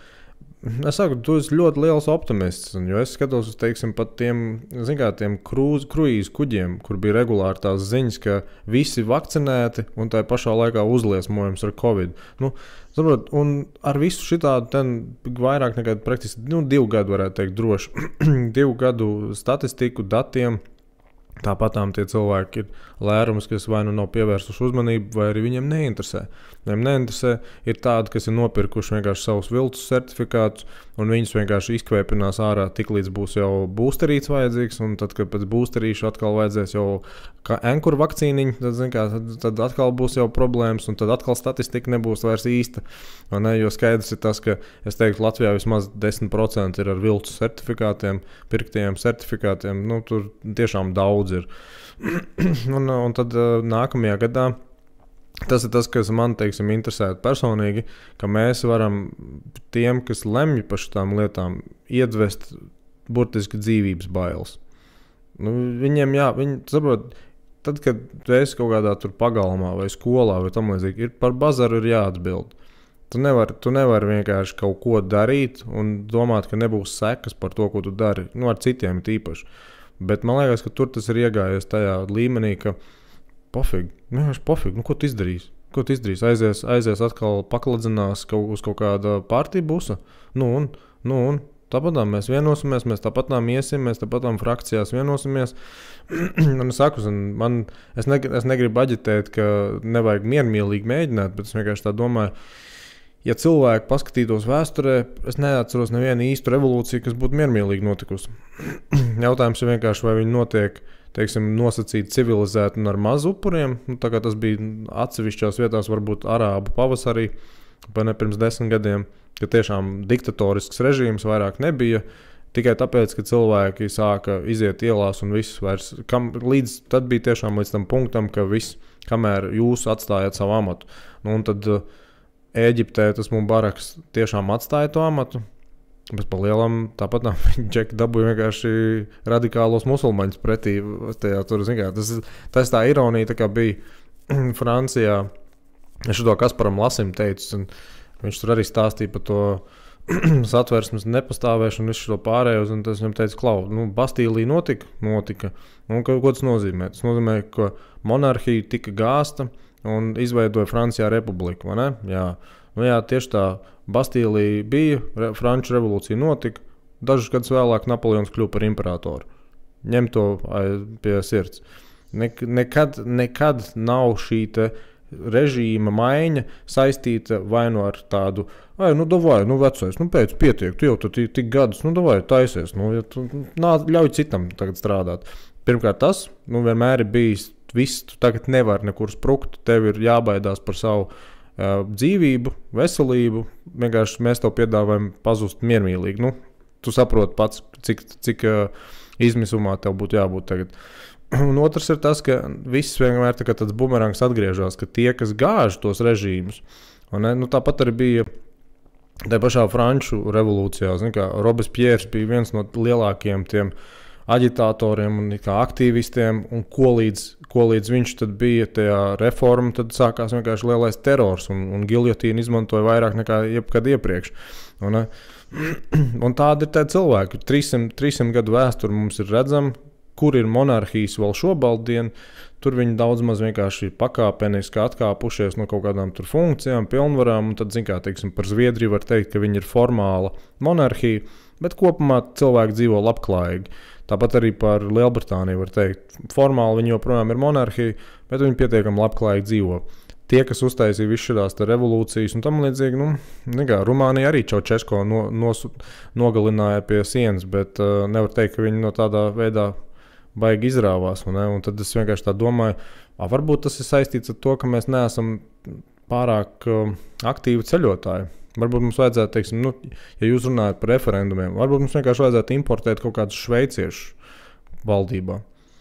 es saku, tu esi ļoti liels optimists, jo es skatos uz, teiksim, pat tiem, zin kā, tiem krūz, kruīzu kuģiem, kur bija regulāri tās ziņas, ka visi vakcinēti un tā pašā laikā uzliesmojums ar Covid. Nu, saprot, un ar visu šitādu ten vairāk nekā praktiski, nu, divu gadu varētu teikt droši, divu gadu statistiku, datiem, tāpatām tie cilvēki ir lērums, kas vai nu nav pievērsuši uzmanību, vai arī viņiem neinteresē. Viņiem neinteresē ir tādi, kas ir nopirkuši vienkārši savus viltus certifikātus, un viņus vienkārši izkvēpinās ārā, tik līdz būs jau boosterīts vajadzīgs, un tad, kad pēc boosterīšu atkal vajadzēs jau kā enkur vakcīniņu, tad, zin kā, tad, tad atkal būs jau problēmas, un tad atkal statistika nebūs vairs īsta. Ne, jo skaidrs ir tas, ka es teiktu, Latvijā vismaz desmit procenti ir ar viltus certifikātiem, pirktiem certifikātiem, nu, tur tiešām daudz ir. un, un tad nākamajā gadā tas ir tas, kas man, teiksim, interesē personīgi, ka mēs varam tiem, kas lemj par šitām lietām, iedvest burtiski dzīvības bailes. Nu, viņiem, jā, viņi saprot, tad, kad tu esi kaut kādā tur pagalmā vai skolā vai tam līdzīgi, ir par bazaru ir jāatbild. Tu nevari, tu nevari vienkārši kaut ko darīt un domāt, ka nebūs sekas par to, ko tu dari. Nu, ar citiem tīpaši. Bet man liekas, ka tur tas ir iegājies tajā līmenī, ka pofīgi, vienkārši pofīgi, nu ko tu izdarīsi? Ko tu izdarīsi? Aizies, aizies atkal pakladzinās kaut, uz kaut kāda partija busa? Nu un, nu un, tāpatām mēs vienosimies, mēs tāpatām iesim, mēs tāpatām frakcijās vienosimies. Un es saku, man, es, ne, es negribu aģitēt, ka nevajag miermīlīgi mēģināt, bet es vienkārši tā domāju, ja cilvēki paskatītos vēsturē, es neatceros nevienu īstu revolūciju, kas būtu miermīlīgi notikusi. Jautājums ir vienkārši, vai viņi notiek, teiksim, nosacīti civilizēti un ar mazu upuriem. Nu, tā kā tas bija atsevišķās vietās, varbūt arābu pavasarī, pa ne pirms desmit gadiem, ka tiešām diktatorisks režīms vairāk nebija, tikai tāpēc, ka cilvēki sāka iziet ielās un viss vairs, kam, līdz, tad bija tiešām līdz tam punktam, ka viss, kamēr jūs atstājat savu amatu. Nu, un tad Ēģiptē tas Mubaraks tiešām atstāja to amatu, bet pa lielam tāpat Džeki dabūja vienkārši radikālos musulmaņus pretī. Tajā, tur, zin kā, tas, tas tā ironija tā kā bija Francijā. Es šo Kasparam Lasim teicu, un viņš tur arī stāstīja par to satversmes nepastāvēšanu, visu šo pārējos, un tas viņam teica, klau, nu, Bastīlī notika, notika. Un ko, ko tas nozīmē? Tas nozīmē, ka monarhija tika gāsta, un izveidoja Francijā republiku, vai ne? Jā, nu jā, tieši tā, Bastīlī bija, re, Franču revolūcija notika, dažus gadus vēlāk Napoleons kļuva par imperatoru. Ņem to pie sirds. Ne, nekad, nekad nav šī te režīma maiņa saistīta vai nu ar tādu, ai, nu, davai, nu, vecais, nu, pēc pietiek, tu jau tu tik gadus, nu, davai, taisies, nu, ja tu, nā, ļauj citam tagad strādāt. Pirmkārt tas, nu, vienmēr ir bijis, viss, tu tagad nevar nekur sprukt, tev ir jābaidās par savu uh, dzīvību, veselību, vienkārši mēs tev piedāvājam pazust miermīlīgi, nu, tu saproti pats, cik, cik uh, izmisumā tev būtu jābūt tagad. Un otrs ir tas, ka viss vienmēr tā kā tāds bumerangs atgriežās, ka tie, kas gāž tos režīmus, un, nu, tāpat arī bija tā pašā Franču revolūcijā, zin, kā Robespierres bija viens no lielākajiem tiem aģitātoriem un kā aktīvistiem, un ko līdz, ko līdz viņš tad bija tajā reforma, tad sākās vienkārši lielais terors, un, un giljotīnu izmantoja vairāk nekā jebkad iepriekš. Un, un tādi ir tā cilvēki. trīssimt, trīssimt gadu vēsturi mums ir redzama, kur ir monarhijas vēl šobaldien, tur viņi daudz maz vienkārši ir pakāpeniski atkāpušies no kaut kādām tur funkcijām, pilnvarām, un tad, zin kā, teiksim, par Zviedriju var teikt, ka viņi ir formāla monarhija, bet kopumā cilvēki dzīvo labklājīgi. Tāpat arī par Lielbritāniju var teikt, formāli viņi joprojām ir monarhija, bet viņi pietiekami labklājīgi dzīvo. Tie, kas uztaisīja visu šādās revolūcijas un tam līdzīgi, nu, nekā, Rumānija arī Čaučesko no, nos, nogalināja pie sienas, bet uh, nevar teikt, ka viņi no tādā veidā baigi izrāvās. Ne? Un tad es vienkārši tā domāju, a, varbūt tas ir saistīts ar to, ka mēs neesam pārāk uh, aktīvi ceļotāji. Varbūt mums vajadzētu, teiksim, nu, ja jūs runājat par referendumiem, varbūt mums vienkārši vajadzētu importēt kaut kādus šveiciešu valdībā.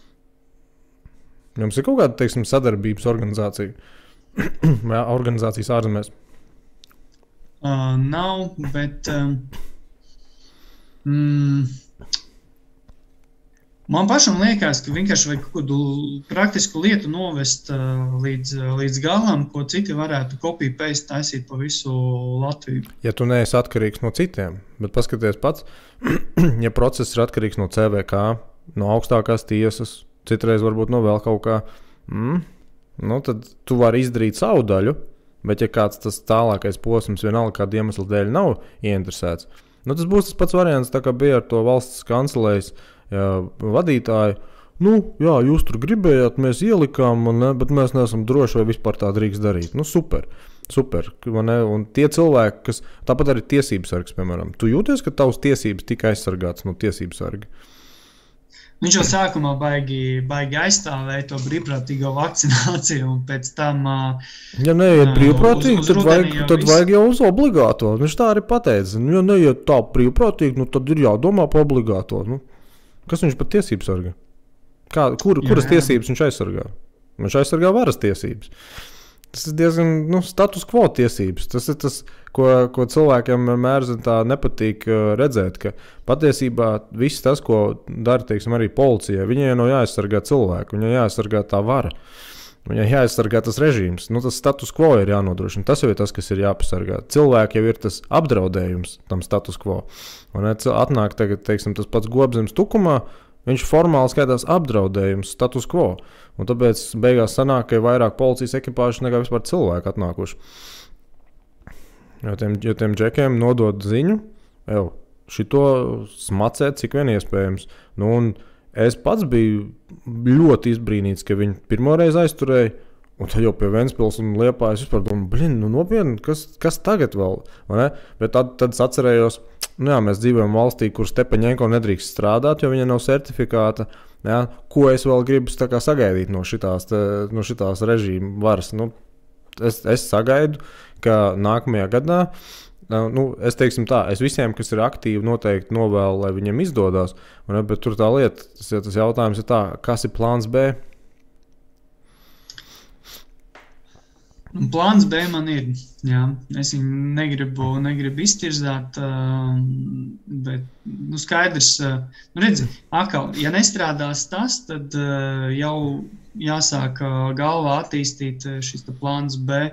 Jums ir kaut kāda, teiksim, sadarbības organizācija vai organizācijas ārzemēs? Uh, nav, bet um, mm, man pašam liekas, ka vienkārši vajag kaut kādu praktisku lietu novest uh, līdz, līdz galam, ko citi varētu copy-paste taisīt pa visu Latviju. Ja tu neesi atkarīgs no citiem, bet paskaties pats, ja process ir atkarīgs no C V K, no augstākās tiesas, citreiz varbūt no vēl kaut kā, mm, nu, tad tu vari izdarīt savu daļu, bet ja kāds tas tālākais posms vienalga kāda iemesla dēļ nav ieinteresēts, nu, tas būs tas pats variants, tā kā bija ar to valsts kancelējas jā, vadītāju. Nu, jā, jūs tur gribējāt, mēs ielikām, ne, bet mēs neesam droši, vai vispār tā drīkst darīt. Nu, super, super. Ne? Un tie cilvēki, kas, tāpat arī tiesības sargs, piemēram, tu jūties, ka tavs tiesības tika aizsargāts no tiesības sarga? Viņš jau sākumā baigi, baigi aizstāvēja to brīvprātīgo vakcināciju, un pēc tam... Ja neiet brīvprātīgi, uz, uz tad, vajag, tad vajag jau uz obligāto. Viņš tā arī pateica. Ja neiet tā brīvprātīgi, nu tad ir jādomā pa obligāto. Nu, kas viņš pat tiesības sarga? Kā, kur, kuras jā, jā. tiesības viņš aizsargā? Viņš aizsargā varas tiesības. Tas ir diezgan, nu, status quo tiesības. Tas ir tas, ko, ko cilvēkiem vienmēr tā nepatīk redzēt, ka patiesībā viss tas, ko dara, teiksim, arī policija, viņai nav jāaizsargā cilvēku, viņai jāaizsargā tā vara. Viņai jāaizsargā tas režīms. Nu, tas status quo ir jānodrošina. Tas jau ir tas, kas ir jāpasargā. Cilvēki jau ir tas apdraudējums tam status quo. Un atnāk tagad, teiksim, tas pats Gobzems tukumā, viņš formāli skaitās apdraudējums status quo. Un tāpēc beigās sanāk, ka ir vairāk policijas ekipāžu nekā vispār cilvēku atnākuši. Jo tiem, jo tiem džekiem nodod ziņu, jau, šito smacēt, cik vien iespējams. Nu, un es pats biju ļoti izbrīnīts, ka viņi pirmoreiz aizturēja, un tad jau pie Ventspils un Liepājas vispār domāju, blin, nu nopietni, kas, kas tagad vēl? Vai ne? Bet tad, tad es atcerējos, nu jā, mēs dzīvojam valstī, kur Stepaņenko nedrīkst strādāt, jo viņa nav certifikāta. Jā, ko es vēl gribu tā kā sagaidīt no šitās, tā, no šitās režīma varas? Nu, es, es sagaidu, ka nākamajā gadā, nu, es teiksim tā, es visiem, kas ir aktīvi, noteikti novēlu, lai viņiem izdodas, ne, bet tur tā lieta, tas, tas jautājums ir tā, kas ir plāns B? Plāns B man ir, jā, es viņu negribu, negribu iztirzāt, bet, nu, skaidrs, nu, redzi, akal, ja nestrādās tas, tad jau jāsāk galvā attīstīt šis plāns B.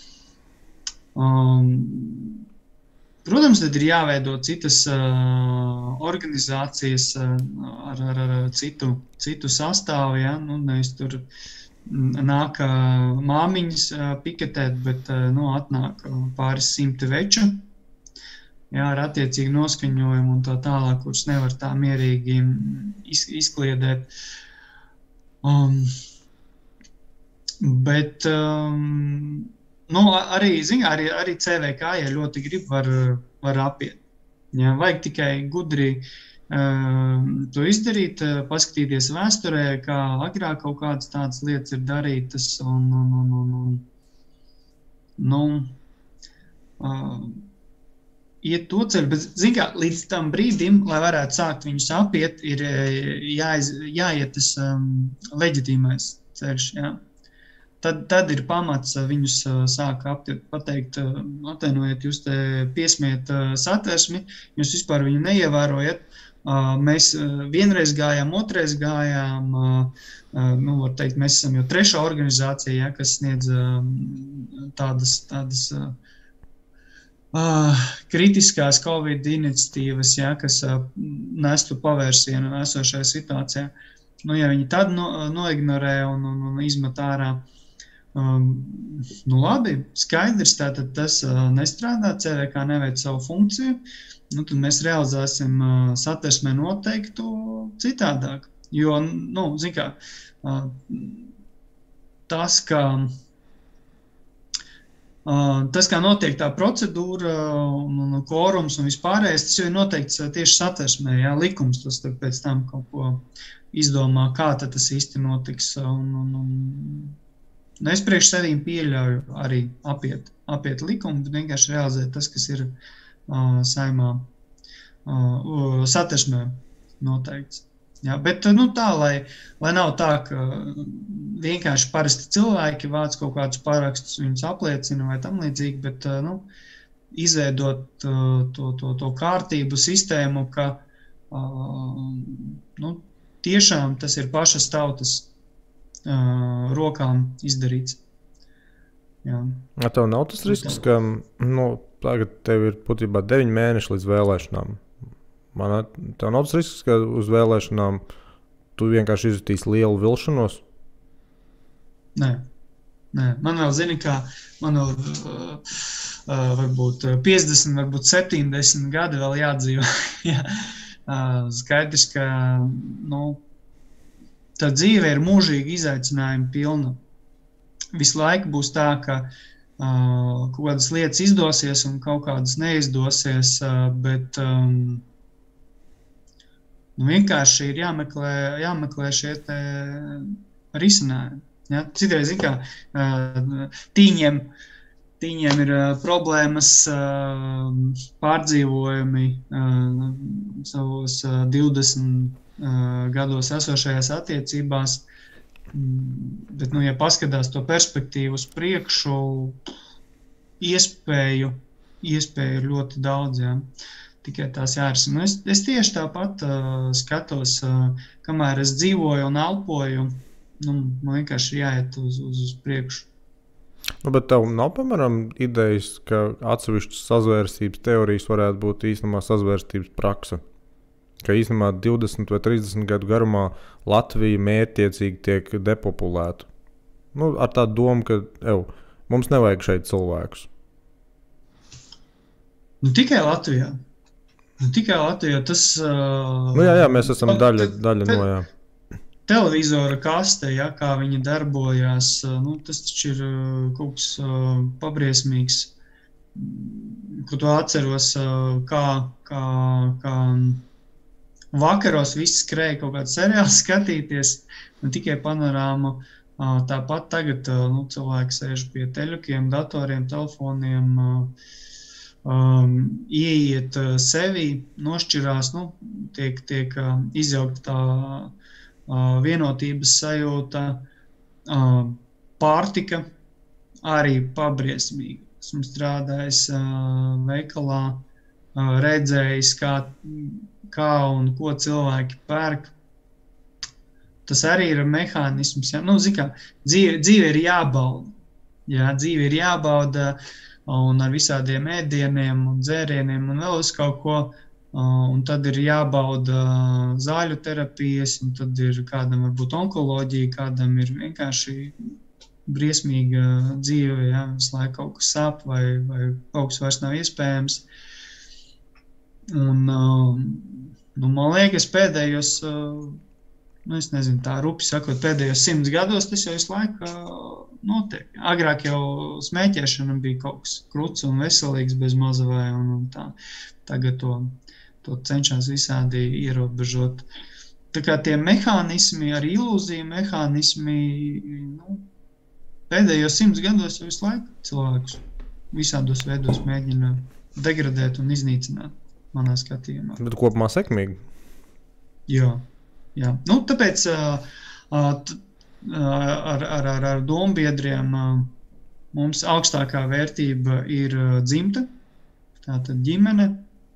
Um, protams, tad ir jāveido citas uh, organizācijas uh, ar, ar, ar citu, citu sastāvu, ja, nu, nevis tur nāk māmiņas piketēt, bet nu, atnāk pāris simti veču, jā, ar attiecīgu noskaņojumu un tā tālāk, kurus nevar tā mierīgi iz, izkliedēt. Um, Bet um, nu, arī, zin, arī, arī C V K, ja ļoti grib, var, var apiet. Ja, vajag tikai gudri uh, to izdarīt, uh, paskatīties vēsturē, kā agrāk kaut kādas tādas lietas ir darītas. Un, un, un, un, un, nu, uh, iet to ceļu, bet zin kā, līdz tam brīdim, lai varētu sākt viņus apiet, ir jāiz, jāiet tas um, leģitīmais ceļš. Ja. Tad, tad ir pamats viņus sāk aptiet, pateikt, atvainojiet, jūs te piesmiet satversmi, jūs vispār viņu neievērojat. Mēs vienreiz gājām, otrais gājām, nu, var teikt, mēs esam jau trešā organizācija, ja, kas sniedz tādas, tādas uh, kritiskās Covid iniciatīvas, ja, kas uh, nestu pavērsienu esošajā situācijā. Nu, ja viņi tad no, noignorē un, un, un izmet ārā, Um, nu labi, skaidrs, tātad tas uh, nestrādā, C V K neveic savu funkciju, nu tad mēs realizēsim uh, satversmē noteiktu citādāk. Jo, nu, zin kā, uh, tas, kā, uh, tas, kā notiek tā procedūra un, un kvorums un vispārējais, tas jau ir noteikts uh, tieši satversmē, jā, likums, tas tad pēc tam kaut ko izdomā, kā tad tas īsti notiks. Un, un, un, Nu, es priekš sevīm pieļauju arī apiet, apiet likumu, bet vienkārši realizēt tas, kas ir uh, saimā uh, satversmē noteikts. Jā, bet nu, tā, lai, lai nav tā, ka vienkārši parasti cilvēki vāc kaut kādus parakstus, viņus apliecina vai tam līdzīgi, bet uh, nu, izveidot uh, to, to, to kārtību sistēmu, ka uh, nu, tiešām tas ir pašas tautas Uh, rokām izdarīts. Jā. A tev nav tas risks, ka nu, tagad tev ir būtībā deviņi mēneši līdz vēlēšanām. Man, tev nav tas risks, ka uz vēlēšanām tu vienkārši izjutīsi lielu vilšanos? Nē. Nē. Man vēl zini, kā man vēl uh, uh, varbūt piecdesmit, varbūt septiņdesmit gadi vēl jādzīvo. Jā. uh, skaidrs, ka nu, tā dzīve ir mūžīgi izaicinājumi pilna. Visu laiku būs tā, ka uh, kaut kādas lietas izdosies un kaut kādas neizdosies, uh, bet um, nu, vienkārši ir jāmeklē, jāmeklē šie te risinājumi. Ja? Citreiz, zin kā, uh, tīņiem, tīņiem ir uh, problēmas, uh, pārdzīvojumi uh, savos uh, divdesmit gados esošajās attiecībās, bet, nu, ja paskatās to perspektīvu uz priekšu, iespēju, iespēju ir ļoti daudz, jā. Tikai tās jārisina. Es, es tieši tāpat uh, skatos, uh, kamēr es dzīvoju un elpoju, nu, man vienkārši jāiet uz, uz, uz priekšu. Nu, bet tev nav, piemēram, idejas, ka atsevišķas sazvērstības teorijas varētu būt īstenībā sazvērstības praksa? Ka īstenībā divdesmit vai trīsdesmit gadu garumā Latvija mērķtiecīgi tiek depopulēta. Nu, ar tādu domu, ka ev, mums nevajag šeit cilvēkus. Nu, tikai Latvijā. Nu, tikai Latvijā. Tas, uh, nu, jā, jā, mēs esam te, daļa, daļa te, no, jā. Televizora kaste, ja, kā viņi darbojās, uh, nu, tas taču ir uh, kaut kas uh, pabriesmīgs, ko to atceros, uh, kā, kā, kā vakaros viss skrēja kaut kādu seriālu skatīties, ne tikai panorāmu. Tāpat tagad nu, cilvēki sēž pie teļukiem, datoriem, telefoniem, um, ieiet sevi, nošķirās, nu, tiek, tiek izjaukta tā uh, vienotības sajūta, uh, pārtika arī pabriesmīga. Esmu strādājis uh, veikalā, uh, redzējis, kā kā un ko cilvēki pērk. Tas arī ir mehānisms. Ja? Nu, zin kā, dzīve, dzīve ir jābauda. Ja? Dzīve ir jābauda un ar visādiem ēdieniem un dzērieniem un vēl uz kaut ko. Un tad ir jābauda zāļu terapijas, un tad ir kādam varbūt onkoloģija, kādam ir vienkārši briesmīga dzīve, ja? Visu laiku kaut kas sāp vai, vai kaut kas vairs nav iespējams. Un, nu, man liekas, pēdējos nu, es nezinu, tā rupi sakot, pēdējos simts gados tas jau visu laiku notiek. Agrāk jau smēķēšana bija kaut kas kruts un veselīgs bez maza vai, un, un tā. Tagad to, to cenšas visādi ierobežot. Tā kā tie mehānismi, arī ilūzija mehānismi, nu, pēdējos simts gados jau visu laiku cilvēkus visādos veidos mēģina degradēt un iznīcināt manā skatījumā. Bet kopumā sekmīgi. Jā. Jā. Nu, tāpēc uh, uh, t, uh, ar, ar, ar, ar dombiedriem uh, mums augstākā vērtība ir uh, dzimta, tātad ģimene.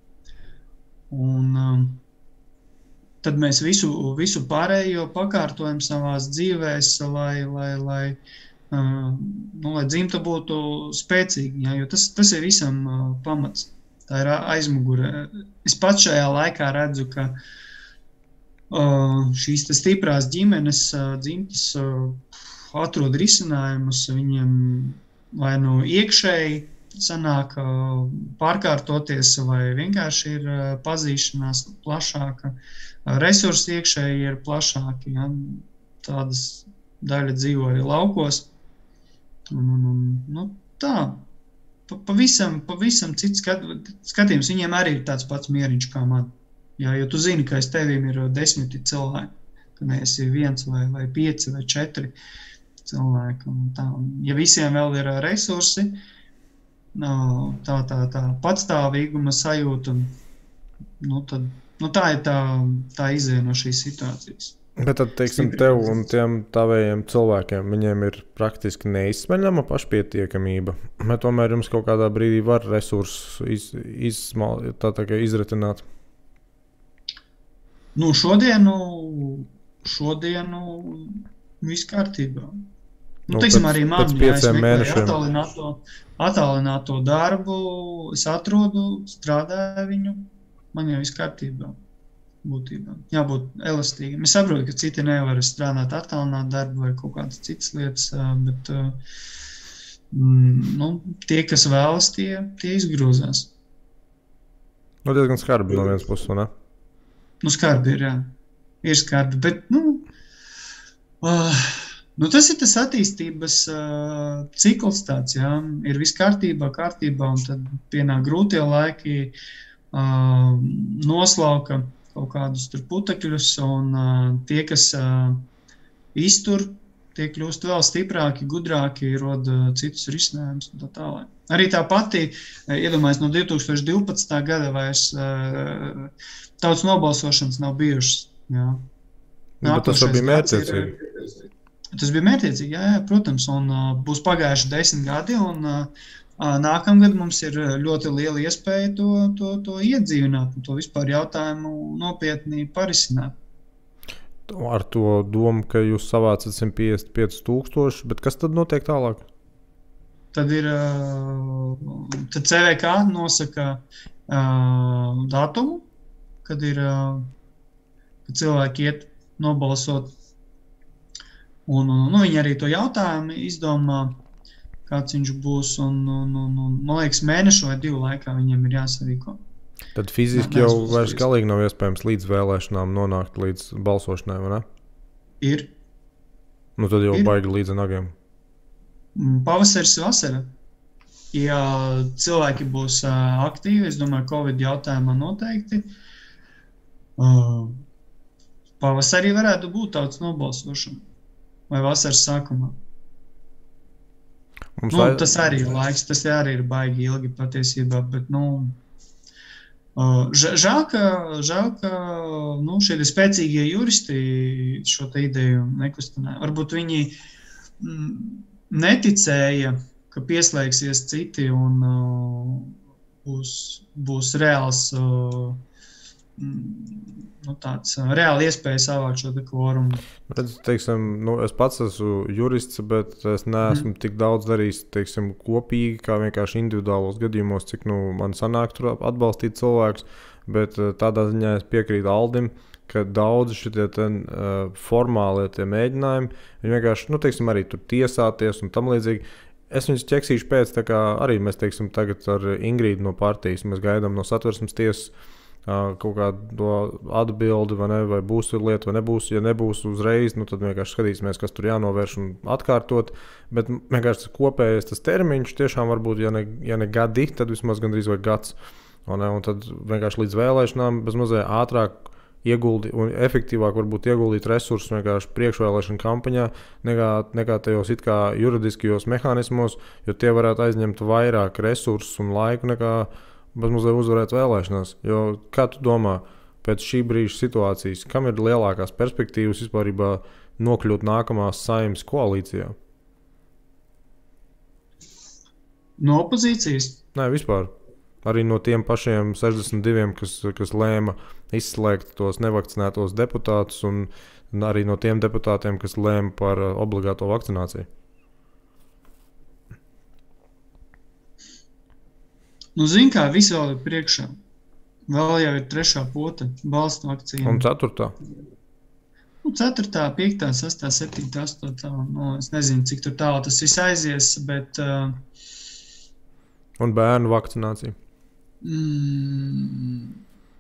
Un uh, tad mēs visu, visu pārējo pakārtojam savās dzīvēs, lai, lai, lai, uh, nu, lai dzimta būtu spēcīga, jā, jo tas, tas ir visam uh, pamats. Tā ir aizmugure. Es pats šajā laikā redzu, ka Uh, šīs stiprās ģimenes uh, dzimtas uh, atrod risinājumus, viņiem vai nu iekšēji sanāk uh, pārkārtoties, vai vienkārši ir uh, pazīšanās plašāka, uh, resursi iekšēji ir plašāki, ja? Tādas daļa dzīvo arī laukos. Un, un, un, nu, tā, pa, pavisam, pavisam cits skat, skatījums, viņiem arī ir tāds pats mieriņš kā man. Jā, jo tu zini, ka aiz tevīm ir desmiti cilvēki, ka neesi viens vai, vai pieci vai četri cilvēki. Un tā. Ja visiem vēl ir resursi, tā, tā, tā patstāvīguma sajūta, nu, tad, nu, tā ir tā, tā izēja no šīs situācijas. Bet tad, teiksim, tev un tiem tavējiem cilvēkiem, viņiem ir praktiski neizsmeļama pašpietiekamība, bet tomēr jums kaut kādā brīdī var resursus iz, izsmal, tā tā kā izretināt. Nu, šodienu, šodienu viss kārtībā. Nu, Nu, teiksim, pēc- arī man, pēc ja es pieciem meklēju mēnešiem. attālināto, attālināto darbu, es atrodu, strādāju viņu, man jau viss kārtībā būtībā. Jābūt elastīgam. Es saprotu, ka citi nevar strādāt attālināt darbu vai kaut kādas citas lietas, ā, bet ā, mm, nu, tie, kas vēlas, tie, tie izgrūzās. Nu, diezgan skarbi no vienas puses, vai ne? Nu, skarbi ir, jā. Ir skarbi, bet, nu, uh, nu tas ir tas attīstības uh, cikls tāds, jā. Ir viss kārtībā, kārtībā, un tad pienāk grūtie laiki, uh, noslauka kaut kādus tur putekļus, un uh, tie, kas uh, iztur, tie kļūst vēl stiprāki, gudrāki, roda citus risinājumus un tā tālāk. Arī tā pati, iedomājies, no divi tūkstoši divpadsmitā gada vairs uh, tautas nobalsošanas nav bijušas. Jā. Nu, bet tas jau bija Nākošais gads ir- mērķiecīgi. Tas bija mērķiecīgi, jā, jā, protams, un uh, būs pagājuši desmit gadi, un uh, nākamgad mums ir ļoti liela iespēja to, to, to iedzīvināt un to vispār jautājumu nopietni parisināt. Ar to domu, ka jūs savācat simt piecdesmit pieci tūkstoši, bet kas tad notiek tālāk? Tad ir, uh, tad C V K nosaka uh, datumu, kad ir, uh, kad cilvēki iet nobalsot. Un, un, nu, viņi arī to jautājumu izdomā, kāds viņš būs, un, un, un, un man liekas, mēnešu vai divu laikā viņiem ir jāsarīko. Tad fiziski Nē, jau neesmu vairs uzskatījis. galīgi nav iespējams līdz vēlēšanām nonākt līdz balsošanai, vai ne? Ir Nu tad jau Ir. baigi līdz nagiem. mm, pavasaris, vasara. Ja cilvēki būs uh, aktīvi, es domāju, Covid jautājumā noteikti, uh, pavasarī varētu būt tautas nobalsošana vai vasaras sākumā. Mums Nu, vai- tas arī ir laiks, tas arī ir baigi ilgi patiesībā, bet, nu, uh, ža- žēl, ka, žēl, ka nu, šie spēcīgie juristi šo te ideju nekustināja. Varbūt viņi mm, neticēja, ka pieslēgsies citi un uh, būs, būs reāls, uh, mm, nu, tāds uh, reāli iespēja savākt šo te kvorumu. Redz, teiksim, nu, es pats esmu jurists, bet es neesmu mm. tik daudz darījis, teiksim, kopīgi, kā vienkārši individuālos gadījumos, cik nu, man sanāk tur atbalstīt cilvēkus, bet eh, tādā ziņā es piekrītu Aldim, ka daudzi šitie ten, uh, formālie tie mēģinājumi, viņi vienkārši, nu, teiksim, arī tur tiesāties un tam līdzīgi. Es viņus ķeksīšu pēc, tā kā arī mēs, teiksim, tagad ar Ingrīdu no partijas, mēs gaidām no satversmes tiesas kaut kādu atbildi, vai, ne, vai būs lieta, vai nebūs. Ja nebūs uzreiz, nu, tad vienkārši skatīsimies, kas tur jānovērš un atkārtot. Bet vienkārši tas kopējais tas termiņš tiešām varbūt, ja ne, ja ne gadi, tad vismaz gandrīz vai gads. Un, un tad vienkārši līdz vēlēšanām bez mazliet ātrāk ieguldi un efektīvāk varbūt ieguldīt resursus vienkārši priekšvēlēšana kampaņā nekā, nekā tajos it kā juridiskajos mehānismos, jo tie varētu aizņemt vairāk resursus un laiku nekā bez mazliet uzvarēt vēlēšanās. Jo kā tu domā pēc šī brīža situācijas, kam ir lielākās perspektīvas vispārībā nokļūt nākamās Saeimas koalīcijā? No opozīcijas? Nē, vispār. Arī no tiem pašiem sešdesmit diviem, kas, kas lēma izslēgt tos nevakcinētos deputātus, un arī no tiem deputātiem, kas lēma par obligāto vakcināciju. Nu, zin kā, viss vēl ir priekšā. Vēl jau ir trešā pota, balstu vakcīna. Un ceturtā? Nu, ceturtā, piektā, sastā, septītā, astotā. Nu, es nezinu, cik tur tālu tas viss aizies, bet... Uh, un bērnu vakcinācija? Mm.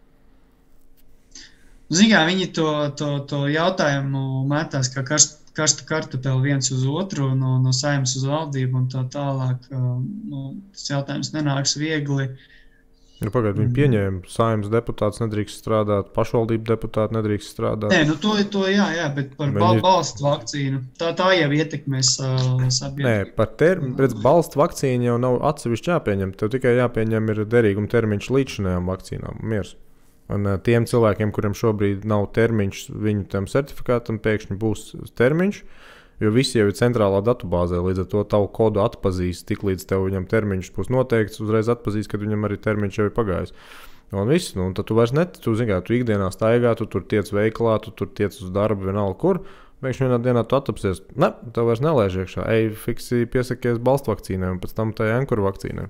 Zin kā, viņi to, to, to jautājumu metās kā karst, karstu kartupeli viens uz otru, no, no Saeimas uz valdību un tā tālāk. Nu, tas jautājums nenāks viegli. Nu, pagaid, viņi pieņēma, Saeimas deputāts nedrīkst strādāt, pašvaldību deputāti nedrīkst strādāt. Nē, nu to, to jā, jā, bet par viņi... balstu vakcīnu, tā, tā jau ietekmēs uh, sabiedrību. Nē, par ter... redz, balstu vakcīnu jau nav atsevišķi jāpieņem, tev tikai jāpieņem ir derīguma termiņš līdzinājām vakcīnām, miers. Un uh, tiem cilvēkiem, kuriem šobrīd nav termiņš, viņu tam certifikātam pēkšņi būs termiņš, jo visi jau ir centrālā datubāzē, līdz ar to tavu kodu atpazīs, tik līdz tev viņam termiņš būs noteikts, uzreiz atpazīs, kad viņam arī termiņš jau ir pagājis. Un viss, nu, un tad tu vairs net, tu zini, kā, tu ikdienā staigā, tu tur tiec veiklā, tu tur tiec uz darbu, vienalga kur, pēkšņi vienā dienā tu attapsies, ne, tev vairs nelēž iekšā, ej, fiksi piesakies balstu vakcīnai un pēc tam tai ankuru vakcīnai.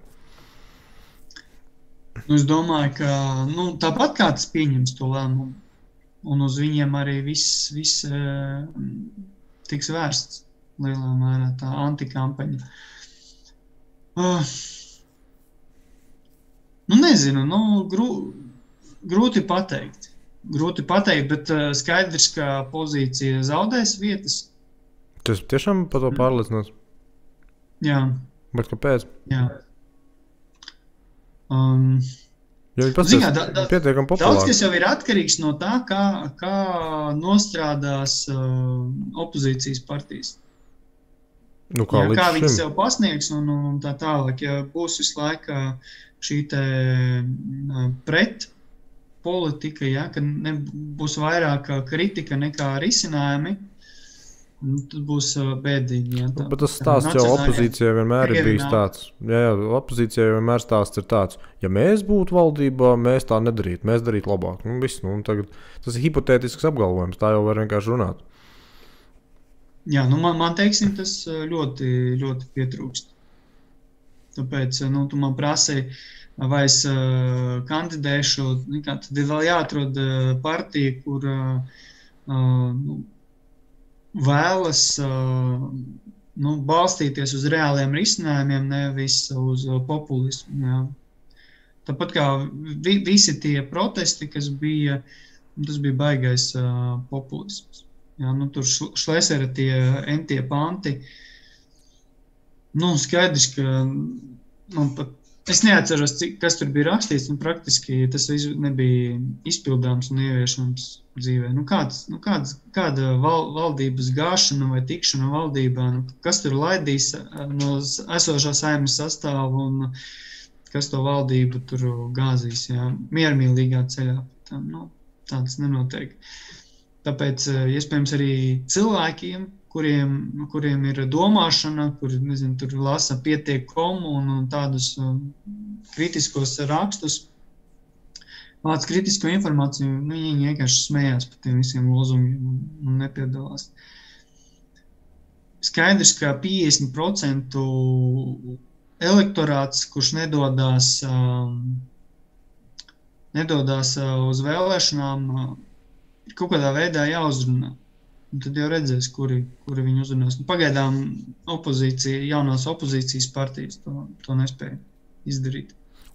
Nu, es domāju, ka, nu, tāpat kā tas pieņems to lēmumu, un uz viņiem arī viss, viss, tiks vērsts lielā mērā tā antikampaņa. Uh, nu, nezinu, nu, grū, grūti pateikt. Grūti pateikt, bet uh, skaidrs, ka pozīcija zaudēs vietas. Tas tiešām par to pārliecināts? Jā. Bet kāpēc? Jā. Um, jo viņi pats ir pietiekami populāri. Daudz, kas jau ir atkarīgs no tā, kā, kā nostrādās uh, opozīcijas partijas. Nu, kā jā, kā viņi šim? sev pasniegs un, un tā tālāk. Ja būs visu laiku šī te uh, pret politika, ja, ka ne, būs vairāk kritika nekā risinājumi, nu, tad būs uh, bēdīgi. Ja, tā, bet tas stāsts jau opozīcijai vienmēr ir bijis tāds. Jā, jā, opozīcijai vienmēr stāsts ir tāds. Ja mēs būtu valdībā, mēs tā nedarītu. Mēs darītu labāk. Nu, viss, nu, tagad, tas ir hipotētisks apgalvojums. Tā jau var vienkārši runāt. Jā, nu man, man teiksim, tas ļoti, ļoti pietrūkst. Tāpēc, nu, tu man prasīji, vai es uh, kandidēšu, kā tad ir vēl jāatrod uh, partija, kur uh, uh, vēlas uh, nu, balstīties uz reāliem risinājumiem, nevis uz uh, populismu. Jā. Tāpat kā vi, visi tie protesti, kas bija, tas bija baigais uh, populisms. Jā, nu, tur Šlesera tie entie panti. Nu, skaidrs, ka nu, pat, es neatceros, cik, kas tur bija rakstīts, un praktiski tas nebija izpildāms un ieviešams dzīvē. Nu, kāds, nu, kāds, kāda val, valdības gāšana vai tikšana valdībā, nu, kas tur laidīs no esošā Saeimas sastāvu un kas to valdību tur gāzīs, jā, miermīlīgā ceļā. Tā, nu, tāds nenotiek. Tāpēc, iespējams, arī cilvēkiem, kuriem, kuriem ir domāšana, kuri, nezinu, tur lasa pietiek komu un, un tādus um, kritiskos rakstus, vāc kritisko informāciju, nu, viņi vienkārši smējās par tiem visiem lozungiem un, un nepiedalās. Skaidrs, ka piecdesmit procenti elektorāts, kurš nedodās, um, nedodās uh, uz vēlēšanām, uh, kaut kādā veidā jāuzrunā. Un tad jau redzēs, kuri, kuri viņi uzrunās. Nu, pagaidām opozīcija, jaunās opozīcijas partijas to, to nespēja izdarīt.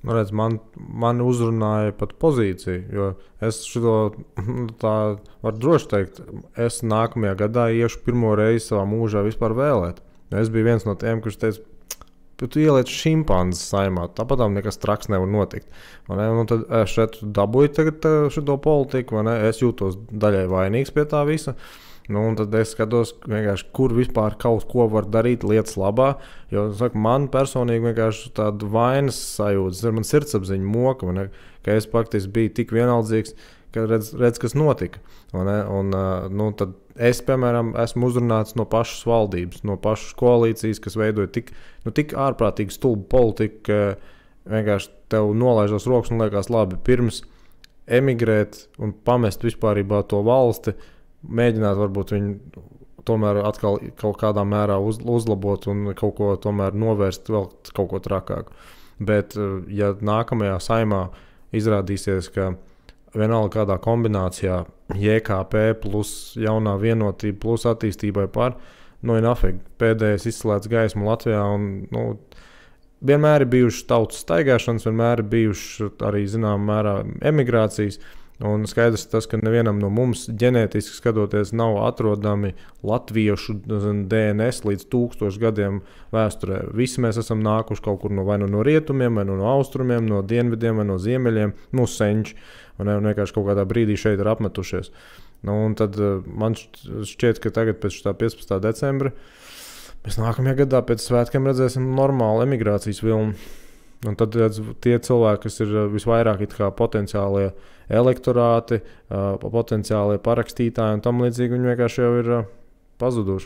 Nu, redz, man, man uzrunāja pat pozīciju, jo es šo tā varu droši teikt, es nākamajā gadā iešu pirmo reizi savā mūžā vispār vēlēt. Es biju viens no tiem, kurš teica, ka tu ieliec šimpanzes saimā, tāpat tam nekas traks nevar notikt. Ne? Un tad es šeit dabūju tagad šo politiku, vai ne? Es jūtos daļai vainīgs pie tā visa. Nu, un tad es skatos, kur vispār kaut ko var darīt lietas labā. Jo, saku, man personīgi vienkārši tāda vainas sajūta, man sirdsapziņa moka, ne, ka es faktiski biju tik vienaldzīgs, ka redz, redz kas notika. Un, nu, tad es, piemēram, esmu uzrunāts no pašas valdības, no pašas koalīcijas, kas veidoja tik, nu, tik ārprātīgi stulbu politiku, ka vienkārši tev nolaižos rokas un liekas labi pirms emigrēt un pamest vispārībā to valsti, mēģināt varbūt viņu tomēr atkal kaut kādā mērā uz, uzlabot un kaut ko tomēr novērst vēl kaut ko trakāku. Bet, ja nākamajā saimā izrādīsies, ka vienalga kādā kombinācijā J K P plus jaunā vienotība plus attīstībai par, nu, ir nafig, pēdējais izslēdz gaismu Latvijā un, nu, vienmēr ir bijušas tautas staigāšanas, vienmēr ir bijušas arī, zinām, mērā emigrācijas. Un skaidrs tas, ka nevienam no mums ģenētiski skatoties nav atrodami latviešu D N S līdz tūkstošu gadiem vēsturē. Visi mēs esam nākuši kaut kur no, vai no, no rietumiem, vai no, no austrumiem, no dienvidiem, vai no ziemeļiem, mūsu senči. Un, un vienkārši kaut kādā brīdī šeit ir apmetušies. Nu, un tad man šķiet, ka tagad pēc tā piecpadsmitā decembra mēs nākamajā gadā pēc svētkiem redzēsim normālu emigrācijas vilnu. Un tad tie cilvēki, kas ir visvairāk it kā potenciālie elektorāti, potenciālie parakstītāji un tam līdzīgi, viņi vienkārši jau ir pazuduši.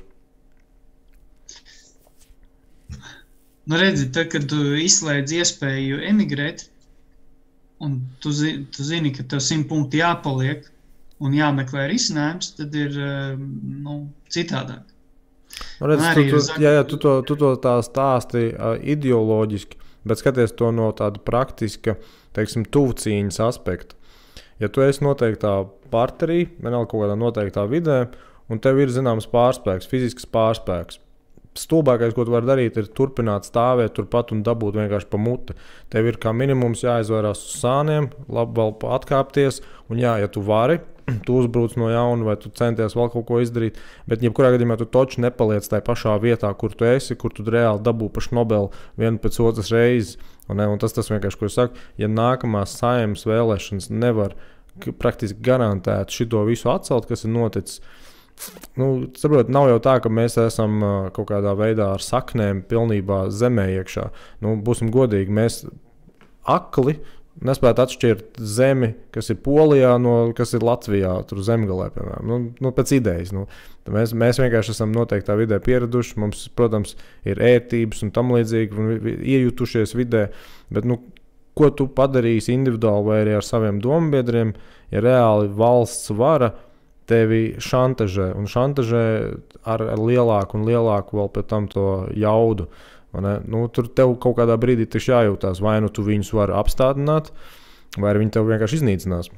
Nu redzi, tad, kad tu izslēdz iespēju emigrēt, un tu, zi, tu zini, ka tev simt punkti jāpaliek un jāmeklē risinājums, tad ir nu, citādāk. Nu, redz, tu, tu, zak... jā, jā, tu, to, tu to tā stāsti uh, ideoloģiski, bet skaties to no tāda praktiska, teiksim, tuvcīņas aspekta. Ja tu esi noteiktā partnerī, vienalga kaut kādā noteiktā vidē, un tev ir zināms pārspēks, fizisks pārspēks, stulbākais, ko tu vari darīt, ir turpināt stāvēt turpat un dabūt vienkārši pa muti. Tev ir kā minimums jāizvairās uz sāniem, labi vēl atkāpties, un jā, ja tu vari, tu uzbrūc no jauna vai tu centies vēl kaut ko izdarīt, bet jebkurā gadījumā tu toči nepaliec tajā pašā vietā, kur tu esi, kur tu reāli dabū pa šnobeli vienu pēc otras reizes. Un, un tas tas vienkārši, ko es saku, ja nākamās saeimas vēlēšanas nevar praktiski garantēt šito visu atcelt, kas ir noticis, nu, saprot, nav jau tā, ka mēs esam kaut kādā veidā ar saknēm pilnībā zemē iekšā. Nu, būsim godīgi, mēs akli nespētu atšķirt zemi, kas ir Polijā, no kas ir Latvijā, tur zemgalē, piemēram. Nu, nu, pēc idejas. Nu, mēs, mēs vienkārši esam noteiktā vidē pieraduši. Mums, protams, ir ērtības un tam līdzīgi, un iejutušies vidē. Bet, nu, ko tu padarīsi individuāli vai arī ar saviem dombiedriem, ja reāli valsts vara tevi šantažē, un šantažē ar, ar lielāku un lielāku vēl pēc tam to jaudu. Nu, tur tev kaut kādā brīdī taču jājūtās, vai nu tu viņus vari apstādināt, vai viņi tev vienkārši iznīcinās.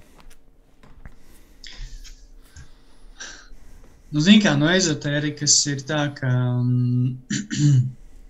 Nu, zini kā, no ezotērikas ir tā, ka um,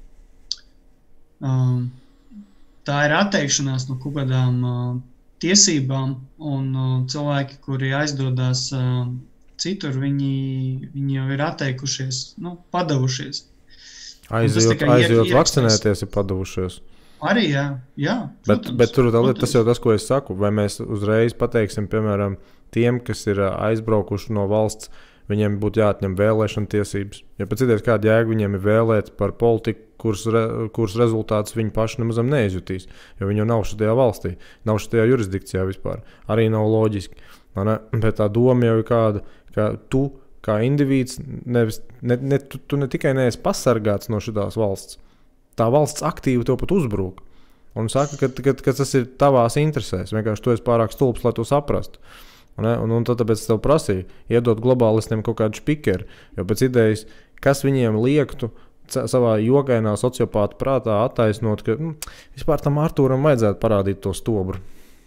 um, tā ir atteikšanās no kaut kādām uh, tiesībām, un uh, cilvēki, kuri aizdodās uh, citur, viņi, viņi jau ir atteikušies, nu, padavušies. Aizjot, aizjot vakcinēties ir padavušies. Arī, jā, jā bet, bet tur tā, tas jau tas, ko es saku, vai mēs uzreiz pateiksim, piemēram, tiem, kas ir aizbraukuši no valsts, viņiem būtu jāatņem vēlēšana tiesības. Ja pēc idejas kāda jēga viņiem ir vēlēt par politiku, kuras, re, kuras rezultātus viņi paši nemazam neizjutīs, jo viņi jau nav šajā valstī, nav šajā jurisdikcijā vispār. Arī nav loģiski. Ne? Bet tā doma jau ir kāda, ka tu kā indivīds, nevis, ne, ne, tu, tu ne tikai neesi pasargāts no šitās valsts, tā valsts aktīvi tev pat uzbrūk. Un saka, ka, ka, ka tas ir tavās interesēs, vienkārši tu esi pārāk stulbs, lai to saprastu. Un, un, un tad tāpēc tev prasīja iedot globālistiem kaut kādu špikeri, jo pēc idejas, kas viņiem liektu savā jogainā sociopāta prātā attaisnot, ka nu, vispār tam Artūram vajadzētu parādīt to stobru.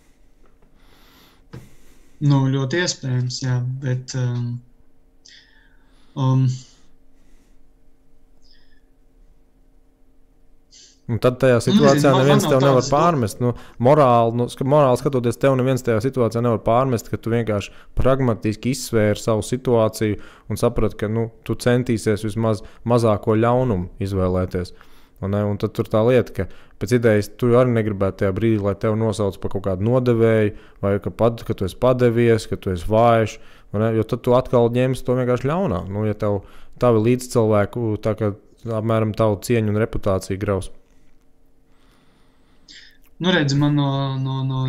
Nu, ļoti iespējams, jā, bet... Um... Um, Un tad tajā situācijā nu, nezinu, neviens tev nevar pārmest. Nu, morāli, nu, morāli skatoties, tev neviens tajā situācijā nevar pārmest, ka tu vienkārši pragmatiski izsvēri savu situāciju un saprati, ka nu, tu centīsies vismaz mazāko ļaunumu izvēlēties. Un, un tad tur tā lieta, ka pēc idejas tu arī negribētu tajā brīdī, lai tev nosauc par kaut kādu nodevēju, vai ka, pad, ka tu esi padevies, ka tu esi vājš, jo tad tu atkal ņemsi to vienkārši ļaunā. Nu, ja tev tavi līdzcilvēku, tā kā apmēram tavu cieņu un reputāciju graus. Nu, redz, man no, no, no,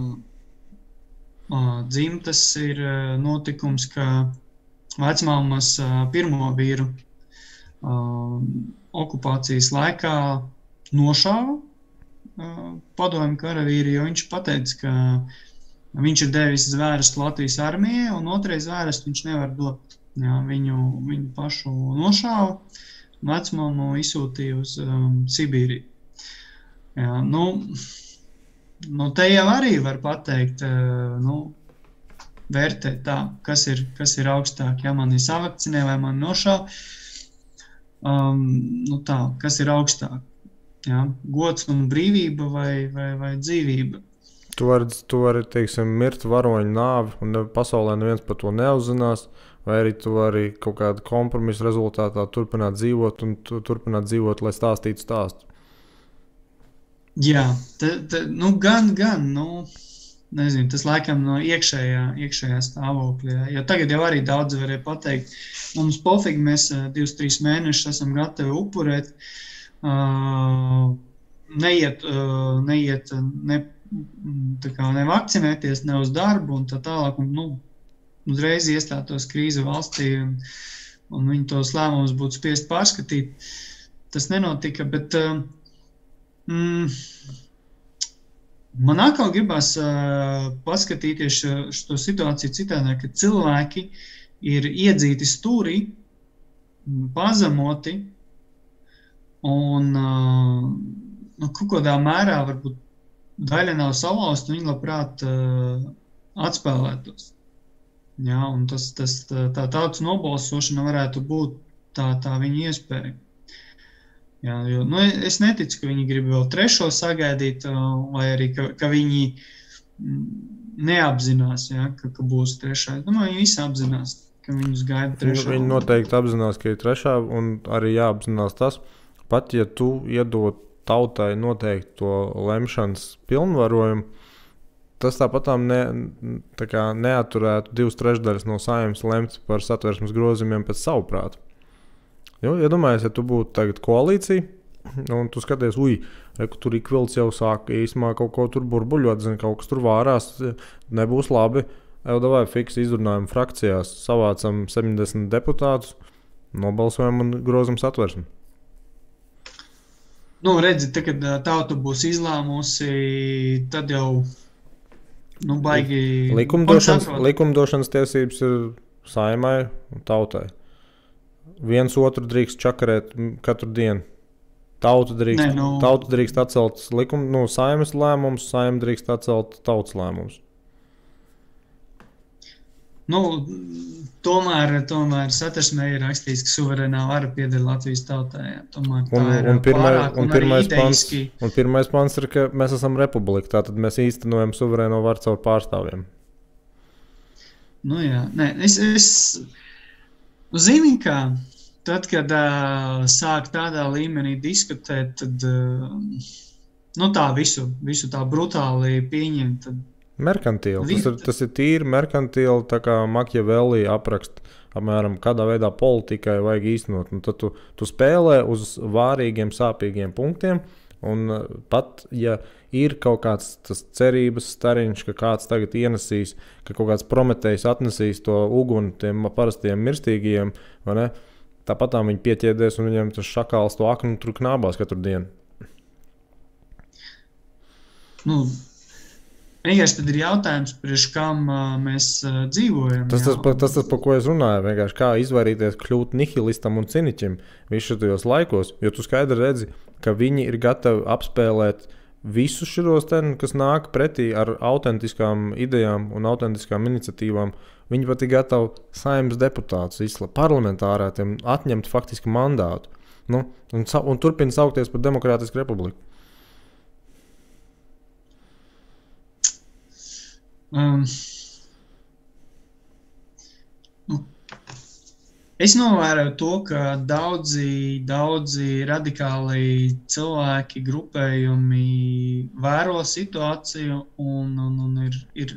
no dzimtas ir notikums, ka vecmāmas pirmo vīru uh, okupācijas laikā nošāva uh, padomju karavīri, jo viņš pateica, ka viņš ir devis zvērestu Latvijas armijai, un otrais zvērestu viņš nevar dot. Jā, viņu, viņu pašu nošāva, vecmāmu izsūtīja uz um, Sibīriju. Jā, nu, nu, te jau arī var pateikt, uh, nu, vērtēt tā, kas ir, kas ir augstāk, ja man ir savakcinē vai man nošāv, um, nu tā, kas ir augstāk, ja? Gods un brīvība vai, vai, vai dzīvība. Tu vari, tu vari, teiksim, mirt varoņu nāvi, un pasaulē neviens par to neuzzinās, vai arī tu vari kaut kādu kompromisu rezultātā turpināt dzīvot un tu, turpināt dzīvot, lai stāstītu stāstu. Jā, te, te, nu gan, gan, nu, nezinu, tas laikam no iekšējā, iekšējā stāvokļa, jo tagad jau arī daudz varēja pateikt, mums pofīgi, mēs divus, trīs mēnešus esam gatavi upurēt, uh, neiet, uh, neiet ne, tā kā nevakcinēties, ne uz darbu un tā tālāk, un, nu, uzreiz iestātos krīze valstī un, un viņi tos lēmumus būtu spiest pārskatīt. Tas nenotika, bet uh, Mm, man atkal gribas uh, paskatīties šo, šo situāciju citādā, ka cilvēki ir iedzīti stūrī, pazemoti un uh, nu, kaut kādā mērā varbūt daļa nav salauzta, un viņi labprāt uh, atspēlētos. Jā, un tas, tas, tā, tā tautas nobalsošana varētu būt tā, tā viņa iespēja. Jā, jo, nu, es neticu, ka viņi grib vēl trešo sagaidīt, vai arī, ka, ka viņi neapzinās, jā, ka, ka būs trešā. Domāju, viņi visi apzinās, ka viņus gaida trešā. Viņi noteikti apzinās, ka ir trešā, un arī jāapzinās tas, pat ja tu iedod tautai noteikti to lemšanas pilnvarojumu, tas tāpatām ne, tā kā neaturētu divas trešdaļas no Saeimas lemt par Satversmes grozījumiem pēc savu prātu. Jo, ja domājies, ja tu būtu tagad koalīcija, un tu skaties, uj, reku, tur ikvilds jau sāk īsumā kaut ko tur burbuļot, zin, kaut kas tur vārās, nebūs labi. Jau davai fiks izrunājumu frakcijās, savācam septiņdesmit deputātus, nobalsojam un grozam Satversmi. Nu, redzi, te, kad tauta būs izlēmusi, tad jau, nu, baigi... Likumdošanas, likumdošanas tiesības ir Saeimai un tautai. Viens otru drīkst čakarēt katru dienu. Tauta drīkst, Nē, nu... tauta drīkst atcelt likuma, nu, Saeimas lēmumus, Saeima drīkst atcelt tautas lēmumus. Nu, tomēr, tomēr Satversmē ir rakstīts, ka suverēnā vara pieder Latvijas tautai. Tomēr tā un, ir un, pirmai, pārāk, un, un pirmais pants, ideiski... un pirmais pants ir, ka mēs esam republika, tātad mēs īstenojam suverēno varu caur pārstāvjiem. Nu jā, nē, es... es... Zini, kā, tad, kad uh, sāk tādā līmenī diskutēt, tad uh, nu, tā visu, visu tā brutāli pieņemt. Tad... Merkantīli. Tas ir, tas ir tīri merkantīli, tā kā Machiavelli aprakst, apmēram, kādā veidā politikai vajag īstenot. Un tad tu, tu spēlē uz vārīgiem, sāpīgiem punktiem, un uh, pat, ja ir kaut kāds tas cerības stariņš, ka kāds tagad ienesīs, ka kaut kāds Prometejs atnesīs to uguni tiem parastiem mirstīgajiem, vai ne? Tāpatām viņi pieķēdies un viņiem tas šakāls to aknu tur knābās katru dienu. Nu, vienkārši tad ir jautājums, priekš kam uh, mēs uh, dzīvojam. Tas tas, pa, tas tas, pa ko es runāju, vienkārši kā izvairīties kļūt nihilistam un ciniķim visu tajos laikos, jo tu skaidri redzi, ka viņi ir gatavi apspēlēt visus širos ten, kas nāk pretī ar autentiskām idejām un autentiskām iniciatīvām. Viņi pat ir gatavi Saeimas deputātus izslēgt parlamentārētiem atņemt faktiski mandātu. Nu, un, un turpina saukties par demokrātisku republiku. Um, nu, es novēroju to, ka daudzi, daudzi radikāli cilvēki, grupējumi vēro situāciju un, un, un ir, ir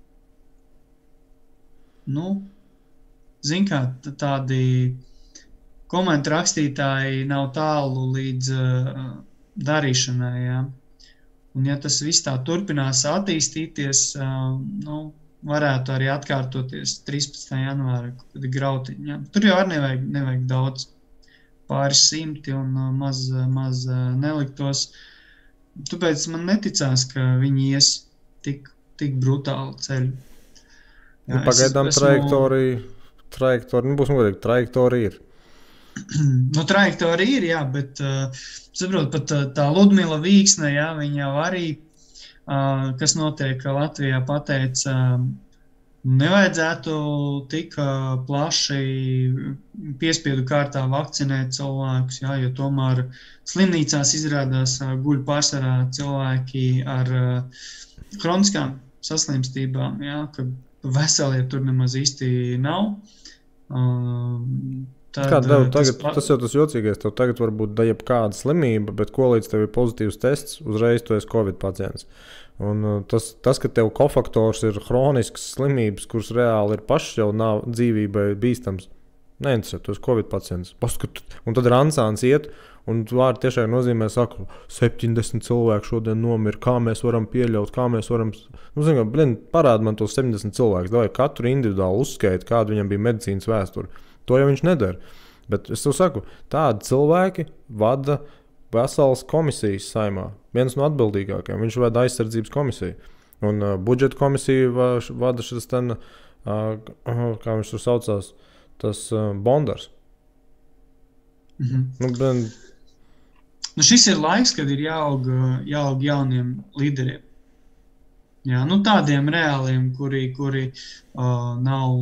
nu, zin kā, tādi komentu rakstītāji nav tālu līdz uh, darīšanai, jā. Un ja tas viss tā turpinās attīstīties, uh, nu, varētu arī atkārtoties trīspadsmitajā janvārī, kad ir grautiņi, jā. Tur jau arī nevajag, nevajag daudz, pāris simti un uh, maz, maz uh, neliktos. Tāpēc man neticās, ka viņi ies tik, tik brutāli ceļu. Jā, nu, pagaidām es, trajektorija, trajektorija, nu būs godīgi, trajektorija ir. Nu, trajektorija ir, jā, bet, uh, saprot, pat uh, tā Ludmila Vīksne, jā, viņa jau arī, uh, kas notiek Latvijā, pateica, uh, nevajadzētu tik uh, plaši piespiedu kārtā vakcinēt cilvēkus, jā, jo tomēr slimnīcās izrādās uh, guļ pārsvarā cilvēki ar uh, kroniskām saslimstībām, jā, ka veselie tur nemaz īsti nav. Uh, Tad, Kā tev tagad, tas, tas jau tas jocīgais, tev tagad var būt da jebkāda slimība, bet ko līdz tev ir pozitīvs tests, uzreiz tu esi Covid pacients. Un tas, tas, ka tev kofaktors ir hronisks slimības, kuras reāli ir pašas jau nav dzīvībai bīstams, neinteresē, tu esi Covid pacients. Paskat, un tad rancāns iet, un vārdi tiešām nozīmē, saka, septiņdesmit cilvēku šodien nomir, kā mēs varam pieļaut, kā mēs varam, nu, zin, kā, blin, parāda man tos septiņdesmit cilvēkus, davai katru individuāli uzskaita, kāda viņam bija medicīnas vēsture. To jau viņš nedara. Bet es tev saku, tādi cilvēki vada veselas komisijas saimā. Viens no atbildīgākajiem. Viņš vada aizsardzības komisiju. Un uh, budžeta komisiju vada šis ten, uh, kā viņš tur saucās, tas uh, Bondars. Mhm. Nu, ben... nu, šis ir laiks, kad ir jāaug, jāaug jauniem līderiem. Jā, nu, tādiem reāliem, kuri, kuri uh, nav...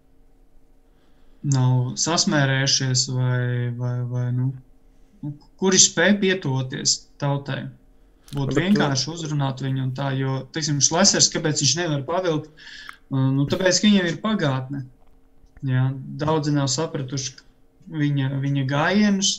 nav sasmērējušies vai, vai, vai nu, kuri spēj pietuvoties tautai. Būtu vienkārši uzrunāt viņu un tā, jo, teiksim, Šlesers, kāpēc viņš nevar pavilkt, nu, tāpēc, ka viņam ir pagātne. Jā, daudzi nav sapratuši viņa, viņa gājienus,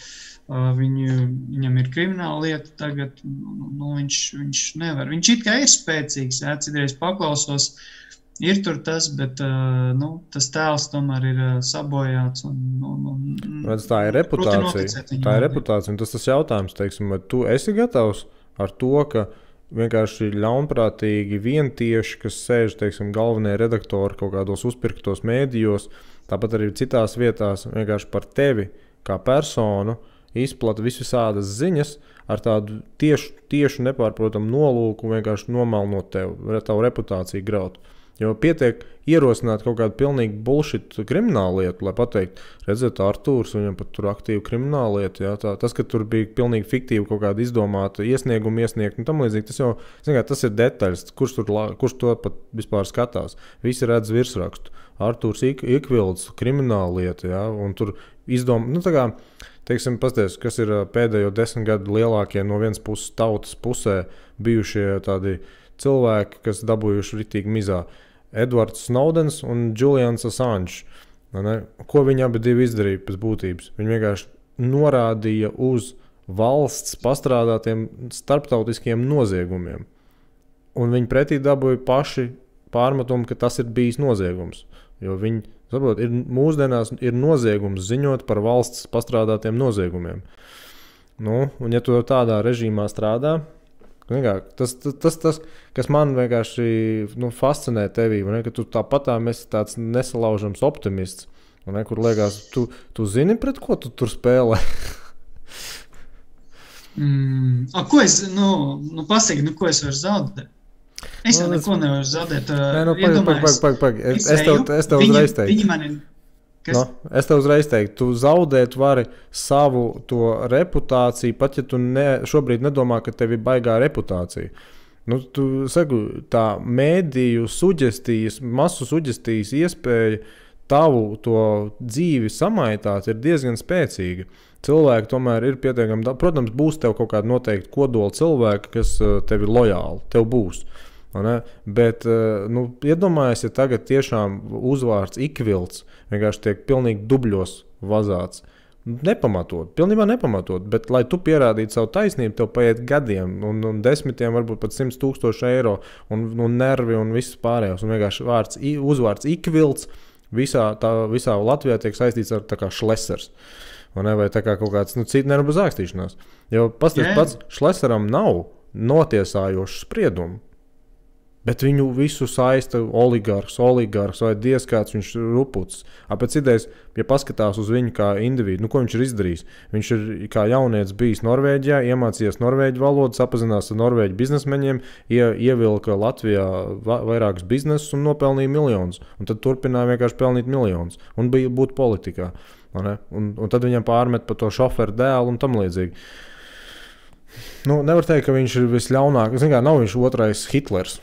viņu, viņam ir krimināla lieta tagad, nu, viņš, viņš nevar. Viņš it kā ir spēcīgs, jā, citreiz paklausos, ir tur tas, bet uh, nu, tas tēls tomēr ir uh, sabojāts. Un, un, un, Redz, tā ir reputācija. Tā ir reputācija. Un tas tas jautājums, teiksim, vai tu esi gatavs ar to, ka vienkārši ļaunprātīgi vientieši, kas sēž, teiksim, galvenie redaktori kaut kādos uzpirktos mēdījos, tāpat arī citās vietās vienkārši par tevi kā personu izplata visvisādas ziņas ar tādu tiešu, tiešu nepārprotamu nolūku vienkārši nomalnot tevi, tavu reputāciju graut. Jo pietiek ierosināt kaut kādu pilnīgi bullshit kriminālu lietu, lai pateikt, redzēt, Artūrs, viņam pat tur aktīva krimināla lieta, jā, tā, tas, ka tur bija pilnīgi fiktīva kaut kāda izdomāta iesnieguma iesniegt, un tam līdzīgi, tas jau, zin kā, tas ir detaļas, kurš, tur, kurš to pat vispār skatās. Visi redz virsrakstu. Artūrs Ik, Ikvilds, krimināla lieta, jā, un tur izdom, nu tā kā, teiksim, pasties, kas ir pēdējo desmit gadu lielākie no vienas puses tautas pusē bijušie tādi cilvēki, kas dabūjuši ritīgi mizā. Edvards Snowdens un Julians Assange. Ne? Ko viņi abi divi izdarīja pēc būtības? Viņi vienkārši norādīja uz valsts pastrādātiem starptautiskiem noziegumiem. Un viņi pretī dabūja paši pārmetumu, ka tas ir bijis noziegums. Jo viņi, saprot, ir, mūsdienās ir noziegums ziņot par valsts pastrādātiem noziegumiem. Nu, un ja tu tādā režīmā strādā, Tas, tas, tas, tas, kas man vienkārši nu, fascinē tevī, ne, ka tu tāpatām esi tāds nesalaužams optimists, ne, kur liekas, tu, tu zini, pret ko tu tur spēlē? mm, a, ko es, nu, nu pasaki, nu, ko es varu zaudēt? Es jau nu, neko es... nevaru zaudēt. Nē, nu, pag, pag, pag, pag, pag. Es, es tev, es tev viņi, uzreiz teiktu. Viņi mani... Kas? No, es tev uzreiz teiktu, tu zaudēt vari savu to reputāciju, pat ja tu ne, šobrīd nedomā, ka tev ir baigā reputācija. Nu, tu saku, tā mēdīju suģestijas, masu suģestijas iespēja tavu to dzīvi samaitāt ir diezgan spēcīga. Cilvēki tomēr ir pietiekami, protams, būs tev kaut kāda noteikti kodola cilvēki, kas tev ir lojāli, tev būs. Ne? Bet, nu, iedomājies, ja tagad tiešām uzvārds Ikvilts vienkārši tiek pilnīgi dubļos vazāts. Nepamatot, pilnībā nepamatot, bet, lai tu pierādītu savu taisnību, tev paiet gadiem un, un desmitiem, varbūt pat simts tūkstoši eiro un, un nervi un viss pārējās. Un vienkārši vārds, uzvārds Ikvilts visā, tā, visā Latvijā tiek saistīts ar tā kā šlesers. Vai, vai tā kā kaut kāds nu, cita nervu zākstīšanās. Jo pasties yeah. pats Šleseram nav notiesājošu spriedumu, bet viņu visu saista oligarks, oligarks vai diez kāds viņš ruputs. Pēc idejas, ja paskatās uz viņu kā individu, nu ko viņš ir izdarījis? Viņš ir kā jaunietis bijis Norvēģijā, iemācījies norvēģu valodu, sapazinās ar norvēģu biznesmeņiem, ie, ievilka Latvijā va, vairākus biznesus un nopelnīja miljonus. Un tad turpināja vienkārši pelnīt miljonus un bija būt politikā. Un, un tad viņam pārmet par to šoferu dēlu un tam līdzīgi. Nu, nevar teikt, ka viņš ir visļaunāk. Zin kā, nav viņš otrais Hitlers.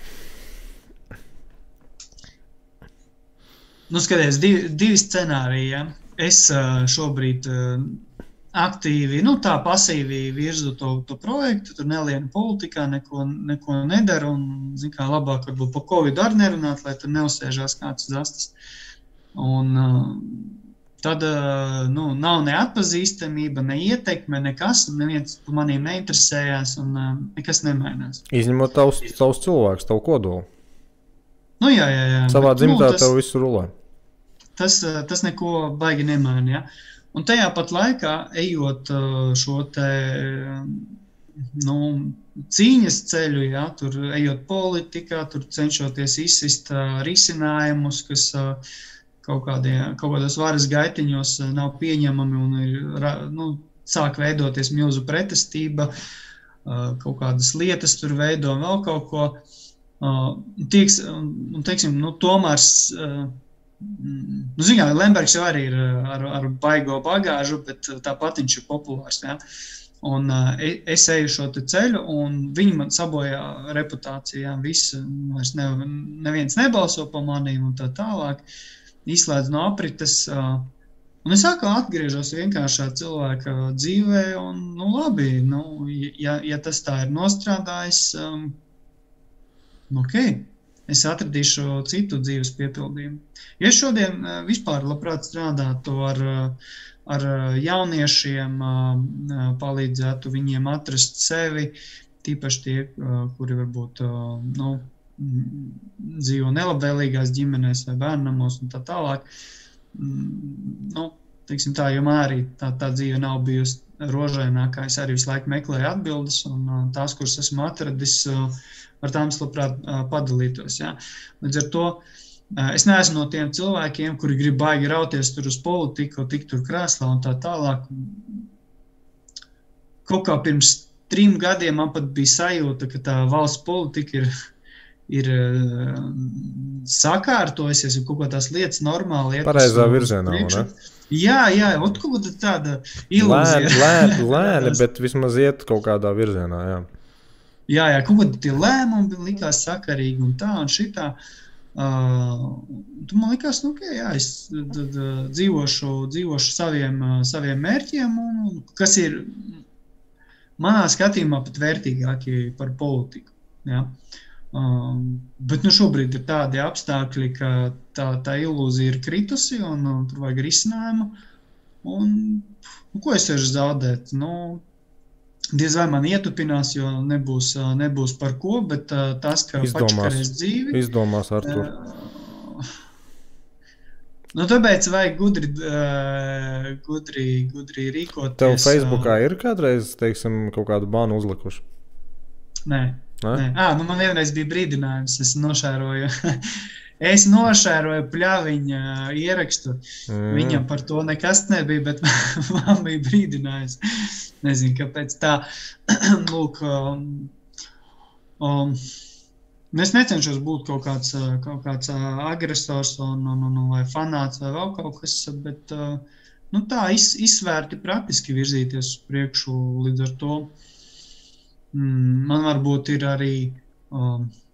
Nu, skaties, divi, divi scenāriji, ja. Es šobrīd aktīvi, nu tā pasīvi virzu to, to projektu, tur nelienu politikā, neko, neko nedaru un, zin kā, labāk varbūt pa Covid arī nerunāt, lai tur neuzsēžās kāds zastas. Un tad, nu, nav ne atpazīstamība, ne ietekme, nekas, neviens par manīm neinteresējās un nekas nemainās. Izņemot tavs, tavs cilvēks, tavu kodolu. Nu, jā, jā, jā. Savā Bet, dzimtā nu, tas, tev visu rulē. Tas, tas neko baigi nemaina, ja. Un tajā pat laikā, ejot šo te, nu, cīņas ceļu, ja, tur ejot politikā, tur cenšoties izsist risinājumus, kas kaut, kādie, kaut kādos varas gaitiņos nav pieņemami un ir, nu, sāk veidoties milzu pretestība, kaut kādas lietas tur veido un vēl kaut ko. Tieks, un, teiksim, nu, tomēr, nu, ziņā, Lembergs jau arī ir ar, ar baigo bagāžu, bet tāpat viņš ir populārs, ja. Un es eju šo te ceļu, un viņi man sabojā reputāciju, ja, viss, vairs ne, neviens nebalso pa manīm un tā tālāk. Izslēdz no aprites, un es atkal atgriežos vienkāršā cilvēka dzīvē, un, nu, labi, nu, ja, ja tas tā ir nostrādājis, um, ok, es atradīšu citu dzīves piepildījumu. Ja šodien uh, vispār labprāt strādātu ar, ar jauniešiem, uh, palīdzētu viņiem atrast sevi, tīpaši tie, uh, kuri varbūt, uh, nu, dzīvo nelabvēlīgās ģimenēs vai bērnamos un tā tālāk. Nu, teiksim tā, jo man arī tā, tā dzīve nav bijusi rožainākā. Es arī visu laiku meklēju atbildes un tās, kuras esmu atradis, ar tām es labprāt padalītos. Ja. Līdz ar to es neesmu no tiem cilvēkiem, kuri grib baigi rauties tur uz politiku, tik tur krēslā un tā tālāk. Kaut kā pirms trim gadiem man pat bija sajūta, ka tā valsts politika ir ir uh, sakārtojusies un kaut kā tās lietas normāli iet. Pareizā virzienā, ne? Jā, jā, ot kaut kā tāda ilūzija. Lēni, lēni, bet vismaz iet kaut kādā virzienā, jā. Jā, jā, kaut kā tie lēmumi likās sakarīgi un tā un šitā. Uh, tu man likās, nu, okay, jā, es tad, uh, dzīvošu, dzīvošu saviem, uh, saviem mērķiem, un, kas ir manā skatījumā pat vērtīgāki par politiku, jā. Um, bet nu šobrīd ir tādi apstākļi, ka tā, tā ilūzija ir kritusi un uh, tur vajag risinājumu. Un nu, ko es varu zaudēt? Nu, diez vai man ietupinās, jo nebūs, uh, nebūs par ko, bet uh, tas, ka pačakarēs dzīvi. Izdomās, Artur. Uh, nu, tāpēc vajag gudri, uh, gudri, gudri rīkoties. Tev Facebookā ir kādreiz, teiksim, kaut kādu bānu uzlikuši? Nē. Nē. À, nu man vienreiz bija brīdinājums, es nošēroju, es nošēroju pļaviņa ierakstu, mm. Viņam par to nekas nebija, bet man bija brīdinājums, nezinu, kāpēc tā, lūk, um, um, es necenšos būt kaut kāds, kaut kāds agresors un, un, un, vai fanāts vai vēl kaut kas, bet, nu tā, iz, izsvērti praktiski virzīties uz priekšu līdz ar to. Man varbūt ir arī um,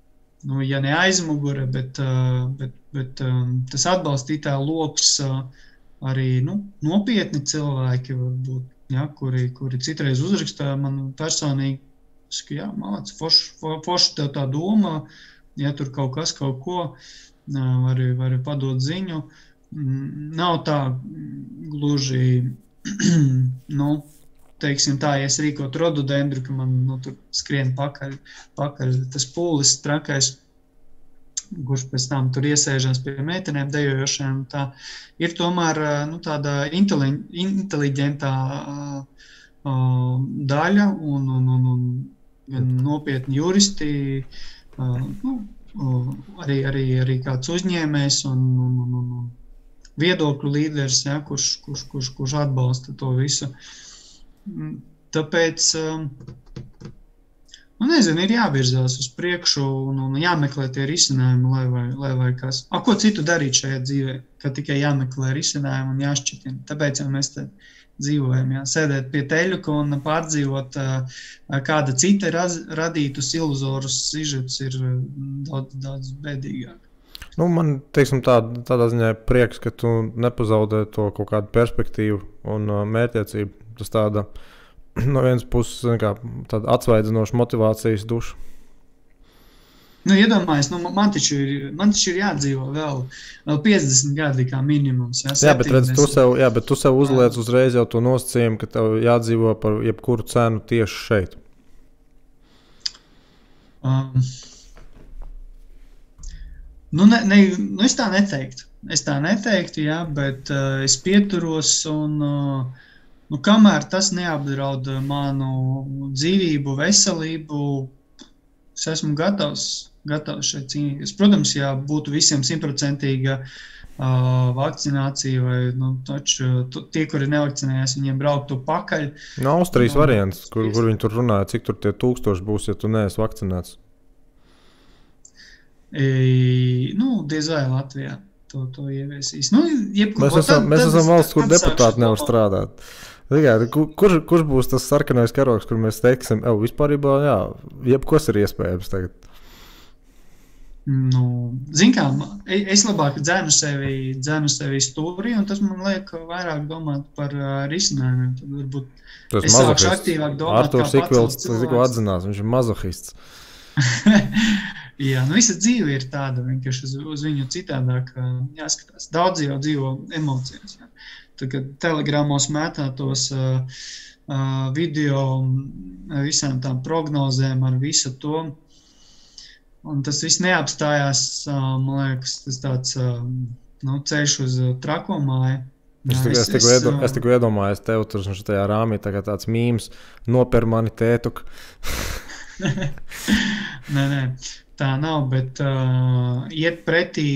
nu, ja ne aizmugure, bet, bet, bet tas atbalstītāja loks arī nu, nopietni cilvēki varbūt, ja, kuri, kuri citreiz uzrakstāja man personīgi, ka jā, māc, forši, forši tev tā doma, ja tur kaut kas, kaut ko, vari, vari padot ziņu. Nav tā gluži, nu, teiksim tā, ja es rīkot rododendru, ka man nu, tur skrien pakaļ, pakaļ tas pūlis trakais, kurš pēc tam tur iesēžās pie meitenēm dejojošiem. Tā ir tomēr nu, tāda inteli, inteliģentā uh, daļa un, un, un, un gan nopietni juristi, uh, nu, uh, arī, arī, arī kāds uzņēmējs un, un, un, un viedokļu līderis, ja, kurš, kurš, kurš, kurš atbalsta to visu. Tāpēc, uh, nu nezinu, ir jāvirzās uz priekšu un, un jāmeklē tie risinājumi, lai vai, lai vai kas. A, ko citu darīt šajā dzīvē, ka tikai jāmeklē risinājumi un jāšķitina. Tāpēc jau mēs te dzīvojam, jā, sēdēt pie teļuka un pārdzīvot uh, kāda cita raz, radītus iluzorus sižets ir daudz, daudz bēdīgāk. Nu, man, teiksim, tā, tādā ziņā prieks, ka tu nepazaudē to kaut kādu perspektīvu un uh, mērķiecību. Tas tāda, no vienas puses, kā, tāda atsvaidzinoša motivācijas duša. Nu, iedomājies, nu, man taču ir, man taču ir jādzīvo vēl, vēl piecdesmit gadi kā minimums. Jā, jā, bet, redz, tu sev, jā, bet tu sev uzliec uzreiz jau to nosacījumu, ka tev jādzīvo par jebkuru cenu tieši šeit. Um, nu, ne, ne, nu, es tā neteiktu. Es tā neteiktu, jā, bet uh, es pieturos un, uh, nu, kamēr tas neapdraud manu dzīvību, veselību, es esmu gatavs. gatavs šeit cīnīties. Protams, ja būtu visiem simtprocentīga uh, vakcinācija vai nu, taču, tu, tie, kuri nevakcinējās, viņiem brauktu pakaļ. No Austrijas no, variants, kur, kur viņi tur runāja, cik tur tie tūkstoši būs, ja tu neesi vakcinēts? E, nu, diez vai Latvijā to, to ieviesīs. Nu, jebkur, mēs esam, tad, mēs esam valsts, kur deputāti nevar strādāt. Kur, kurš, kurš būs tas sarkanais karogs, kur mēs teiksim, ev, vispārībā, jā, jebkos ir iespējams tagad? Nu, zin kā, es labāk dzēnu sevi, dzēnu sevi stūrī, un tas man liek vairāk domāt par uh, risinājumiem. Tad varbūt tas es sākšu aktīvāk domāt, Arturs kā pacelt cilvēks. Arturs atzinās, viņš ir mazohists. Jā, nu visa dzīve ir tāda, vienkārši uz, uz viņu citādāk jāskatās. Daudz jau dzīvo emocijās. Jā. Tad, kad telegramos mētātos uh, uh, video visām tām prognozēm ar visu to, un tas viss neapstājās, man liekas, tas tāds nu, ceļš uz trako māju. Es, es, es, es, iedo, es tiku iedomājos tev tur šajā rāmī, tā kā tāds mīms, noper mani tētuku. Nē, nē, tā nav, bet uh, iet pretī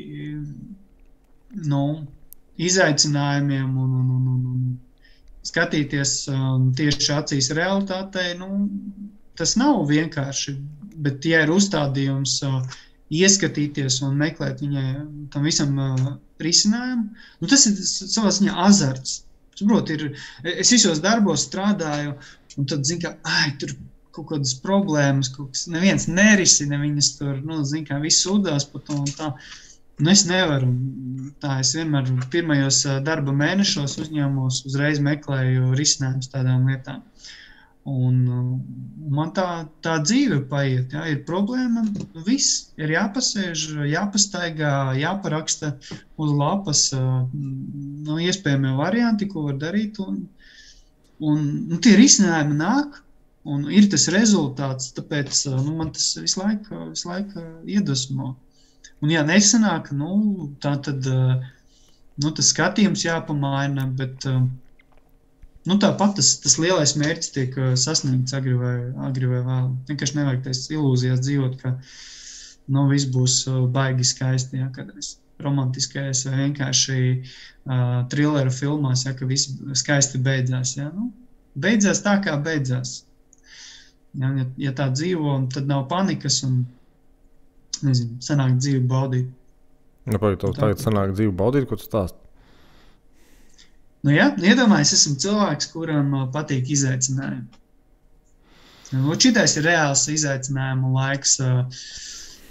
nu, izaicinājumiem un, un, un, un skatīties um, tieši acīs realitātei, nu, tas nav vienkārši. Bet, ja ir uzstādījums uh, ieskatīties un meklēt viņai tam visam uh, risinājumu, nu tas ir savā ziņā azarts. Saprot, ir, es visos darbos strādāju, un tad, zin kā, ai, tur kaut kādas problēmas, kaut kas, neviens nerisina viņas tur, nu, zin kā, viss sūdās par to un tā. Nu, es nevaru. Tā, es vienmēr pirmajos uh, darba mēnešos uzņēmos, uzreiz meklēju risinājumus tādām lietām. Un man tā, tā dzīve paiet, jā, ir problēma, viss ir jāpasēž, jāpastaigā, jāparaksta uz lapas, nu, iespējamie varianti, ko var darīt, un, un nu, tie risinājumi nāk, un ir tas rezultāts, tāpēc nu, man tas visu laiku, visu laiku iedvesmo. Un ja nesanāk, nu, tā tad, nu, tas skatījums jāpamaina, bet nu, tāpat tas, tas lielais mērķis tiek sasniegts agri vai, agri vai vēl. Vienkārši nevajag tais ilūzijās dzīvot, ka nu, viss būs baigi skaisti, ja, kādreiz romantiskais vai vienkārši uh, thrilleru filmās, ja, ka viss skaisti beidzās. Ja. Nu, beidzās tā, kā beidzās. Ja, ja, ja tā dzīvo, tad nav panikas un, nezinu, sanāk dzīvi baudīt. Nu, pagaid, tev tagad sanāk dzīvi baudīt, ko tu stāst? Nu jā, iedomājies, esmu cilvēks, kuram patīk izaicinājumi. Nu, šitais ir reāls izaicinājumu laiks.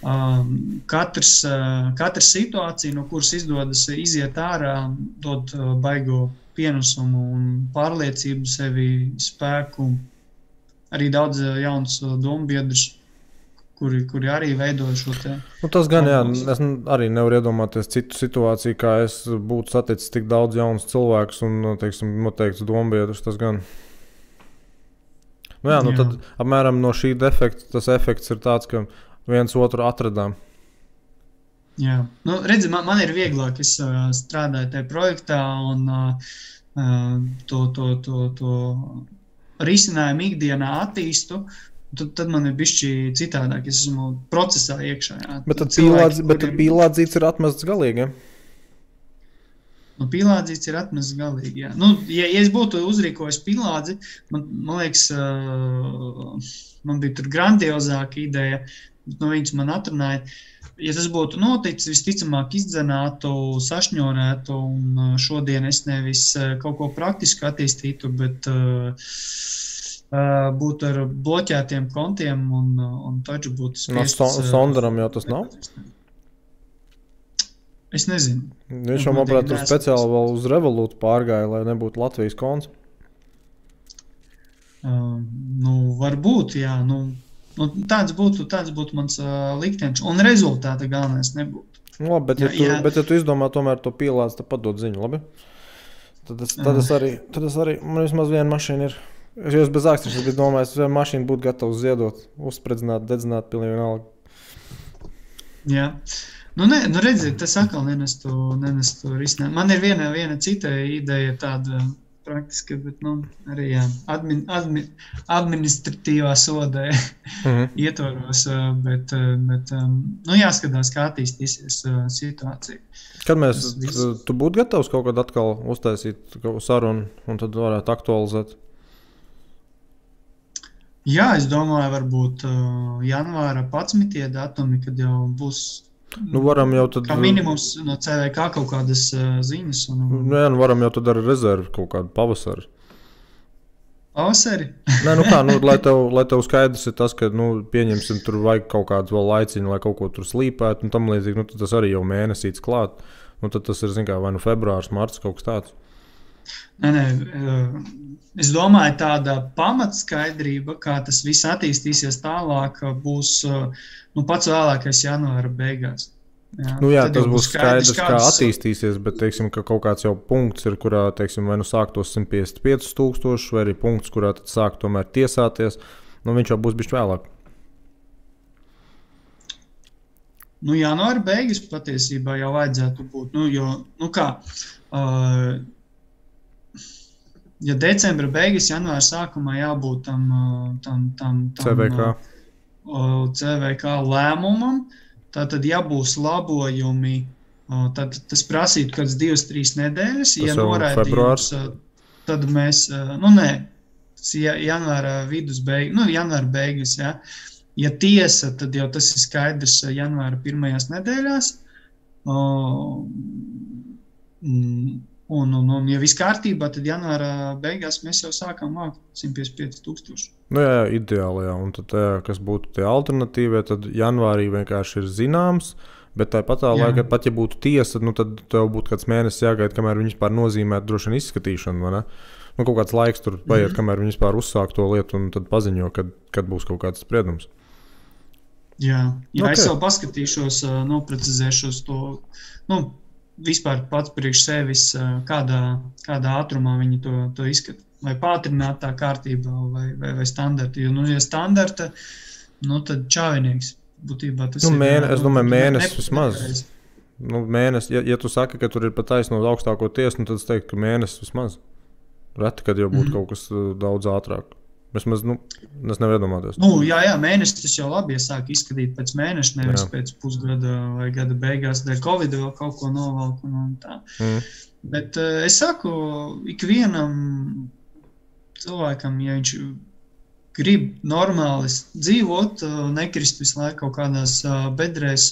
um, katrs, uh, katrs situācija, no kuras izdodas iziet ārā, dod uh, baigo pienesumu un pārliecību sevi, spēku, arī daudz uh, jauns uh, dombiedrus, kuri, kuri arī veido šo te. Nu, tas gan, jā, es arī nevaru iedomāties citu situāciju, kā es būtu saticis tik daudz jaunus cilvēkus un, teiksim, noteikts dombiedrus, tas gan. Nu jā, nu jā. Tad apmēram no šī defekta tas efekts ir tāds, ka viens otru atradām. Jā, nu redzi, man, man ir vieglāk, es uh, strādāju tajā projektā un uh, to, to, to, to risinājumu ikdienā attīstu. Tad, tad man ir bišķi citādāk, es esmu procesā iekšā. Jā. Bet tad pīlādzīts kuriem... pīlādzīts ir atmests galīgi, ja? Nu, pīlādzīts ir atmests galīgi, jā. Nu, ja, ja es būtu uzrīkojis pīlādzi, man, man liekas, uh, man bija tur grandiozāka ideja, bet no viņas man atrunāja. Ja tas būtu noticis, visticamāk izdzenātu, sašņorētu, un šodien es nevis kaut ko praktisku attīstītu, bet uh, būtu ar bloķētiem kontiem un, un taču būtu spiests. No Sondaram jau tas nav? Es nezinu. Viņš jau, manuprāt, tur speciāli vēl uz Revolūtu pārgāja, lai nebūtu Latvijas konts. Uh, nu, varbūt, jā. Nu, nu, tāds, būtu, tāds būtu mans uh, liktenis. Un rezultāta galvenais nebūtu. Nu, labi, bet ja, tu, bet ja tu izdomā tomēr to pīlādzi, tad padod ziņu, labi? Tad es, tad es arī, tad es arī, man vismaz viena mašīna ir. Es jau bez ākstris, es biju domājis, viena mašīna būtu gatava ziedot, uzspredzināt, dedzināt, pilnīgi vienalga. Jā. Nu, ne, nu redziet, tas atkal nenestu, nenestu risinājumu. Man ir viena, viena cita ideja tāda praktiska, bet, nu, arī, jā, admin, admin, administratīvā sodē mm-hmm. ietvaros, bet, bet, nu, jāskatās, kā attīstīsies situācija. Kad mēs, tu būtu gatavs kaut kad atkal uztaisīt sarunu un tad varētu aktualizēt? Jā, es domāju, varbūt uh, janvāra padsmitie datumi, kad jau būs nu, varam jau tad, kā minimums no C V K kaut kādas uh, ziņas. Un, un... Nu, jā, nu varam jau tad ar rezervi kaut kādu pavasari. Pavasari? Nē, nu kā, nu, lai, tev, lai tev skaidrs ir tas, ka, nu, pieņemsim, tur vajag kaut kādu vēl laiciņu, lai kaut ko tur slīpētu, un tam līdzīgi, nu, tas arī jau mēnesīts klāt. Nu, tad tas ir, zin kā, vai nu februārs, marts, kaut kas tāds. Nē, nē, es domāju, tāda pamatskaidrība, kā tas viss attīstīsies tālāk, būs nu, pats vēlākais janvāra beigās. Jā, nu jā, tas būs skaidrs, kā kādas... attīstīsies, bet, teiksim, ka kaut kāds jau punkts ir, kurā, teiksim, vai nu sāktos simt piecdesmit pieci tūkstoši, vai arī punkts, kurā tad sāk tomēr tiesāties, nu viņš jau būs bišķi vēlāk. Nu, janvāra beigas patiesībā jau vajadzētu būt, nu, jo, nu kā... Uh, Ja decembra beigas, janvāra sākumā jābūt tam, tam, tam, tam C V K. C V K lēmumam, tātad ja būs labojumi, tad tas prasītu kāds divas, trīs nedēļas, tas ja noraidījums, tad mēs, nu nē, tas janvāra vidus beigas, nu janvāra beigas, jā. Ja tiesa, tad jau tas ir skaidrs janvāra pirmajās nedēļās, mm, Un, un, un, ja viss kārtībā, tad janvāra beigās mēs jau sākam vākt simt piecdesmit pieci tūkstoši. Nu jā, jā, ideāli, jā. Un tad, jā, kas būtu tie alternatīvie, tad janvārī vienkārši ir zināms, bet tāpat tā laikā, pat ja būtu tiesa, nu tad tev būtu kāds mēnesis jāgaida, kamēr viņi vispār nozīmētu droši vien izskatīšanu, vai ne? Nu, kaut kāds laiks tur paiet, mm-hmm. kamēr viņi vispār uzsāk to lietu un tad paziņo, kad, kad būs kaut kāds spriedums. Jā, jā okay. Es jau paskatīšos, noprecizēšos to, nu, vispār pats priekš sevis, kādā, kādā ātrumā viņi to, to izskata. Vai pātrinātā kārtībā, vai, vai, vai standarta. Jo, nu, ja standarta, nu, tad čāvinieks būtībā tas nu, ir... Mēne, es domāju, mēnesis vismaz. Nu, mēnesis, ja, ja tu saki, ka tur ir pat taisno augstāko tiesu, nu, tad es teiktu, ka mēnesis vismaz. Reti, kad jau būtu mm. kaut kas daudz ātrāk. Vismaz, nu, es nevaru iedomāties. Nu, jā, jā, mēnesis tas jau labi, ja sāk izskatīt pēc mēneša, nevis jā. Pēc pusgada vai gada beigās, dēļ Covid vēl kaut ko novalk un tā. Mm. Bet uh, es saku, ikvienam cilvēkam, ja viņš grib normāli dzīvot, uh, nekrist visu laiku kaut kādās uh, bedrēs,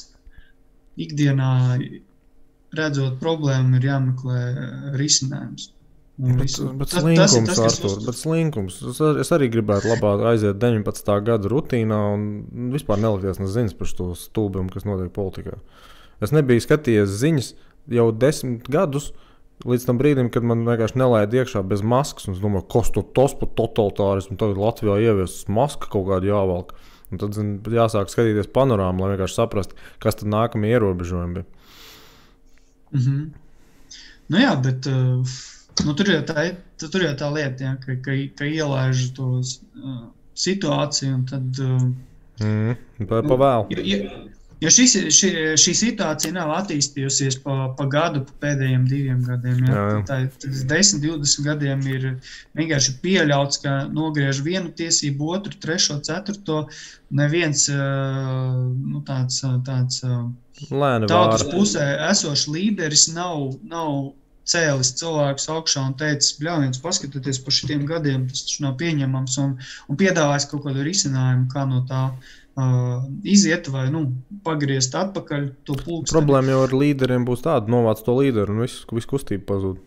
ikdienā redzot problēmu, ir jāmeklē risinājums. Bet, bet slinkums, tas, tas Artur, uz... bet slinkums. Es, es arī gribētu labāk aiziet deviņpadsmitā gada rutīnā un vispār nelikties nezins par šo stulbumu, kas notiek politikā. Es nebiju skatījies ziņas jau desmit gadus līdz tam brīdim, kad man vienkārši nelaida iekšā bez maskas. Un es domāju, kas tu tos par totalitārismu tagad Latvijā ievies maska kaut kādu jāvalk. Un tad zin, jāsāk skatīties panorāmu, lai vienkārši saprast, kas tad nākamie ierobežojumi bija. Mm-hmm. Nu jā, bet uh, nu, tur, jau tā, tur jau tā lieta, ja, ka, ka, ka ielaiž to uh, situāciju un tad... Uh, mm, pa, pa vēl. Jo, jo, jo šis, ši, šī situācija nav attīstījusies pa, pa gadu, pa pēdējiem diviem gadiem. Ja. Jā, jā. Tā, tā desmit, divdesmit gadiem ir vienkārši pieļauts, ka nogriež vienu tiesību, otru, trešo, ceturto. Neviens uh, nu, tāds... tāds uh, tautas pusē esošs līderis nav, nav cēlis cilvēkus augšā un teicis, bļāviens, paskatieties par šitiem gadiem, tas taču nav pieņemams un, un piedāvājis kaut kādu risinājumu, kā no tā uh, iziet vai nu, pagriezt atpakaļ to pulksteni. Problēma jau ar līderiem būs tāda, novāc to līderu un viss vis kustība pazūd.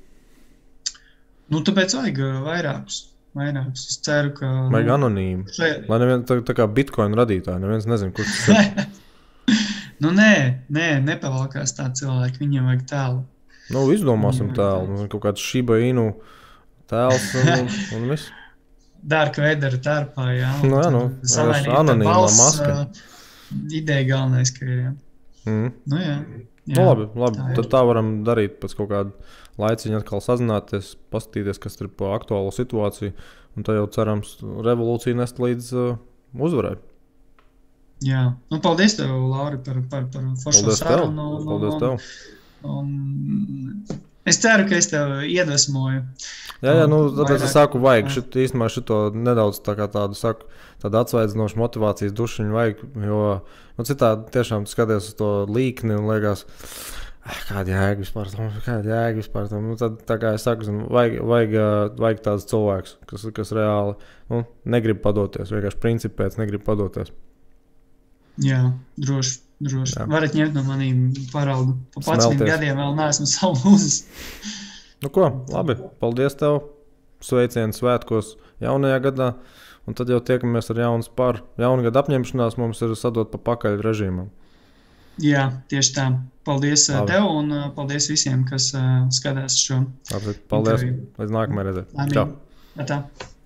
Nu, tāpēc vajag vairākus. vairākus. Es ceru, ka... Vajag anonīmi. Šeit... Lai neviens, tā, tā kā Bitcoin radītāji, neviens nezin, kur tas ir. Nu, nē, nē, nepavalkās tā cilvēki, viņiem vajag tēlu. Nu, izdomāsim tēlu, kaut kāds Shiba Inu tēls un, un viss. Dark Vader tērpā, jā. Nu, jā, nu, anonīmā maska. Ideja galvenais, ka ir, jā. Mm. Nu, jā. jā. Nu, labi, labi. Tā tad tā varam darīt pēc kaut kādu laiciņu atkal sazināties, paskatīties, kas ir pa aktuālo situāciju, un tā jau cerams revolūcija nest līdz uh, uzvarai. Jā, nu, paldies tev, Lauri, par, par, par foršo sarunu. Paldies tev. Un, un, es ceru, ka es tev iedvesmoju. Jā, jā, nu, tāpēc es saku, vajag šit, īstenībā šito nedaudz tā kā tādu, saku, tādu atsvaidzinošu motivācijas dušiņu vajag, jo, nu, citādi tiešām skaties uz to līkni un liekas, kāda jēga vispār tam, kāda jēga vispār tam. Nu, tad, tā kā es saku, vajag, vajag, vajag tāds cilvēks, kas, kas reāli, nu, negrib padoties, vienkārši principi pēc negrib padoties. Jā, droši, droši. Jā. Varat ņemt no manīm paraugu. Pa padsmit gadiem vēl neesmu salūzis. Nu ko, labi, paldies tev. Sveicienu svētkos jaunajā gadā. Un tad jau tiekamies ar jaunas par jaunu gadu apņemšanās mums ir sadot pa pakaļ režīmam. Jā, tieši tā. Paldies labi. Tev un paldies visiem, kas uh, skatās šo. Labi, paldies. Līdz nākamajai reizei. Čau. Tā.